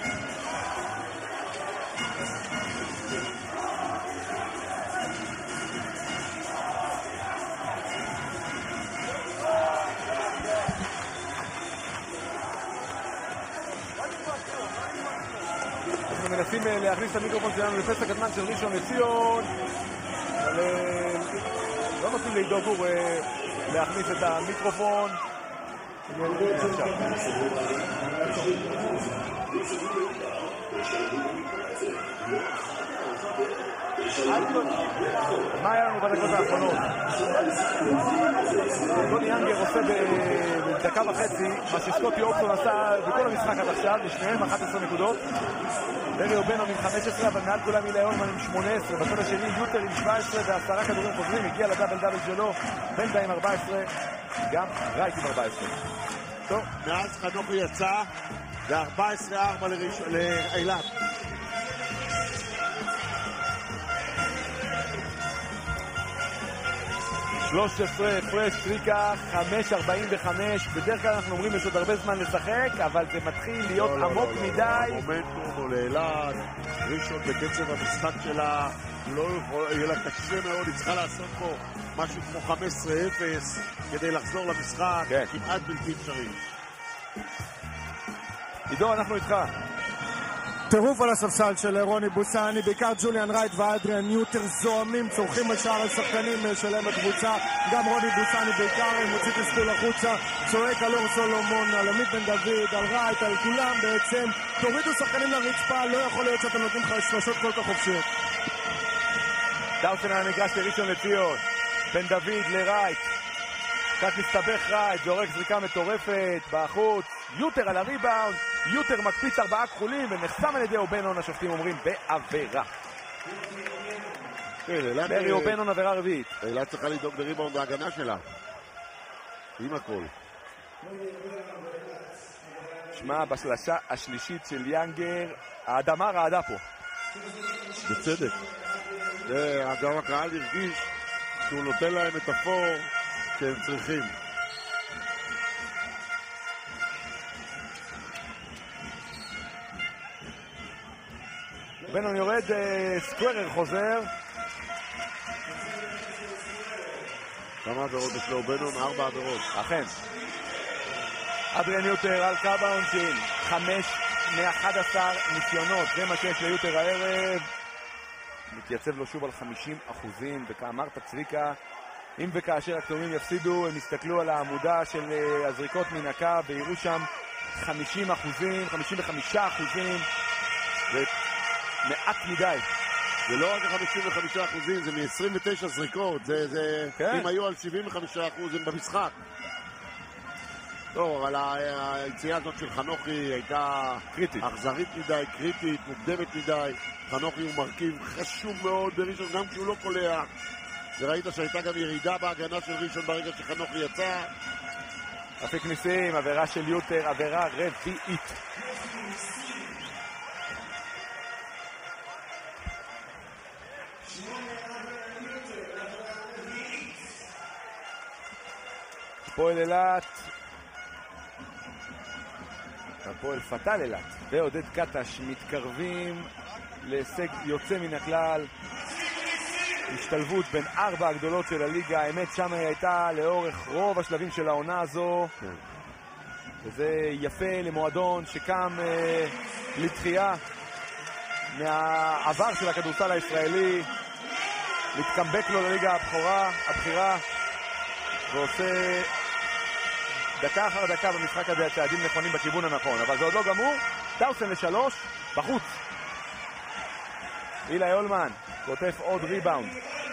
אנחנו מנסים להכניס את המיקרופון שלנו לפס הקטמן של ראשון לציון, אבל לא נותנים לעידו גור להכניס את המיקרופון. מה היה לנו בדקות האחרונות? טוני יאנגר עושה בדקה וחצי מה שסקוטי אופסון עשה בכל המשחק עד עכשיו, לשניהם אחת עשרה נקודות. ברי אובנו עם חמש עשרה, אבל מעל כולם אילי אולמן עם שמונה עשרה. בצד השני יוטר עם שבע עשרה ועשרה כדורים חוזרים, הגיע לדאבל דאבל שלו. בנדה עם ארבע עשרה, גם רייט עם ארבע עשרה. טוב, מאז חנוכי יצא, זה ארבע עשרה ארבע לאילת. שלוש עשרה הפרש, טריקה, חמש ארבעים וחמש. בדרך כלל אנחנו אומרים יש עוד הרבה זמן לשחק, אבל זה מתחיל להיות לא, עמוק לא, לא, מדי. לא, המומנטום הוא לאילת, ראשון בקצב המשחק שלה, לא יכול, יהיה לה קשה מאוד, היא צריכה לעשות פה משהו כמו חמש עשרה אפס כדי לחזור למשחק, כן. כמעט בלתי אפשרי. עידו, אנחנו איתך. טירוף על הספסל של רוני בוסני, בעיקר ג'וליאן רייט ואדריאן ניוטר זוהמים, צורכים על שאר השחקנים שלהם הקבוצה. גם רוני בוסני בעיקר מוציא תסכול החוצה, צועק על אור סולומון, על עמית בן דוד, על רייט, על כולם בעצם. תורידו שחקנים לרצפה, לא יכול להיות שאתם נותנים שלשות כל כך חופשיות. דאוסן על המגרש לראשון לציון, בן דוד לרייט, קצת מסתבך רייט, זורק זריקה מטורפת בחוץ, יוטר על הריבאונד, יוטר מקפיץ ארבעה כחולים ונחסם על ידי אובנון, השופטים אומרים בעבירה. ברי אובנון עבירה רביעית. אילת צריכה לדאוג לריבאונד ההגנה שלה עם הכל. שמע, בשלשה השלישית של יאנגר האדמה רעדה פה בצדק. גם הקהל הרגיש שהוא נותן להם את הפור שהם צריכים. בנון יורד, סקוורר חוזר. כמה עבירות יש לו בנון? ארבע עבירות. אכן. אדריאן יוטר על קו העונשין, חמש מאחד עשר ניסיונות, זה מה שיש ליוטר הערב. מתייצב לו שוב על חמישים אחוזים, וכאמרת צביקה, אם וכאשר הכתומים יפסידו, הם יסתכלו על העמודה של הזריקות מן הקו ויראו שם חמישים אחוזים, חמישים וחמישה אחוזים, ומעט מדי. זה לא רק חמישים וחמישה אחוזים, זה מ-עשרים ותשע זריקות, זה, זה, כן. אם היו על שבעים וחמישה אחוז הם במשחק. טוב, אבל היציאה הזאת של חנוכי הייתה קריטית. אכזרית מדי, קריטית, מוקדמת מדי. חנוכי הוא מרכיב חשוב מאוד בראשון, גם כשהוא לא קולע. וראית שהייתה גם ירידה בהגנה של ראשון ברגע שחנוכי יצא. אפיק ניסים, עבירה של יוטר, עבירה רביעית. הפועל אילת, הפועל פתל אילת ועודד קטש מתקרבים להישג יוצא מן הכלל, השתלבות בין ארבע הגדולות של הליגה. האמת שם היא הייתה לאורך רוב השלבים של העונה הזו, וזה יפה למועדון שקם אה, לתחייה מהעבר של הכדורסל הישראלי, להתקמבק לו לליגה הבכורה, הבחירה, ועושה דקה אחר דקה במשחק הזה הצעדים נכונים בכיוון הנכון, אבל זה עוד לא גמור. דאוסן לשלוש, בחוץ. אילי אולמן כותף עוד ריבאונד.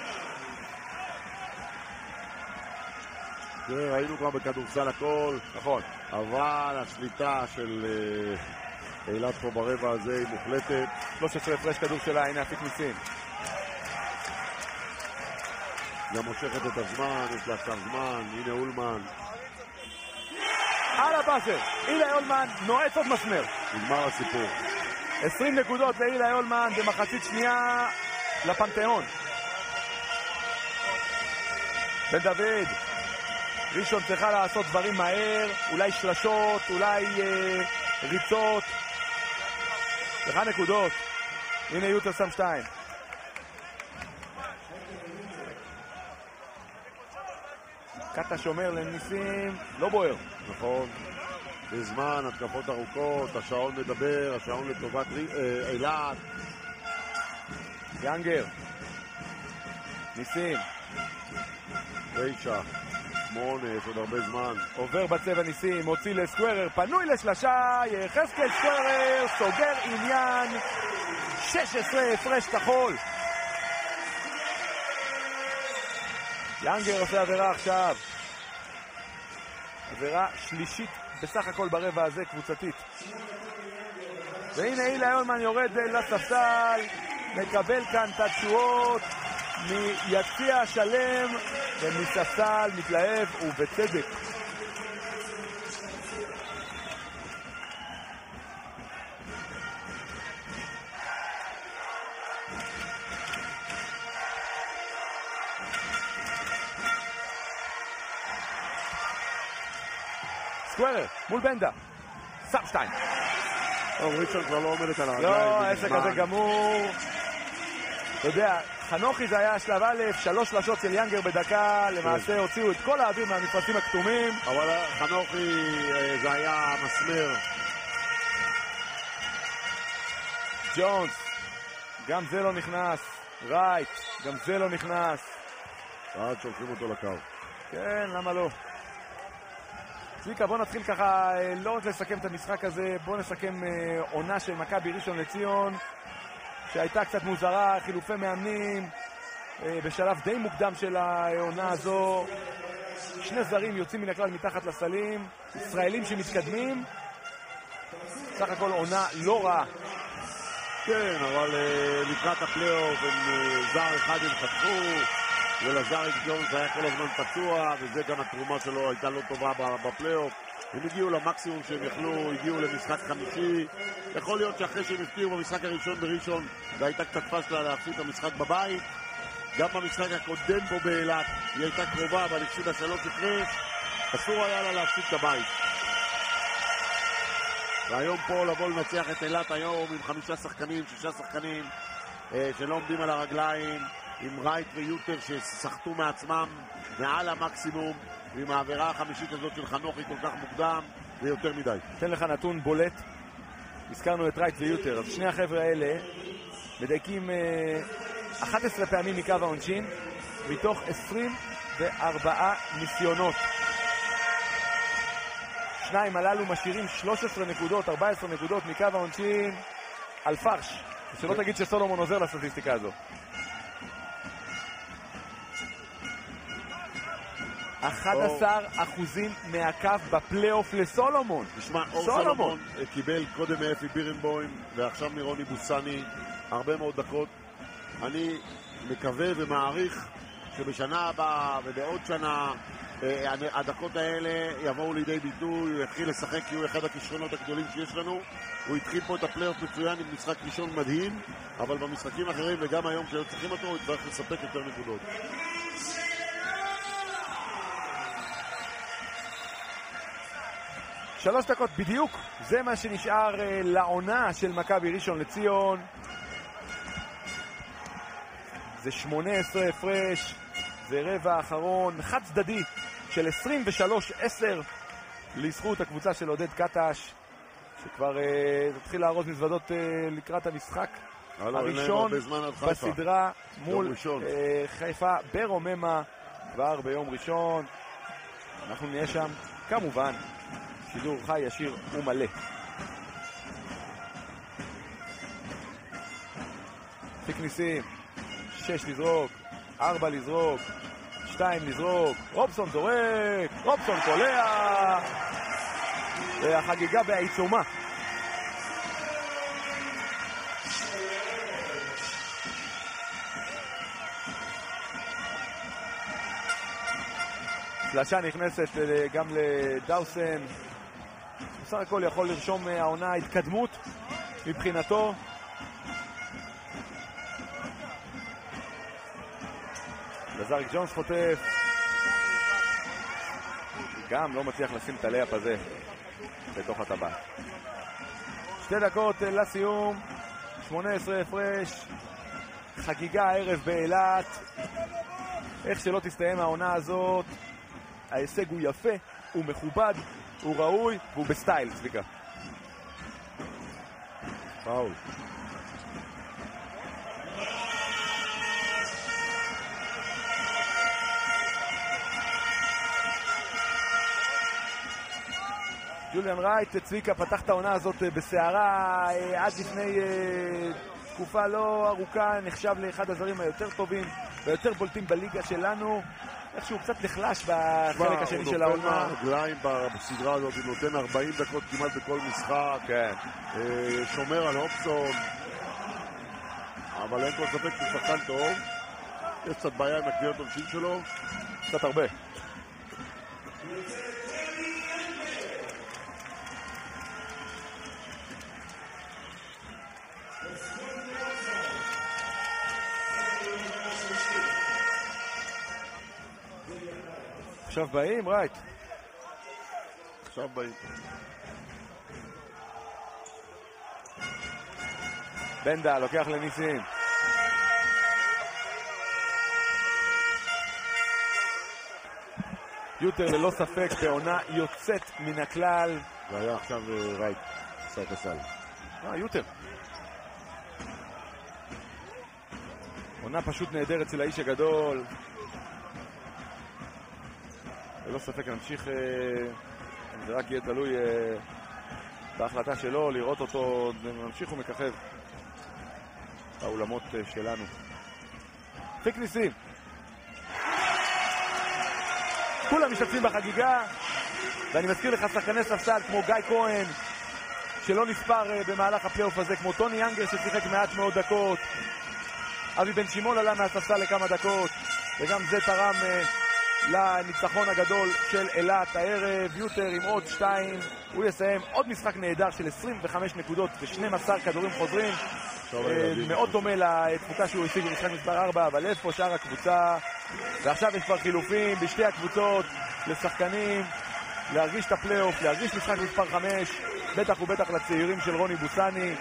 ראינו כבר בכדורסל הכל, נכון, אבל השליטה של אילת פה ברבע הזה היא מוחלטת. שלוש עשרה הפרש כדור שלה, הנה אפיק ניסים. גם מושכת את הזמן, יש לה שם זמן, הנה אולמן. על הבאזר, אילי אולמן נועץ עוד מסמר. נגמר הסיפור. עשרים נקודות לאילי אולמן במחצית שנייה לפנתיאון. בן דוד, ראשון צריכה לעשות דברים מהר, אולי שלשות, אולי אה, ריצות. לך נקודות. הנה יוטר שם שתיים. קטה שומר לניסים, לא בוער. נכון. בזמן, התקפות ארוכות, השעון מדבר, השעון לטובת אה, אילת. יאנגר. ניסים. תשע. שמונה, יש עוד הרבה זמן. עובר בצבע ניסים, מוציא לסקוורר, פנוי לשלשה, יחזקאל סקוורר, סוגר עניין. שש עשרה הפרש כחול. יאנגר עושה עבירה עכשיו. עבירה שלישית בסך הכל ברבע הזה, קבוצתית. והנה אילי אולמן יורד לספסל, מקבל כאן את התשואות מיציע שלם ומספסל מתלהב ובצדק. סקוורר מול בנדה, סם שתיים. ראשון כבר לא עומדת על הרגליים. לא, העסק הזה גמור. אתה יודע, חנוכי זה היה שלב א', שלוש שלשות של יאנגר בדקה, למעשה הוציאו את כל האוויר מהמפרצים הכתומים. אבל חנוכי זה היה מסמר. ג'ונס, גם זה לא נכנס. רייט, גם זה לא נכנס. עד שולחים אותו לקו. כן, למה לא? צביקה, בוא נתחיל ככה, לא רק לסכם את המשחק הזה, בוא נסכם אה, עונה של מכבי ראשון לציון, שהייתה קצת מוזרה, חילופי מאמנים, אה, בשלב די מוקדם של העונה הזו, שני זרים יוצאים מן הכלל מתחת לסלים, ישראלים שמתקדמים, סך הכל עונה לא רעה. כן, אבל uh, לקראת הפלייאוף הם uh, זר אחד הם חתכו, ולזריק ג'ונס היה כל הזמן פצוע, וזה גם התרומה שלו הייתה לא טובה בפלייאוף. הם הגיעו למקסימום שהם יכלו, הגיעו למשחק חמישי. יכול להיות שאחרי שהם הפתיעו במשחק הראשון בראשון, והייתה קצת פשלה להפסיד את המשחק בבית. גם במשחק הקודם פה באילת, היא הייתה קרובה, אבל הפסידה שלוש הפרש. אסור היה לה להפסיד את הבית. והיום פה לבוא לנצח את אילת היום עם חמישה שחקנים, שישה שחקנים אה, שלא עומדים על הרגליים, עם רייט ויוטר ששחטו מעצמם מעל המקסימום, ועם העבירה החמישית הזאת של חנוכי כל כך מוקדם, זה יותר מדי. תן לך נתון בולט, הזכרנו את רייט ויוטר, אז שני החבר'ה האלה מדייקים אה, אחת עשרה פעמים מקו העונשין, מתוך עשרים וארבעה ניסיונות. שניים הללו משאירים שלוש עשרה נקודות, ארבע עשרה נקודות מקו העונשין על פרש. שלא תגיד שסולומון עוזר לסטטיסטיקה הזו. אחד עשר אחוזים מהקו בפלייאוף לסולומון. תשמע, אור סולומון קיבל קודם מאפי בירנבוים ועכשיו מרוני בוסני הרבה מאוד דקות. אני מקווה ומעריך שבשנה הבאה ובעוד שנה הדקות האלה יבואו לידי ביטוי, הוא יתחיל לשחק כי הוא אחד הכישרונות הגדולים שיש לנו. הוא התחיל פה את הפלייאוף מצוין עם משחק ראשון מדהים, אבל במשחקים אחרים וגם היום כשהיו צריכים אותו הוא צריך לספק יותר נקודות. שלוש דקות בדיוק, זה מה שנשאר uh, לעונה של מכבי ראשון לציון. זה שמונה עשרה הפרש, זה רבע האחרון, חד צדדי של עשרים ושלוש עשר לזכות הקבוצה של עודד קטש, שכבר uh, תתחיל להרוז מזוודות uh, לקראת המשחק הלו, הראשון בסדרה מול uh, חיפה ברוממה כבר ביום ראשון. אנחנו נהיה שם כמובן שידור חי ישיר ומלא. פיק ניסים, שש לזרוק, ארבע לזרוק, שתיים לזרוק, רובסון זורק, רובסון קולע, והחגיגה בעיצומה. פלשה נכנסת גם לדאוסן, בסך הכל יכול לרשום העונה התקדמות מבחינתו. לזריק ג'ונס חוטף, גם לא מצליח לשים את הלייפ הזה בתוך הטבעת. שתי דקות לסיום, שמונה עשרה הפרש, חגיגה הערב באילת. איך שלא תסתיים העונה הזאת, ההישג הוא יפה, הוא מכובד, הוא ראוי, והוא בסטייל, צביקה. פאול. ג'וליאן רייט, צביקה, פתח את העונה הזאת בסערה, עד לפני תקופה לא ארוכה, נחשב לאחד הזרים היותר טובים ויותר בולטים בליגה שלנו. איכשהו קצת נחלש בחלק השני של העונה. הוא נופל מהרגליים בסדרה הזאת, הוא נותן ארבעים דקות כמעט בכל משחק. כן. שומר על הופסון. אבל אין כל ספק שהוא שחקן טוב. יש קצת בעיה עם הקביעות עונשין שלו. קצת הרבה. עכשיו באים, רייט. עכשיו באים. בנדה לוקח לניסים. יותר ללא ספק בעונה יוצאת מן הכלל. זה היה עכשיו רייט, עשה את הסל. אה, יותר. עונה פשוט נהדרת של האיש הגדול. ללא ספק נמשיך, זה רק יהיה תלוי בהחלטה שלו, לראות אותו, נמשיך ומככב באולמות שלנו. פיק ניסים. כולם משתתפים בחגיגה, ואני מזכיר לך שחקני ספסל כמו גיא כהן, שלא נספר במהלך הפלייאוף הזה, כמו טוני יאנגר ששיחק מעט מאוד דקות, אבי בן שמעון עלה מהספסל לכמה דקות, וגם זה תרם לניצחון הגדול של אילת הערב. יותר עם עוד שתיים, הוא יסיים עוד משחק נהדר של עשרים וחמש נקודות ו-שנים עשר כדורים חוזרים, מאוד דומה לתפוקה שהוא השיג במשחק מספר ארבע, אבל איפה שאר הקבוצה, ועכשיו יש כבר חילופים בשתי הקבוצות לשחקנים, להרגיש את הפלייאוף, להרגיש משחק מספר חמש, בטח ובטח לצעירים של רוני בוסני.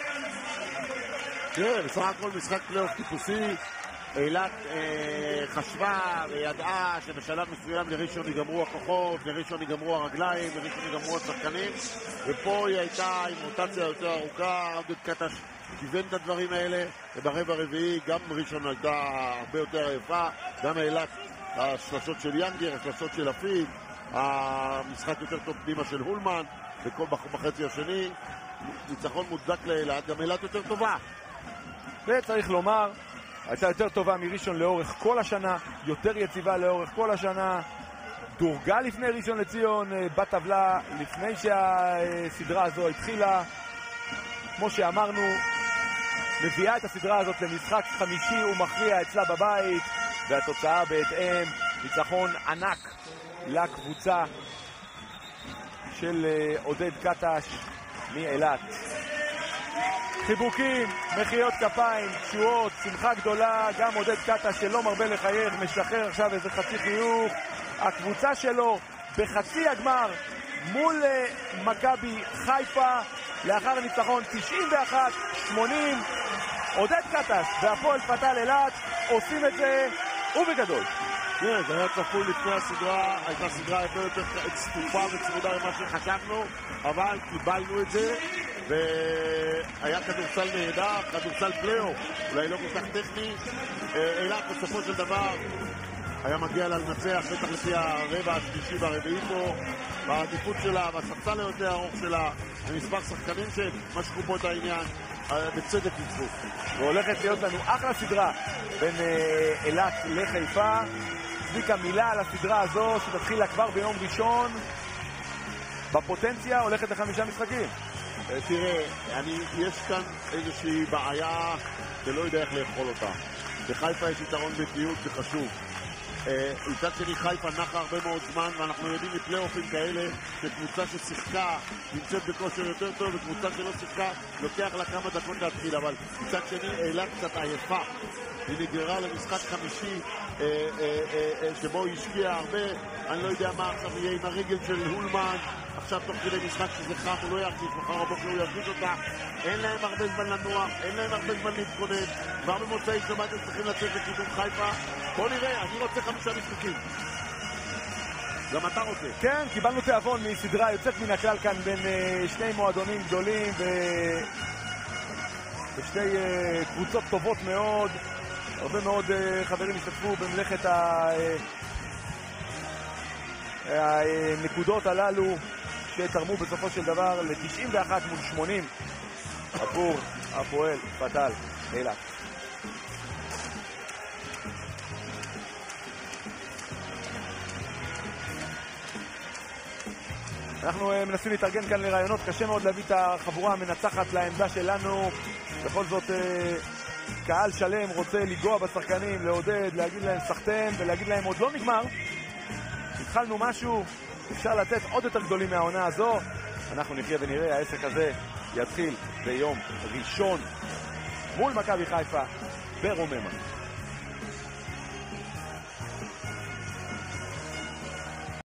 כן, בסך הכל משחק פלייאוף טיפוסי. אילת אה, חשבה וידעה שבשלב מסוים לראשון ייגמרו הכוחות, לראשון ייגמרו הרגליים, לראשון ייגמרו השחקנים, ופה היא הייתה עם רוטציה יותר ארוכה. עודד קטש כיוון את הדברים האלה, וברבע הרביעי גם ראשון הייתה הרבה יותר עייפה, גם אילת, השלשות של יאנגר, השלשות של אפיק, המשחק יותר טוב פנימה של הולמן, וכל בחצי השני ניצחון מוצדק לאילת, גם אילת יותר טובה. וצריך לומר, הייתה יותר טובה מראשון לאורך כל השנה, יותר יציבה לאורך כל השנה, דורגה לפני ראשון לציון בטבלה, לפני שהסדרה הזו התחילה, כמו שאמרנו, מביאה את הסדרה הזאת למשחק חמישי ומכריע אצלה בבית, והתוצאה בהתאם, ניצחון ענק לקבוצה של עודד קטש מאילת. חיבוקים, מחיאות כפיים, תשואות, שמחה גדולה, גם עודד קטש שלא מרבה לחייך, משחרר עכשיו איזה חצי חיוך. הקבוצה שלו בחצי הגמר מול מכבי חיפה, לאחר ניצחון תשעים ואחת שמונים, עודד קטש והפועל פתל אילת עושים את זה ובגדול. כן, זה היה צפוי לפני הסדרה, הייתה סדרה יותר יותר צפופה וצמודה ממה שחשבנו, אבל קיבלנו את זה, והיה כדורסל נהדר, כדורסל פלייאוף, אולי לא כל כך טכני. אילת בסופו של דבר היה מגיע לה לנצח, בטח לפי הרבע השלישי והרביעי פה, בעדיפות שלה, בספסל היותר ארוך שלה, ומספר שחקנים שמשכו פה את העניין, בצדק ניצחו. והולכת להיות לנו אחלה סדרה בין אילת לחיפה. צביקה, מילה על הסדרה הזו שתתחיל לה כבר ביום ראשון, בפוטנציה הולכת לחמישה משחקים. תראה, אני, יש כאן איזושהי בעיה שלא יודע איך לאכול אותה. בחיפה יש יתרון בקיאות, זה חשוב. מצד שני חיפה נחה הרבה מאוד זמן, ואנחנו יודעים מפלייאופים כאלה שקבוצה ששיחקה נמצאת בכושר יותר טוב, וקבוצה שלא שיחקה לוקח לה כמה דקות להתחיל, אבל מצד שני אילת קצת עייפה, היא נגררה למשחק חמישי אה, אה, אה, שבו היא השקיעה הרבה. אני לא יודע מה עכשיו יהיה עם הרגל של הולמן עכשיו תוך כדי משחק שזה חם, הוא לא ירגיש, מחר הבוקר הוא ירגיש אותה. אין להם הרבה זמן לנוח, אין להם הרבה זמן להתכונן, כבר במוצאי שבת הם צריכים לצאת לכיוון חיפה. בוא נראה, אני רוצה חמישה משחקים. גם אתה רוצה. כן, קיבלנו תיאבון מסדרה יוצאת מן הכלל כאן בין uh, שני מועדונים גדולים ו... ושתי uh, קבוצות טובות מאוד. הרבה מאוד uh, חברים השתתפו במלאכת ה... uh, הנקודות הללו שתרמו בסופו של דבר ל-תשעים ואחת מול שמונים עבור הפועל פתל אילת. אנחנו uh, מנסים להתארגן כאן לרעיונות, קשה מאוד להביא את החבורה המנצחת לעמדה שלנו. בכל זאת uh, קהל שלם רוצה לגוע בשחקנים, לעודד, להגיד להם סחטן ולהגיד להם עוד לא נגמר. התחלנו משהו, אפשר לתת עוד יותר גדולים מהעונה הזו. אנחנו נחיה ונראה, העסק הזה יתחיל ביום ראשון מול מכבי חיפה ברוממה.